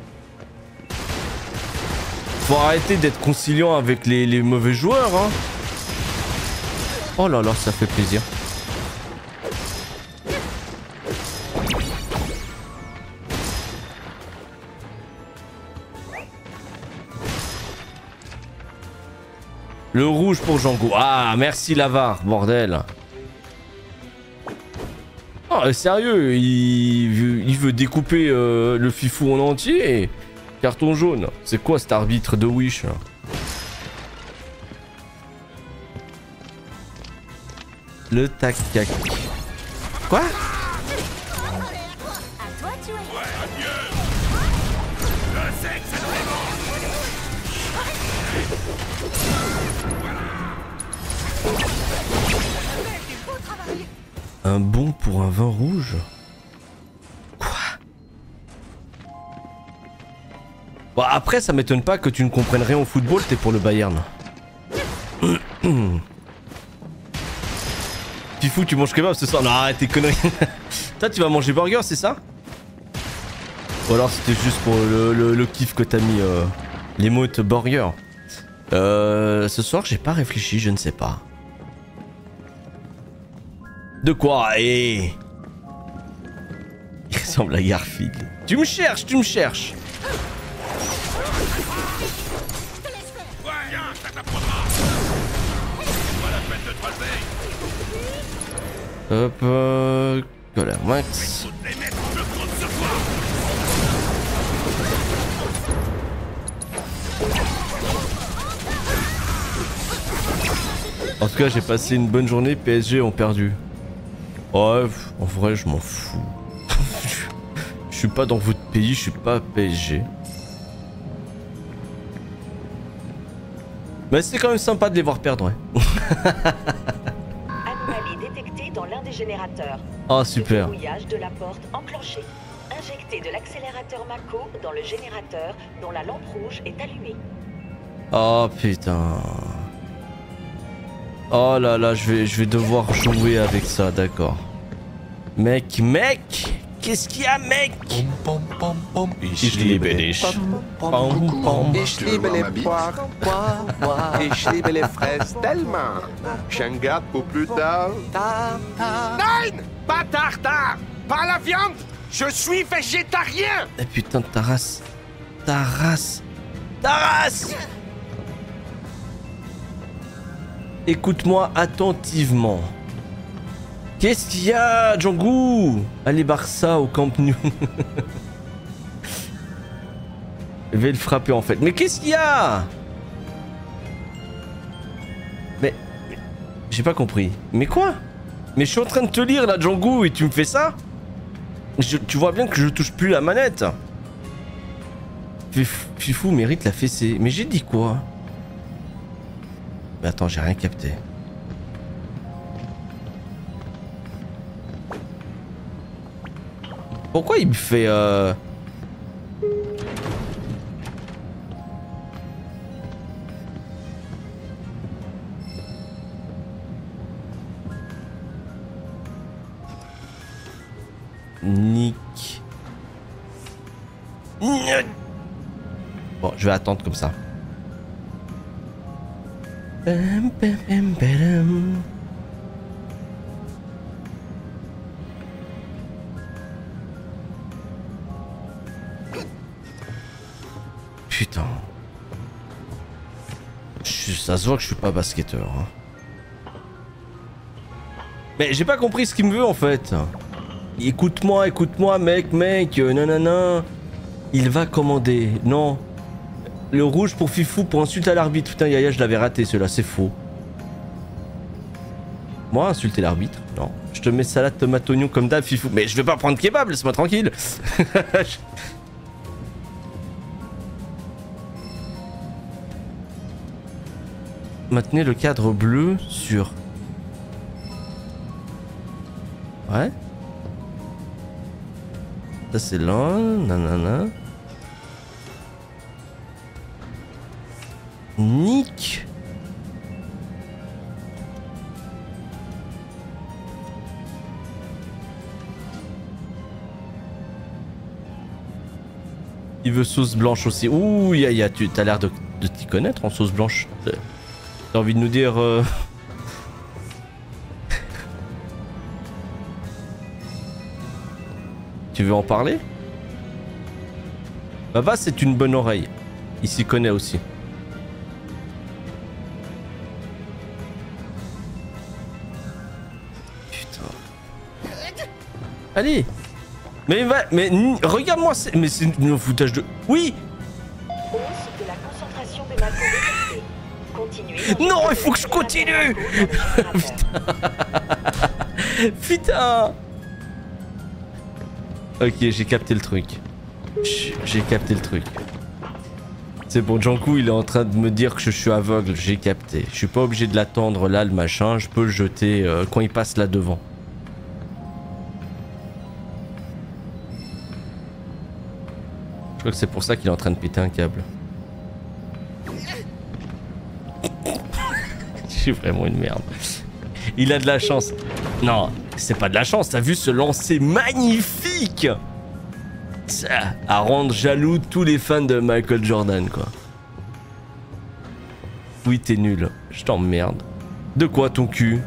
Speaker 1: Faut arrêter d'être conciliant avec les mauvais joueurs, hein. Oh là là, ça fait plaisir. Le rouge pour Django. Ah, merci l'avare, bordel. Oh, sérieux, il veut découper le fifou en entier. Carton jaune. C'est quoi cet arbitre de Wish là? Le tac-tac. Quoi? Un bon pour un vin rouge? Quoi? Bon, après, ça m'étonne pas que tu ne comprennes rien au football, t'es pour le Bayern. Fifou, tu manges kebab ce soir? Non, arrête tes conneries. Toi, tu vas manger burger, c'est ça? Ou alors c'était juste pour le kiff que t'as mis l'émote burger. Ce soir, j'ai pas réfléchi, je ne sais pas. De quoi? Eh, il ressemble à Garfield. Tu me cherches, tu me cherches. Hop, colère max. En tout cas, j'ai passé une bonne journée. PSG ont perdu. Ouais, en vrai, je m'en fous. Je suis pas dans votre pays, je suis pas PSG. Mais c'est quand même sympa de les voir perdre, ouais.
Speaker 16: Anomalie détectée dans l'un des générateurs.
Speaker 1: Oh, super.
Speaker 16: Verrouillage de la porte enclenché. Injectez de l'accélérateur Mako dans le générateur dont la lampe rouge est allumée.
Speaker 1: Oh putain. Oh là là, je vais devoir jouer avec ça, d'accord. Mec, qu'est-ce qu'il y a, mec?
Speaker 2: Ich liebe dich. Ich liebe les poires, ich liebe les fraises tellement. J'en garde pour plus tard. Nein! Pas tartare! Pas la viande! Je suis végétarien!
Speaker 1: Eh putain, ta race. Ta race. Ta race! Écoute-moi attentivement. Qu'est-ce qu'il y a, Django? Allez, Barça au Camp Nou. Je vais le frapper en fait. Mais qu'est-ce qu'il y a? Mais j'ai pas compris. Mais quoi? Mais je suis en train de te lire là, Django, et tu me fais ça? Tu vois bien que je touche plus la manette. Fifou mérite la fessée. Mais j'ai dit quoi? Mais attends, j'ai rien capté. Pourquoi il me fait Nick. Bon, je vais attendre comme ça. Putain. Ça se voit que je suis pas basketteur. Hein. Mais j'ai pas compris ce qu'il me veut en fait. Écoute-moi, mec, nanana. Il va commander. Non. Le rouge pour Fifou pour insulter à l'arbitre. Putain, Yaya, je l'avais raté celui-là, c'est faux. Moi, insulter l'arbitre? Non. Je te mets salade, tomate, oignon comme d'hab, Fifou. Mais je vais pas prendre kebab, laisse-moi tranquille. Maintenez le cadre bleu sur... Ouais. Ça c'est là, nanana. Nick. Il veut sauce blanche aussi. Ouh, Yaya, tu as l'air de t'y connaître en sauce blanche. T'as envie de nous dire... Tu veux en parler? Baba, c'est une bonne oreille. Il s'y connaît aussi. Putain. Allez. Mais regarde-moi, mais c'est un foutage de... Oui.
Speaker 16: Hausse de la concentration de Mako détectée. Continuez.
Speaker 1: Non, il faut que je continue. Putain. Ok, j'ai capté le truc. J'ai capté le truc. C'est bon, Janku, il est en train de me dire que je suis aveugle. J'ai capté. Je suis pas obligé de l'attendre là, le machin. Je peux le jeter quand il passe là devant. Je crois que c'est pour ça qu'il est en train de péter un câble. Je suis vraiment une merde. Il a de la chance. Non, c'est pas de la chance. T'as vu ce lancer magnifique? Ça, à rendre jaloux tous les fans de Michael Jordan, quoi. Oui, t'es nul. Je t'emmerde. De quoi ton cul?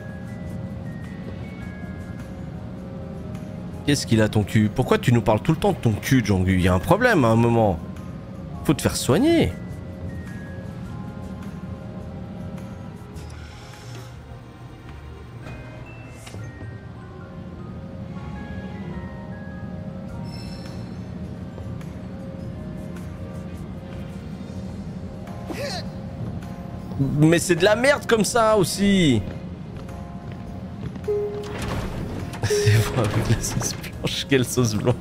Speaker 1: Qu'est-ce qu'il a ton cul? Pourquoi tu nous parles tout le temps de ton cul, Jangu? Il y a un problème à un moment. Faut te faire soigner. Mais c'est de la merde comme ça aussi. C'est vrai avec la sauce blanche. Quelle sauce blanche.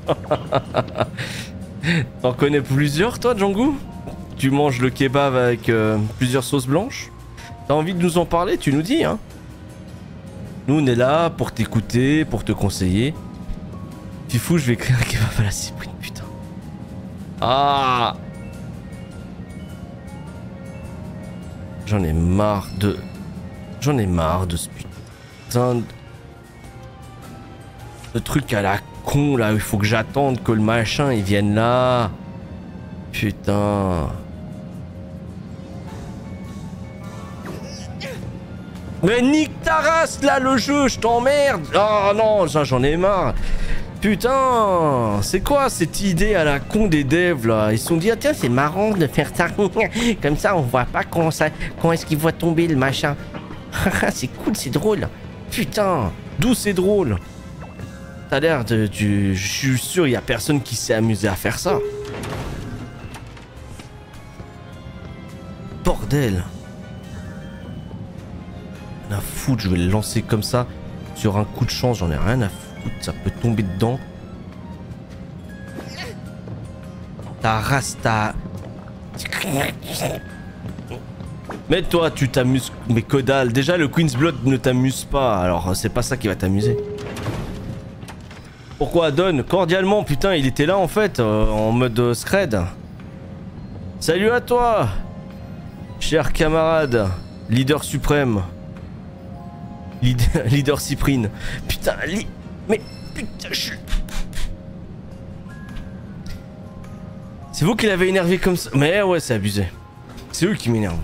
Speaker 1: T'en connais plusieurs toi, Jangu? Tu manges le kebab avec plusieurs sauces blanches? T'as envie de nous en parler? Tu nous dis, hein. Nous on est là pour t'écouter, pour te conseiller. Fifou, je vais créer un kebab à la cyprine, putain. Ah. J'en ai marre de ce putain de truc à la con là. Il faut que j'attende que le machin il vienne là. Putain. Mais nique ta race là le jeu, je t'emmerde. Oh non, j'en ai marre. Putain, c'est quoi cette idée à la con des devs là? Ils se sont dit, ah tiens, c'est marrant de faire ça. Comme ça, on voit pas quand est-ce qu'il voit tomber le machin. C'est cool, c'est drôle. Putain, d'où c'est drôle? T'as l'air de... Je suis sûr, il y a personne qui s'est amusé à faire ça. Bordel. Rien à foutre, je vais le lancer comme ça. Sur un coup de chance, j'en ai rien à foutre. Ça peut tomber dedans. Ta race, ta... Mais toi, tu t'amuses... Mais que dalle. Déjà, le Queen's Blood ne t'amuse pas. Alors, c'est pas ça qui va t'amuser. Pourquoi Don? Cordialement, putain, il était là en fait, en mode scred. Salut à toi, cher camarade, leader suprême. Leader Cyprine. Putain, mais putain, c'est vous qui l'avez énervé comme ça. Mais ouais, c'est abusé. C'est eux qui m'énervent.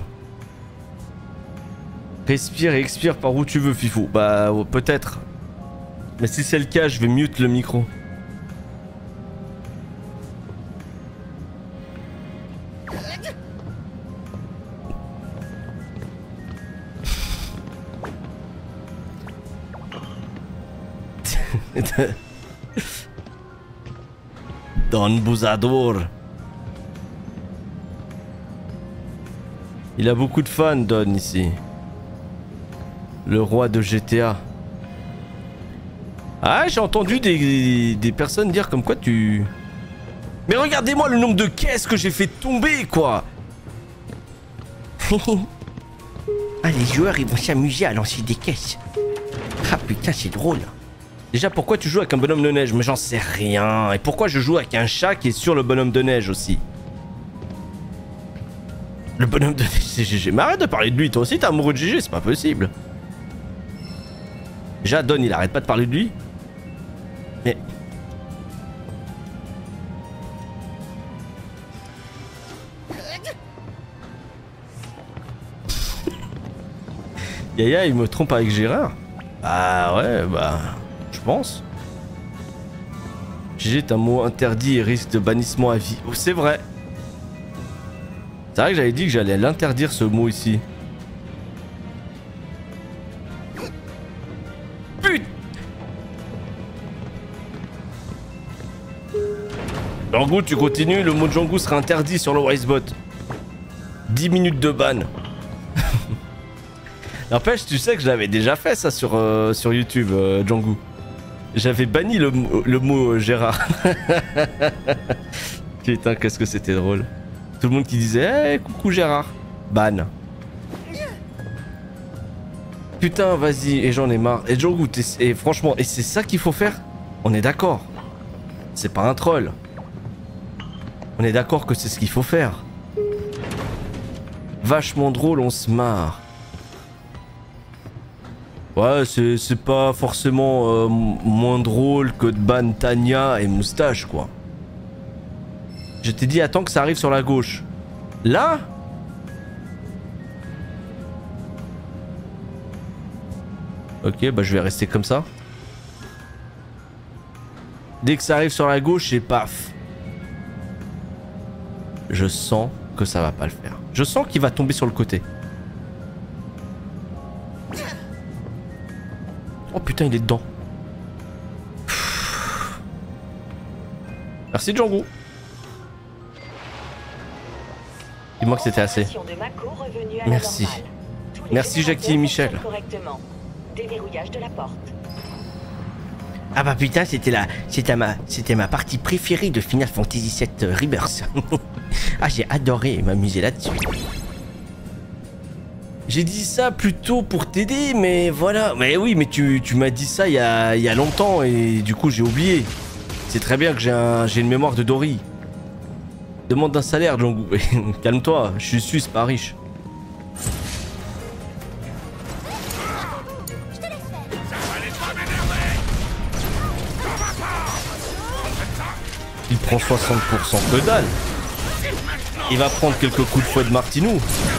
Speaker 1: Respire et expire par où tu veux, Fifou. Bah, peut-être. Mais si c'est le cas, je vais mute le micro. Don Buzador. Il a beaucoup de fans, Don, ici. Le roi de GTA. Ah, j'ai entendu des personnes dire comme quoi tu... Mais regardez-moi le nombre de caisses que j'ai fait tomber, quoi.
Speaker 6: Ah, les joueurs, ils vont s'amuser à lancer des caisses. Ah putain, c'est drôle.
Speaker 1: Déjà, pourquoi tu joues avec un bonhomme de neige? Mais j'en sais rien. Et pourquoi je joue avec un chat qui est sur le bonhomme de neige aussi? Le bonhomme de neige, c'est GG. Mais arrête de parler de lui, toi aussi t'es amoureux de GG, c'est pas possible. Déjà, Don, il arrête pas de parler de lui. Mais... Yaya, il me trompe avec Gérard? Ah ouais, bah... Je pense. GG est un mot interdit et risque de bannissement à vie. Oh, c'est vrai. C'est vrai que j'avais dit que j'allais l'interdire, ce mot ici. Putain. Django, tu continues, le mot Django sera interdit sur le Wisebot. 10 minutes de ban. N'empêche, tu sais que je l'avais déjà fait ça sur YouTube, Django. J'avais banni le mot Gérard. Putain, qu'est-ce que c'était drôle. Tout le monde qui disait hey, coucou Gérard. Ban. Putain, vas-y, et j'en ai marre. Et Django, et franchement, et c'est ça qu'il faut faire? On est d'accord. C'est pas un troll. On est d'accord que c'est ce qu'il faut faire. Vachement drôle, on se marre. Ouais, c'est pas forcément moins drôle que de ban Tania et Moustache, quoi. Je t'ai dit, attends que ça arrive sur la gauche. Là? Ok, bah je vais rester comme ça. Dès que ça arrive sur la gauche, et paf. Je sens que ça va pas le faire. Je sens qu'il va tomber sur le côté. Oh putain, il est dedans. Merci Django. Dis-moi que c'était assez. Merci. Merci Jackie et Michel.
Speaker 16: Déverrouillage de la porte.
Speaker 6: Ah bah putain, c'était ma partie préférée de Final Fantasy VII Rebirth. Ah, j'ai adoré m'amuser là-dessus.
Speaker 1: J'ai dit ça plutôt pour t'aider, mais voilà. Mais oui, mais tu m'as dit ça il y a longtemps et du coup j'ai oublié. C'est très bien que j'ai une mémoire de Dory. Demande d'un salaire, Django. Calme-toi, je suis suisse, pas riche. Il prend 60% que dalle. Il va prendre quelques coups de fouet de Martinou.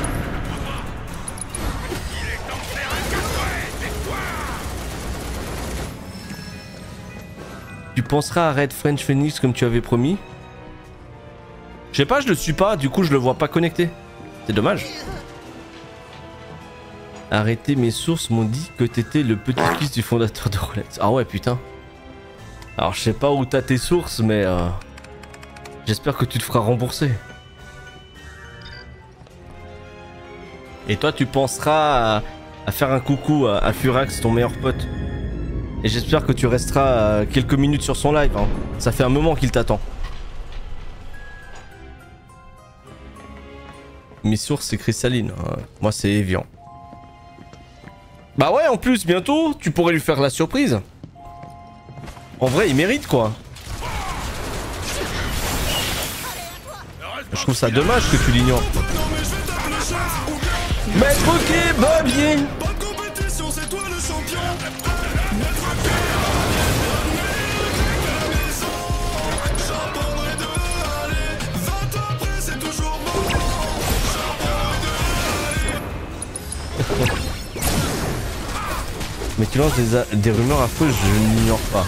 Speaker 1: Tu penseras à Red French Phoenix comme tu avais promis? Je sais pas, je le suis pas, du coup je le vois pas connecté. C'est dommage. Arrêtez, mes sources m'ont dit que t'étais le petit-fils du fondateur de Rolex. Ah ouais, putain. Alors je sais pas où t'as tes sources, mais j'espère que tu te feras rembourser. Et toi tu penseras à faire un coucou à Furax, ton meilleur pote. Et j'espère que tu resteras quelques minutes sur son live, hein. Ça fait un moment qu'il t'attend. Mes sources c'est cristalline, hein. Moi c'est Evian. Bah ouais, en plus bientôt tu pourrais lui faire la surprise. En vrai il mérite quoi. Je trouve ça dommage que tu l'ignores. Maître kebabier. Mais tu lances des rumeurs affreuses, je n'ignore pas.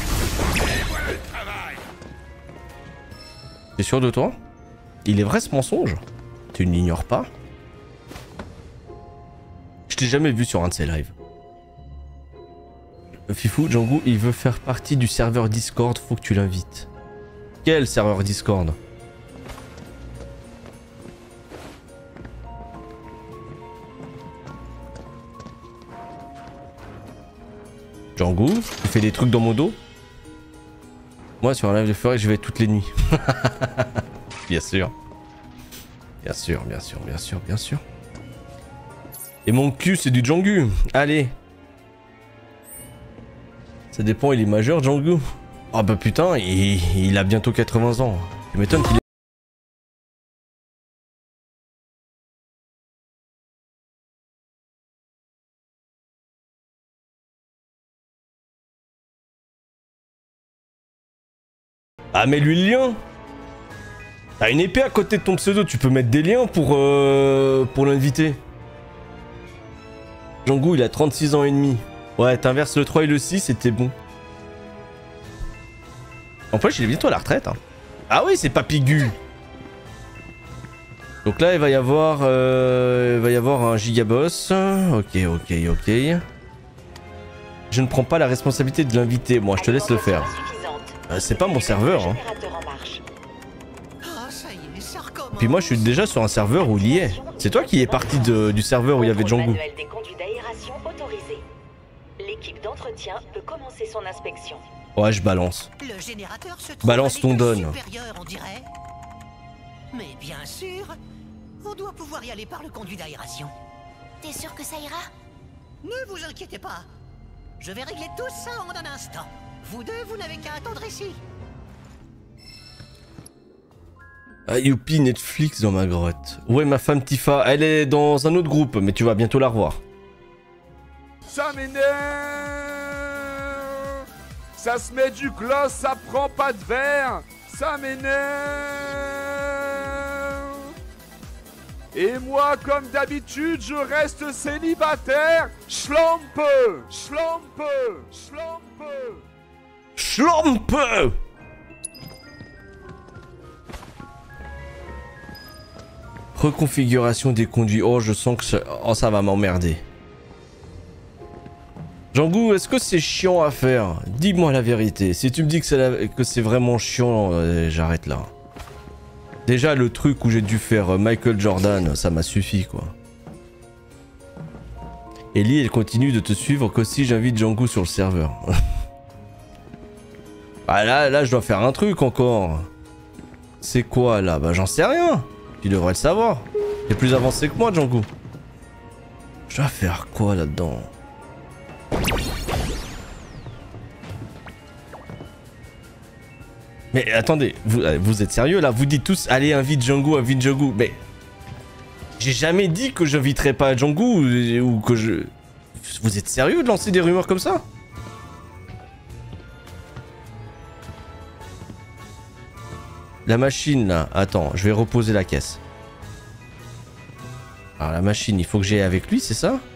Speaker 1: T'es sûr de toi? Il est vrai ce mensonge? Tu n'ignores pas? Je t'ai jamais vu sur un de ces lives. Fifou, Django, il veut faire partie du serveur Discord, faut que tu l'invites. Quel serveur Discord? Django, tu fais des trucs dans mon dos? Moi sur un live de forêt je vais toutes les nuits. Bien sûr. Bien sûr, bien sûr, bien sûr, bien sûr. Et mon cul c'est du Django. Allez. Ça dépend, il est majeur Django. Oh bah putain, il a bientôt 80 ans. Je m'étonne qu'il est... Ah mais lui le lien. T'as une épée à côté de ton pseudo, tu peux mettre des liens pour l'inviter. Django il a 36 ans et demi. Ouais t'inverses le 3 et le 6 c'était bon. En plus il est bientôt à la retraite hein. Ah oui c'est Papy Gu. Donc là il va y avoir un gigaboss. Ok. Je ne prends pas la responsabilité de l'inviter, moi je te laisse le faire. C'est pas mon serveur hein. Puis moi je suis déjà sur un serveur où il y est. C'est toi qui es parti du serveur où il y avait Django.
Speaker 16: L'équipe d'entretien peut commencer son inspection.
Speaker 1: Ouais je balance.
Speaker 6: Le générateur se trouve
Speaker 1: Balance ton don.
Speaker 6: supérieur, on dirait. Mais bien sûr, on doit pouvoir y aller par le conduit d'aération.
Speaker 7: T'es sûr que ça ira?
Speaker 6: Ne vous inquiétez pas. Je vais régler tout ça en un instant. Vous deux, vous n'avez qu'à attendre ici.
Speaker 1: Ah youpi Netflix dans ma grotte. Ouais ma femme Tifa, elle est dans un autre groupe mais tu vas bientôt la revoir.
Speaker 14: Ça m'énerve. Ça se met du gloss, ça prend pas de verre. Ça m'énerve. Et moi, comme d'habitude, je reste célibataire. Schlampe.
Speaker 1: Reconfiguration des conduits. Oh je sens que ça va m'emmerder. Django, est-ce que c'est chiant à faire? Dis-moi la vérité. Si tu me dis que c'est vraiment chiant, j'arrête là. Déjà le truc où j'ai dû faire Michael Jordan, ça m'a suffi quoi. Ellie, elle continue de te suivre qu'aussi j'invite Django sur le serveur. Ah là je dois faire un truc encore. C'est quoi là? Bah j'en sais rien. Tu devrais le savoir. T'es plus avancé que moi Django. Je dois faire quoi là-dedans? Mais attendez, vous êtes sérieux là? Vous dites tous allez invite Django. Mais j'ai jamais dit que j'inviterais pas Django ou que je... Vous êtes sérieux de lancer des rumeurs comme ça? La machine là, attends, je vais reposer la caisse. Alors la machine, il faut que j'aille avec lui, c'est ça?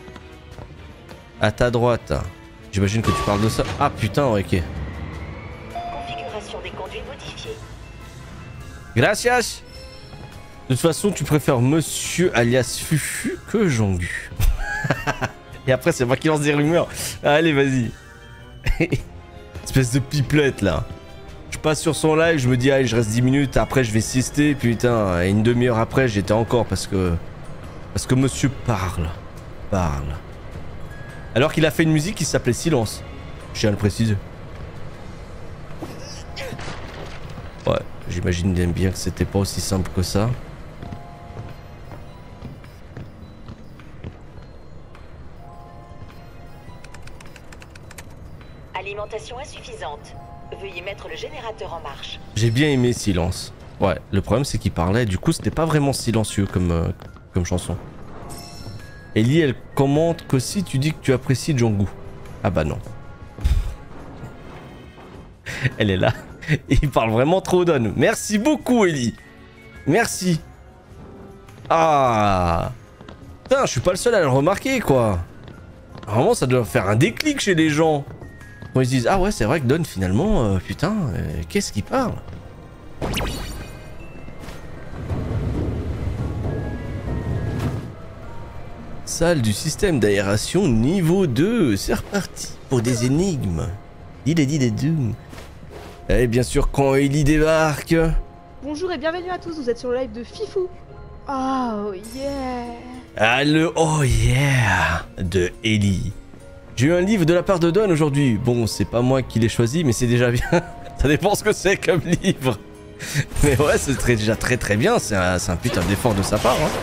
Speaker 1: À ta droite. J'imagine que tu parles de ça. Ah putain, ok.
Speaker 16: Configuration des conduits modifiée.
Speaker 1: Gracias. De toute façon, tu préfères Monsieur alias Fufu que Django. Et après, c'est moi qui lance des rumeurs. Allez, vas-y. Espèce de pipelette là. Je passe sur son live, je me dis allez je reste 10 minutes, après je vais siester, putain, et une demi-heure après j'étais encore parce que monsieur parle. Alors qu'il a fait une musique qui s'appelait Silence. Je tiens à le préciser. Ouais, j'imagine bien que c'était pas aussi simple que ça.
Speaker 16: Alimentation insuffisante. Veuillez mettre le générateur en marche.
Speaker 1: J'ai bien aimé Silence. Ouais, le problème c'est qu'il parlait, du coup c'était pas vraiment silencieux comme chanson. Ellie elle commente que si tu dis que tu apprécies Django. Ah bah non. Elle est là. Et il parle vraiment trop d'On. Merci beaucoup Ellie. Merci. Ah. Putain, je suis pas le seul à le remarquer quoi. Vraiment ça doit faire un déclic chez les gens. Quand ils se disent ah ouais c'est vrai que Don finalement putain qu'est-ce qu'il parle. Salle du système d'aération niveau 2. C'est reparti pour des énigmes. Et bien sûr, quand Ellie débarque...
Speaker 18: Bonjour et bienvenue à tous, vous êtes sur le live de Fifou. Oh yeah.
Speaker 1: Ah, le oh yeah de Ellie. J'ai eu un livre de la part de Don aujourd'hui. Bon, c'est pas moi qui l'ai choisi, mais c'est déjà bien. Ça dépend ce que c'est comme livre. Mais ouais, c'est déjà très bien. C'est un putain d'effort de sa part. Hein.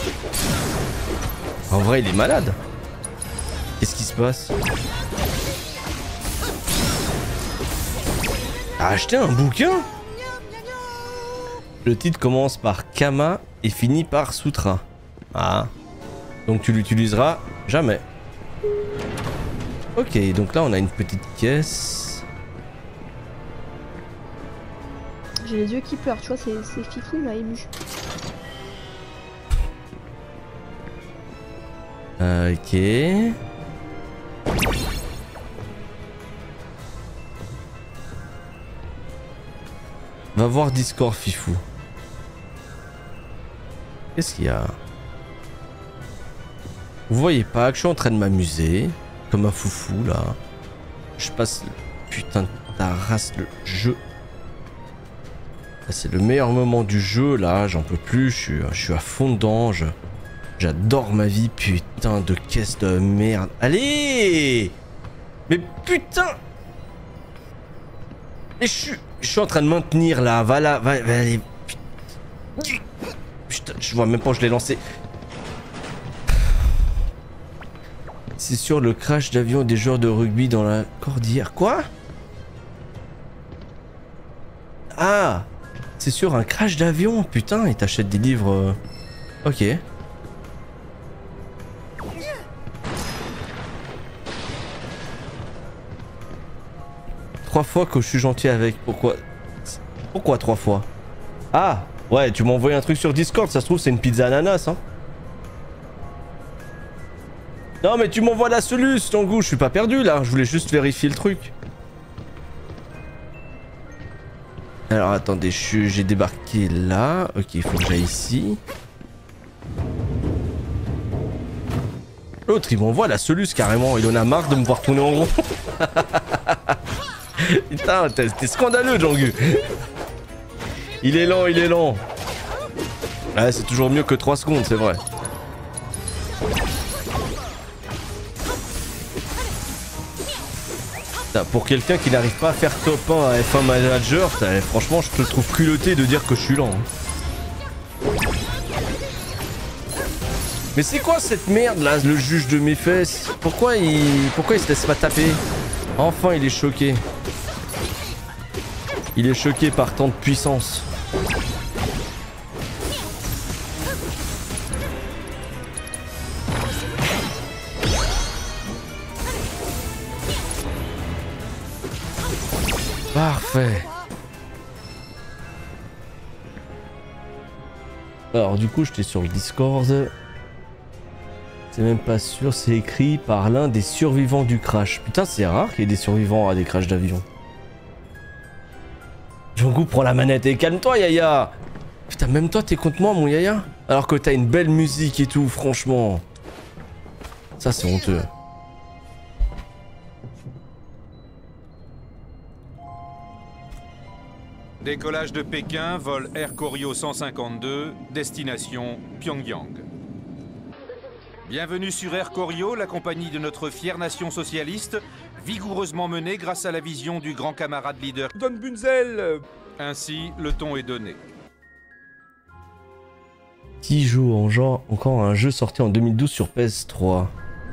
Speaker 1: En vrai, il est malade. Qu'est-ce qui se passe? Acheter un bouquin? Le titre commence par Kama et finit par Sutra. Ah. Donc tu l'utiliseras jamais. Ok, donc là on a une petite caisse.
Speaker 18: J'ai les yeux qui pleurent, tu vois, c'est Fifou m'a ému.
Speaker 1: Ok. Va voir Discord, Fifou. Qu'est-ce qu'il y a? Vous voyez pas que je suis en train de m'amuser comme un foufou là. Je passe le putain de ta race le jeu. C'est le meilleur moment du jeu là, j'en peux plus, je suis à fond dedans, j'adore ma vie, putain de caisse de merde. Allez! Mais putain! Et je suis en train de maintenir là, va là, va allez. Putain, je vois même pas où je l'ai lancé. C'est sur le crash d'avion des joueurs de rugby dans la cordillère. Quoi? Ah! C'est sur un crash d'avion, putain, ils t'achètent des livres. Ok. Trois fois que je suis gentil avec. Pourquoi? Pourquoi 3 fois? Ah! Ouais, tu m'as envoyé un truc sur Discord, ça se trouve c'est une pizza ananas, hein. Non mais tu m'envoies la soluce, ton goût, je suis pas perdu là, je voulais juste vérifier le truc. Alors attendez, j'ai débarqué là, ok, il faut que j'aille ici. L'autre il m'envoie la soluce carrément, il en a marre de me voir tourner en rond. Putain, t'es scandaleux Jean-Gu. Il est lent, il est lent. Ouais, c'est toujours mieux que 3 secondes, c'est vrai. Pour quelqu'un qui n'arrive pas à faire top 1 à F1 Manager, franchement je te trouve culotté de dire que je suis lent. Mais c'est quoi cette merde là, le juge de mes fesses? Pourquoi il se laisse pas taper? Enfin il est choqué. Il est choqué par tant de puissance. Parfait. Alors du coup j'étais sur le Discord. C'est même pas sûr, c'est écrit par l'un des survivants du crash. Putain c'est rare qu'il y ait des survivants à des crashs d'avion. Django prend la manette et calme-toi Yaya. Putain même toi t'es contre moi mon Yaya. Alors que t'as une belle musique et tout franchement. Ça c'est honteux.
Speaker 19: Décollage de Pékin, vol Air Koryo 152, destination Pyongyang. Bienvenue sur Air Koryo, la compagnie de notre fière nation socialiste, vigoureusement menée grâce à la vision du grand camarade leader Don Bunzel. Ainsi, le ton est donné.
Speaker 1: Qui joue en genre encore un jeu sorti en 2012 sur PS3?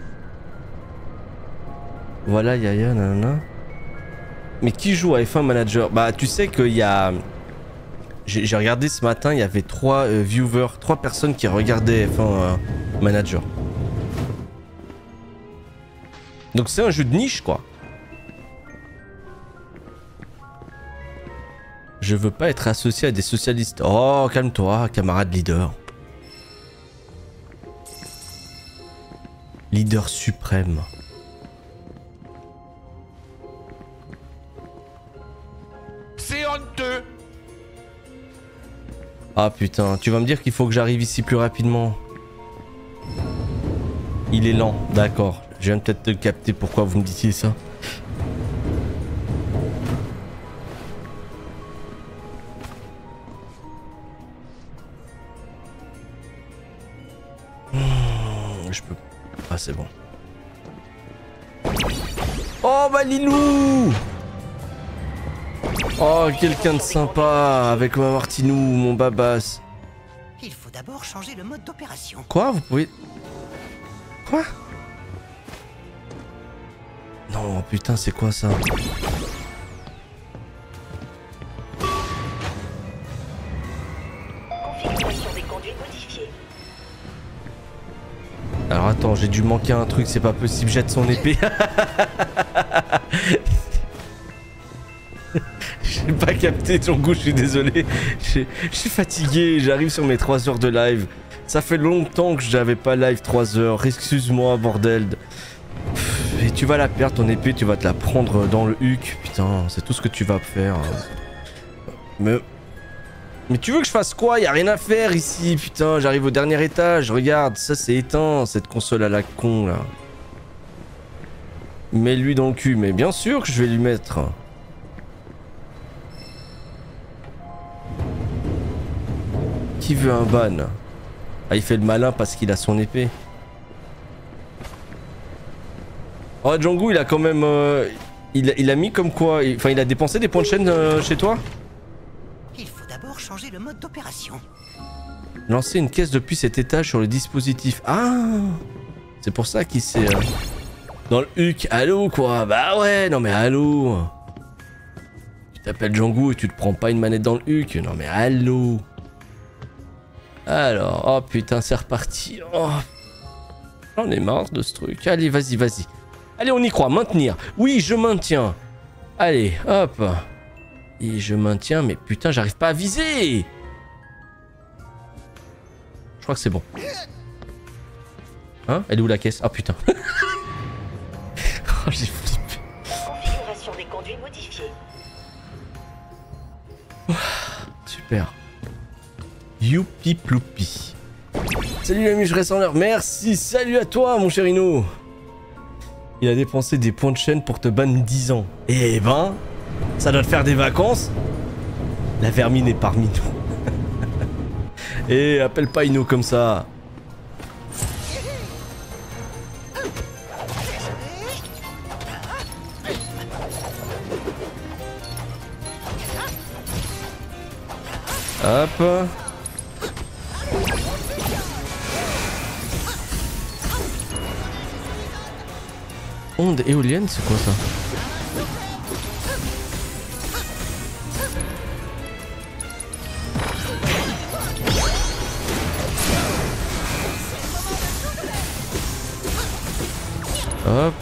Speaker 1: Voilà Yaya, nanana. Mais qui joue à F1 Manager? Bah tu sais qu'il y a... J'ai regardé ce matin, il y avait 3 viewers, 3 personnes qui regardaient F1 Manager. Donc c'est un jeu de niche quoi. Je veux pas être associé à des socialistes. Oh calme-toi camarade leader. Leader suprême.
Speaker 5: C'est honteux.
Speaker 1: Ah putain, tu vas me dire qu'il faut que j'arrive ici plus rapidement. Il est lent, d'accord. Je viens peut-être de capter pourquoi vous me disiez ça. Je peux... Ah, c'est bon. Oh, bah Lilou! Oh, quelqu'un de sympa avec ma Martinou, mon babas.
Speaker 6: Il faut d'abord changer le mode d'opération.
Speaker 1: Quoi? Vous pouvez... Quoi? Non, putain, c'est quoi ça?
Speaker 16: Configuration des conduites modifiée.
Speaker 1: Alors attends, j'ai dû manquer un truc, c'est pas possible, jette son épée. J'ai pas capté ton goût, je suis désolé. Je suis fatigué, j'arrive sur mes 3 heures de live. Ça fait longtemps que j'avais pas live 3 heures, excuse-moi bordel. Et tu vas la perdre ton épée, tu vas te la prendre dans le huc. Putain, c'est tout ce que tu vas faire. Mais tu veux que je fasse quoi? Y a rien à faire ici, putain, j'arrive au dernier étage, regarde, ça c'est éteint, cette console à la con là. Mets-lui dans le cul, mais bien sûr que je vais lui mettre. Qui veut un ban? Ah, il fait le malin parce qu'il a son épée. Oh, Django, il a quand même... il a mis comme quoi... Enfin, il a dépensé des points de chaîne chez toi?
Speaker 6: Il faut d'abord changer le mode d'opération.
Speaker 1: Lancer une caisse depuis cet étage sur le dispositif. Ah! C'est pour ça qu'il s'est... Dans le huc. Allô, quoi? Bah ouais, non mais allô! Tu t'appelles Django et tu te prends pas une manette dans le huc? Non mais allô! Alors, oh putain, c'est reparti. Oh. J'en ai marre de ce truc. Allez, vas-y, vas-y. Allez, on y croit. Maintenir. Oui, je maintiens. Allez, hop. Et je maintiens, mais putain, j'arrive pas à viser. Je crois que c'est bon. Hein? Elle est où la caisse? Ah putain. Oh, j'ai flippé.
Speaker 16: Configuration des conduits modifiée.
Speaker 1: Super. Youpi ploupi. Salut l'ami, je reste en l'heure. Merci, salut à toi mon chérino. Il a dépensé des points de chaîne pour te ban 10 ans. Eh ben, ça doit te faire des vacances. La vermine est parmi nous. Eh, appelle pas Ino comme ça. Hop. Onde éolienne, c'est quoi ça? Hop.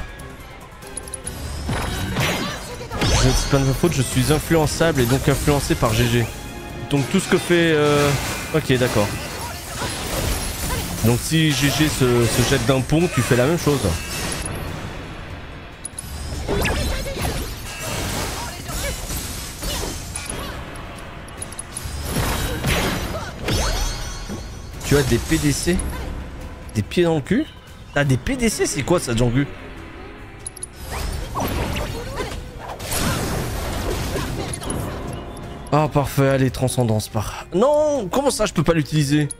Speaker 1: C'est pas de ma faute, je suis influençable et donc influencé par GG. Donc tout ce que fait... Ok, d'accord. Donc si GG se jette d'un pont, tu fais la même chose. Tu as des PDC? Des pieds dans le cul? T'as des PDC? C'est quoi ça, Django? Ah parfait, allez, transcendance par... Non! Comment ça je peux pas l'utiliser?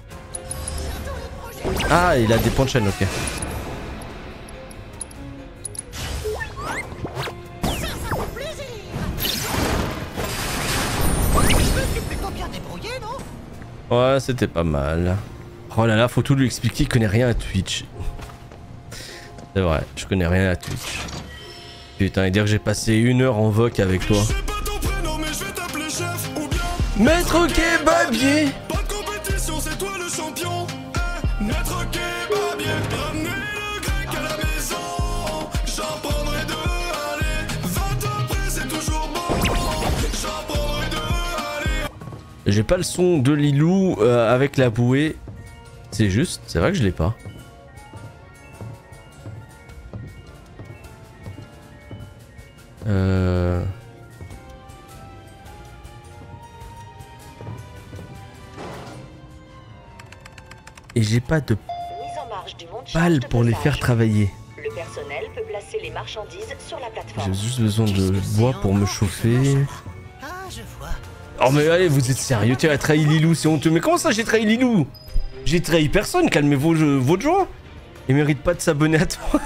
Speaker 1: Ah, il a des points de chaîne, ok. Ouais, c'était pas mal. Oh là là, faut tout lui expliquer, il connaît rien à Twitch. C'est vrai, je connais rien à Twitch. Putain, et dire que j'ai passé 1 heure en voc avec toi. Maître Kebabier!
Speaker 20: Pas de compétition, c'est toi le champion. Maître Kebabier, ramenez le grec à la maison. J'en prendrai 2, allez. 20 après, c'est toujours bon. J'en prendrai 2, allez.
Speaker 1: J'ai pas le son de Lilou avec la bouée. C'est juste, c'est vrai que je l'ai pas. Et j'ai pas de...
Speaker 16: Mise en marche charge du montage
Speaker 1: pales
Speaker 16: de
Speaker 1: pour les
Speaker 16: pesage.
Speaker 1: faire travailler.
Speaker 16: Le personnel peut placer les marchandises sur la plateforme.
Speaker 1: J'ai juste besoin de bois pour me chauffer. Oh mais allez, vous êtes sérieux? Tu as trahi Lilou, c'est honteux. Mais comment ça j'ai trahi Lilou? J'ai trahi personne, calmez votre joie. Il mérite pas de s'abonner à toi.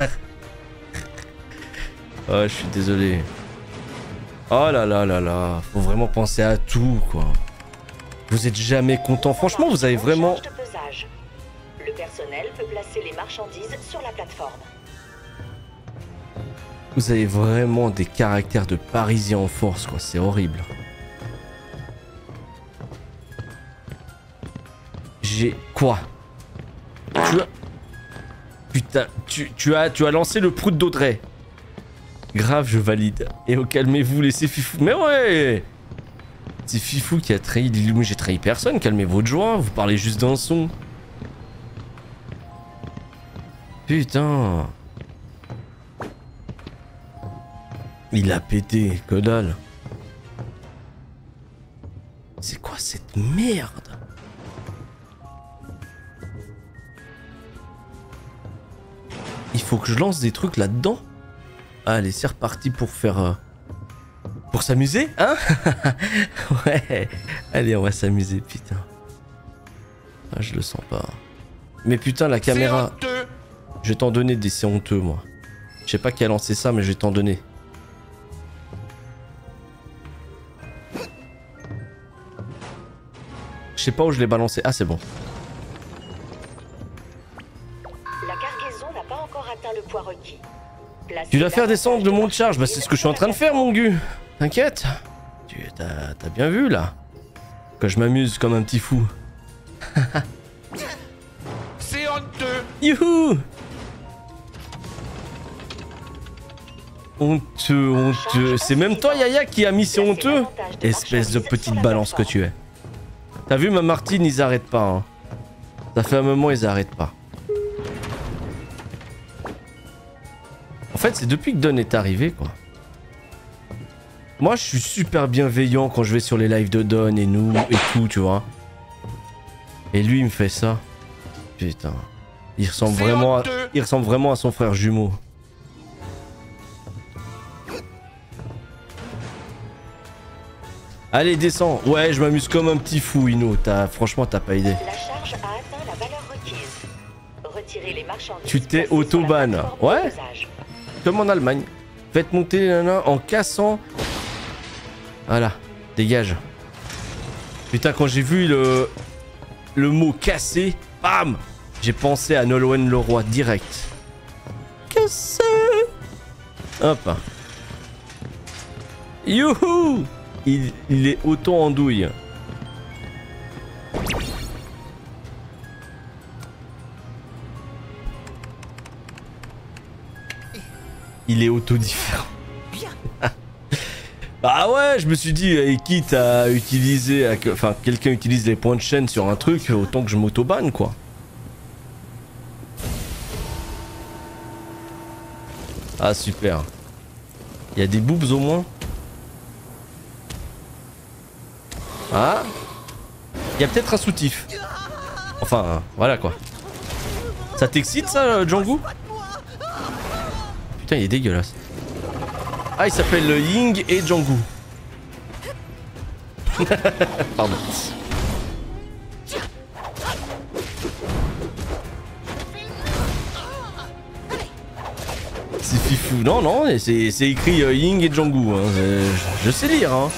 Speaker 1: Oh, je suis désolé. Oh là là là là, faut vraiment penser à tout quoi. Vous êtes jamais content. Franchement, vous avez vraiment...
Speaker 16: Charge de pesage. Le personnel peut placer les marchandises sur la plateforme.
Speaker 1: Vous avez vraiment des caractères de Parisiens en force quoi, c'est horrible. J'ai... Quoi? Tu as... Putain, tu as lancé le prout d'Audrey. Grave, je valide. Et oh, calmez-vous, laissez Fifou. Mais ouais! C'est Fifou qui a trahi Lilou. J'ai trahi personne, calmez votre joie. Vous parlez juste d'un son. Putain. Il a pété, que dalle. C'est quoi cette merde? Il faut que je lance des trucs là-dedans. Allez, c'est reparti pour faire... Pour s'amuser, hein? Ouais. Allez, on va s'amuser, putain. Ah, je le sens pas. Mais putain, la caméra... Je vais t'en donner des c'est honteux, moi. Je sais pas qui a lancé ça, mais je vais t'en donner. Je sais pas où je l'ai balancé. Ah, c'est bon.
Speaker 16: La cargaison n'a pas encore atteint le poids requis.
Speaker 1: Tu dois faire descendre le mont de charge. Bah, c'est ce que je suis en train de faire, mon gu. T'inquiète. T'as bien vu, là. Que je m'amuse comme un petit fou.
Speaker 14: C'est honteux.
Speaker 1: Youhou. Honteux, honteux. C'est même toi, Yaya, qui a mis c'est honteux. Espèce de petite balance que tu es. T'as vu, ma Martine, ils arrêtent pas. Hein. Ça fait un moment, ils arrêtent pas. En fait, c'est depuis que Don est arrivé, quoi. Moi, je suis super bienveillant quand je vais sur les lives de Don et nous et tout, tu vois. Et lui, il me fait ça. Putain. Il ressemble vraiment à son frère jumeau. Allez, descends. Ouais, je m'amuse comme un petit fou, Ino. Franchement, t'as pas idée.
Speaker 16: La charge a atteint la valeur requise. Retirez les marchandises.
Speaker 1: Tu t'es auto-ban. Ouais. Comme en Allemagne. Faites monter les nanas en cassant. Voilà. Dégage. Putain, quand j'ai vu le mot casser, bam, j'ai pensé à Nolwenn Leroy direct. Casser. Hop. Youhou. Il est auto en douille. Il est auto-différent. Bah ouais, je me suis dit, quitte à utiliser... Enfin, quelqu'un utilise les points de chaîne sur un truc, autant que je m'auto-banne, quoi. Ah, super. Il y a des boobs au moins. Ah. Il y a peut-être un soutif. Enfin, voilà quoi. Ça t'excite ça, Django? Putain, il est dégueulasse. Ah, il s'appelle Ying et Django. Pardon. C'est fifou. Non, non, c'est écrit Ying et Django. Hein. Je sais lire. Hein.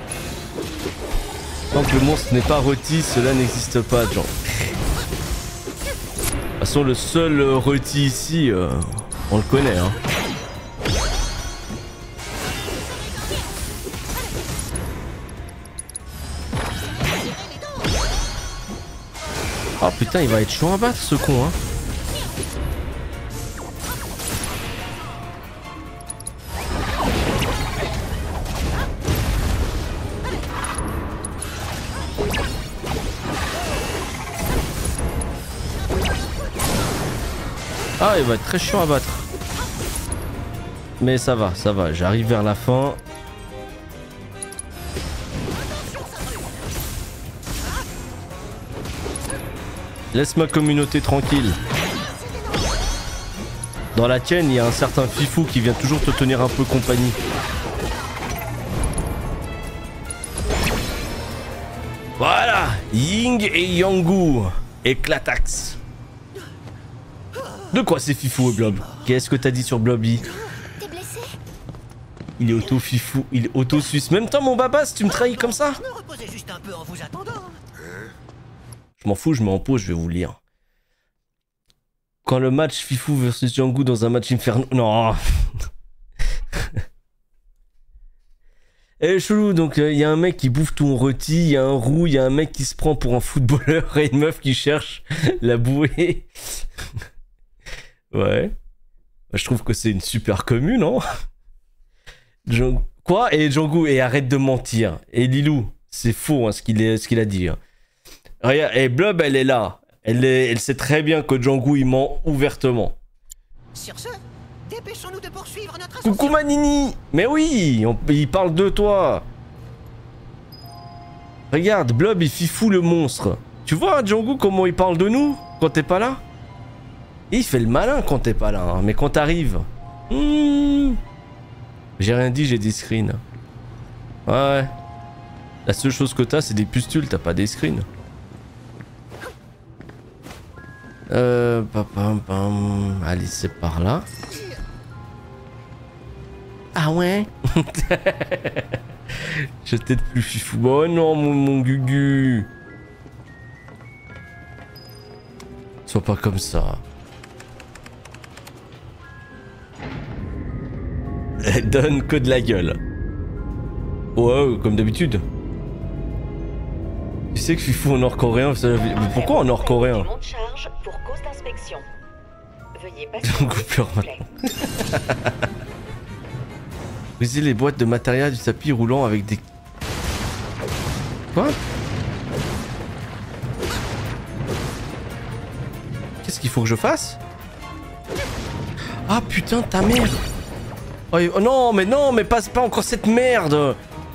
Speaker 1: Tant que le monstre n'est pas rôti, cela n'existe pas, Django. De toute façon, le seul rôti ici, on le connaît. Hein. Oh putain, il va être chaud à battre ce con, hein. Ah, il va être très chiant à battre. Mais ça va, j'arrive vers la fin. Laisse ma communauté tranquille. Dans la tienne, il y a un certain Fifou qui vient toujours te tenir un peu compagnie. Voilà, Ying et Yangu. Éclatax. De quoi c'est Fifou et Blob? Qu'est-ce que t'as dit sur Blobby?
Speaker 7: T'es blessé?
Speaker 1: Il est auto-fifou, il est auto-suisse. Même temps, mon baba, si tu me trahis comme ça.
Speaker 6: Je me reposais juste un peu en vous attendant.
Speaker 1: Je m'en fous, je mets en pause, je vais vous lire. Quand le match Fifou versus Yangu dans un match Inferno... Non. Eh chelou, donc il y a un mec qui bouffe tout en rôti, il y a un roux, il y a un mec qui se prend pour un footballeur et une meuf qui cherche la bouée. Ouais. Je trouve que c'est une super commune, non? Quoi? Et Django, et arrête de mentir. Et Lilou, c'est faux hein, ce qu'il a dit. Hein. Regarde, et Blob, elle est là. Elle sait très bien que Django, il ment ouvertement.
Speaker 6: Sur ce, dépêchons-nous de poursuivre notre ascension.
Speaker 1: Coucou Manini! Mais oui, il parle de toi. Regarde, Blob, il fifou le monstre. Tu vois, Django, comment il parle de nous quand t'es pas là? Et il fait le malin quand t'es pas là, hein, mais quand t'arrives... J'ai rien dit, j'ai des screens. Ouais. La seule chose que t'as, c'est des pustules, t'as pas des screens. Allez, c'est par là. Ah ouais. J'ai peut-être plus fifou. Oh non, mon Gugu. Sois pas comme ça. Elle donne que de la gueule. Ouais, comme d'habitude. Tu sais que Fifou en nord-coréen, pourquoi en nord-coréen?
Speaker 16: Pour cause d'inspection. Veuillez
Speaker 1: Coupure maintenant. Briser les boîtes de matériel du tapis roulant avec des... Quoi? Qu'est-ce qu'il faut que je fasse? Ah putain, ta mère! Oh non, mais pas encore cette merde!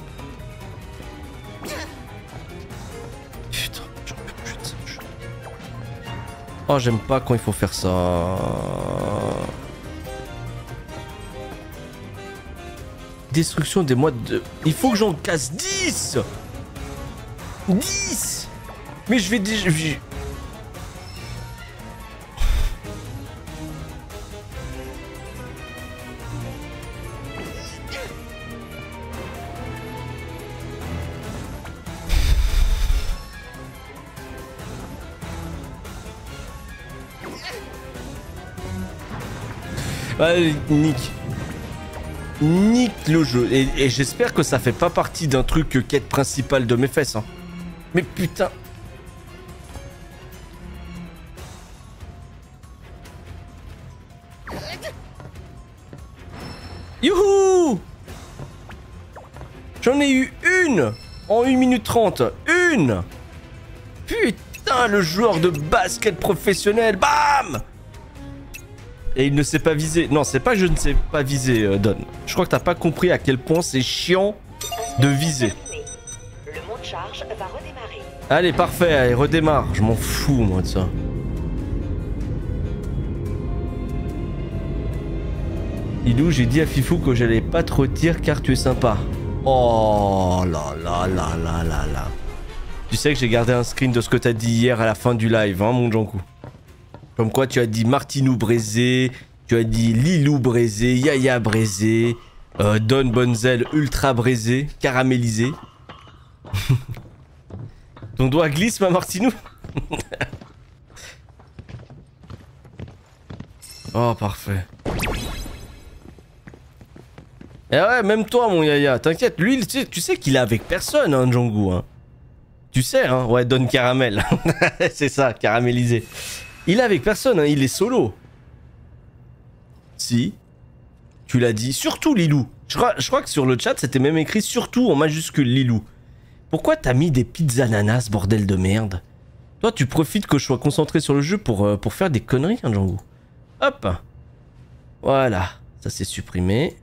Speaker 1: Putain, j'en peux plus de ça. Oh, j'aime pas quand il faut faire ça. Destruction des mois de... Il faut que j'en casse 10! 10! Mais je vais déjà... Allez, nique le jeu. Et j'espère que ça fait pas partie d'un truc quête principale de mes fesses. Hein. Mais putain. Youhou! J'en ai eu une en 1 minute 30. Une! Putain, le joueur de basket professionnel. Bam! Et il ne sait pas viser. Non, c'est pas que je ne sais pas viser, Don. Je crois que t'as pas compris à quel point c'est chiant de viser.
Speaker 16: Le mont de charge va redémarrer.
Speaker 1: Allez, parfait, allez, redémarre. Je m'en fous, moi, de ça. Ilou, j'ai dit à Fifou que j'allais pas te retirer car tu es sympa. Oh là là là là là là. Tu sais que j'ai gardé un screen de ce que t'as dit hier à la fin du live, hein, mon Jankou. Comme quoi tu as dit Martinou braisé, tu as dit Lilou braisé, Yaya braisé, Don Bonzel ultra braisé, caramélisé. Ton doigt glisse, ma Martinou. Oh, parfait. Et ouais, même toi, mon Yaya, t'inquiète, lui, tu sais qu'il est avec personne, hein, Django, hein. Tu sais, hein, ouais, Don Caramel. C'est ça, caramélisé. Il est avec personne, hein, il est solo. Si. Tu l'as dit. Surtout Lilou. Je crois que sur le chat, c'était même écrit surtout en majuscule Lilou. Pourquoi t'as mis des petites ananas, bordel de merde? Toi, tu profites que je sois concentré sur le jeu pour faire des conneries, hein, Django. Hop. Voilà. Ça, c'est supprimé.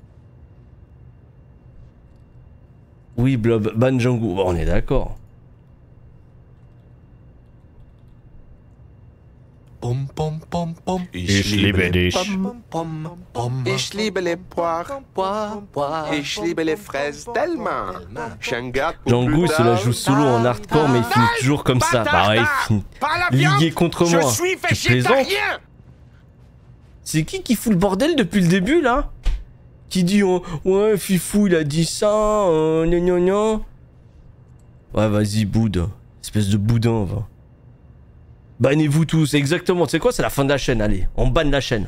Speaker 1: Oui, Blob. Ban Django. Bon, on est d'accord.
Speaker 12: Pom pom
Speaker 2: Ich liebe dich. Ich liebe les poires. Ich liebe les fraises tellement.
Speaker 1: Django se la joue solo en hardcore, mais il finit toujours comme ça. Bah ouais, il finit lié contre moi. Tu plaisantes? C'est qui fout le bordel depuis le début là? Qui dit oh, ouais Fifou il a dit ça, gna gna gna. Ouais vas-y boude, espèce de boudin va. Bannez-vous tous, exactement, tu sais quoi, c'est la fin de la chaîne, allez, on banne la chaîne.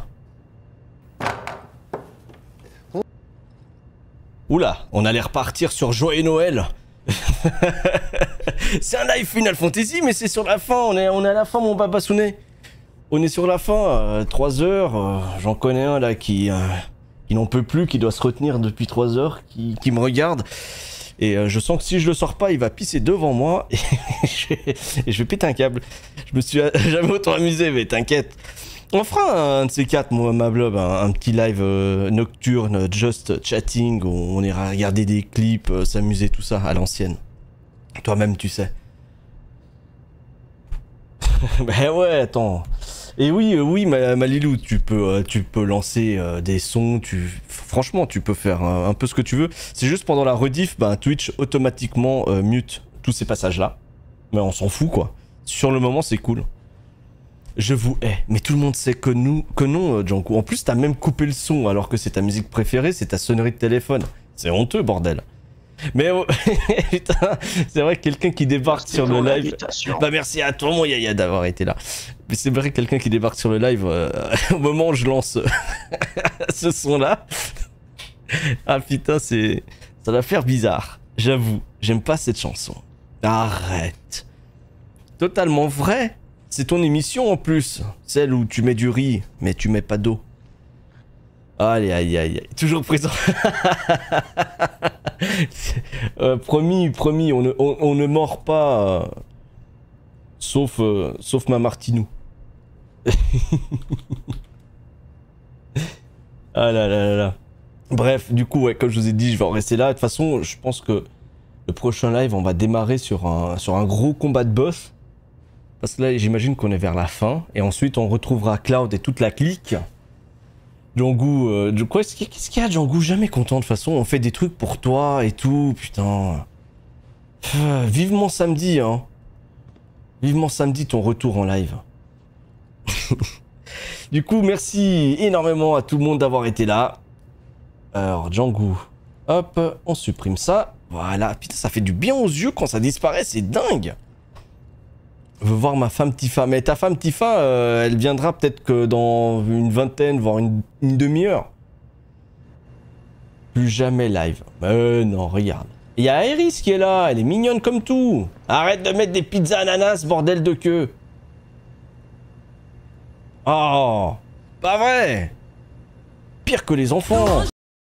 Speaker 1: Oula, on allait repartir sur Joyeux Noël. C'est un live Final Fantasy, mais c'est sur la fin, on est à la fin mon papa Souné. On est sur la fin, 3 heures, j'en connais un là qui n'en peut plus, qui doit se retenir depuis 3 heures, qui me regarde. Et je sens que si je le sors pas, il va pisser devant moi et je vais péter un câble. Je me suis jamais autant amusé, mais t'inquiète. On fera un de ces 4, moi, ma blob, un petit live nocturne, just chatting, où on ira regarder des clips, s'amuser, tout ça, à l'ancienne. Toi-même, tu sais. Ben ouais, attends. Et oui, ma Lilou, tu peux lancer des sons, franchement, tu peux faire un peu ce que tu veux. C'est juste pendant la rediff, ben, Twitch automatiquement mute tous ces passages-là. Mais on s'en fout, quoi. Sur le moment, c'est cool. Je vous hais, mais tout le monde sait que non, Django. En plus, t'as même coupé le son, alors que c'est ta musique préférée, c'est ta sonnerie de téléphone. C'est honteux, bordel. Mais putain, c'est vrai que quelqu'un qui débarque sur le live... Bah merci à toi mon Yaya d'avoir été là. Mais c'est vrai que quelqu'un qui débarque sur le live au moment où je lance ce son là. Ah putain, ça va faire bizarre. J'avoue, j'aime pas cette chanson. Arrête. Totalement vrai. C'est ton émission en plus. Celle où tu mets du riz, mais tu mets pas d'eau. Allez, aïe, aïe, aïe. Toujours présent. Promis, on ne mord pas. Sauf ma Martinou. Ah là là là là. Bref, du coup, ouais, comme je vous ai dit, je vais en rester là. De toute façon, je pense que le prochain live, on va démarrer sur un gros combat de boss. Parce que là, j'imagine qu'on est vers la fin. Et ensuite, on retrouvera Cloud et toute la clique. Django, qu'est-ce qu'il y a, Django? Jamais content de toute façon, on fait des trucs pour toi et tout, putain. Vivement samedi, hein. Vivement samedi ton retour en live. Du coup, merci énormément à tout le monde d'avoir été là. Alors, Django, hop, on supprime ça. Voilà, putain, ça fait du bien aux yeux quand ça disparaît, c'est dingue. Je veux voir ma femme Tifa. Mais ta femme Tifa, elle viendra peut-être que dans une vingtaine, voire une demi-heure. Plus jamais live. Non, regarde. Il y a Iris qui est là, elle est mignonne comme tout. Arrête de mettre des pizzas ananas, bordel de queue. Oh, pas vrai. Pire que les enfants.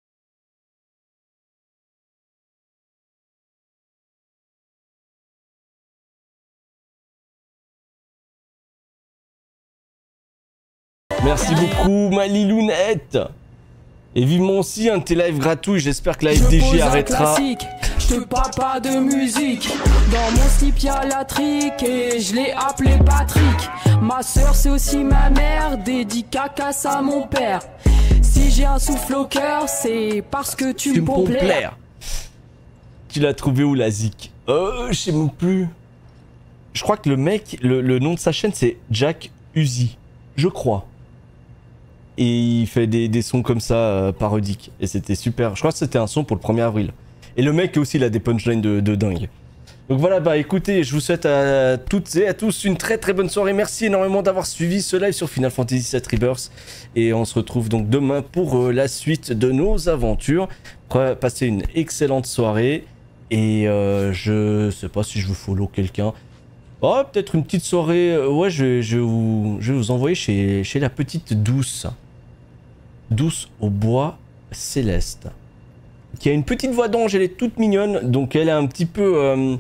Speaker 1: Merci beaucoup, ma Lilounette. Et vivement aussi un de tes lives gratuits. J'espère que la FDJ arrêtera.
Speaker 21: Je te parle pas de musique. Dans mon slip y'a la trique et je l'ai appelé Patrick. Ma soeur c'est aussi ma mère. Dédicace à mon père. Si j'ai un souffle au cœur, c'est parce que tu me pompes l'air.
Speaker 1: Tu l'as trouvé où la zik? Je sais même plus. Je crois que le mec, le nom de sa chaîne c'est Jack Uzi. Je crois. Et il fait des sons comme ça, parodiques. Et c'était super. Je crois que c'était un son pour le 1er avril. Et le mec aussi, il a des punchlines de dingue. Donc voilà, bah écoutez, je vous souhaite à toutes et à tous une très très bonne soirée. Merci énormément d'avoir suivi ce live sur Final Fantasy VII Rebirth. Et on se retrouve donc demain pour la suite de nos aventures. Passez une excellente soirée. Et je sais pas si je veux follow quelqu'un. Oh, peut-être une petite soirée. Ouais, je vais vous envoyer chez la petite Douce. Douce au bois céleste. Qui a une petite voix d'ange, elle est toute mignonne. Donc elle est un petit peu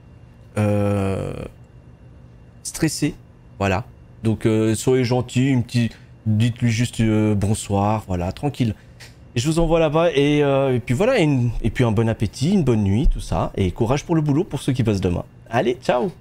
Speaker 1: stressée. Voilà. Donc soyez gentils, dites-lui juste bonsoir, voilà, tranquille. Et je vous envoie là-bas et puis voilà, et puis un bon appétit, une bonne nuit, tout ça. Et courage pour le boulot pour ceux qui bossent demain. Allez, ciao!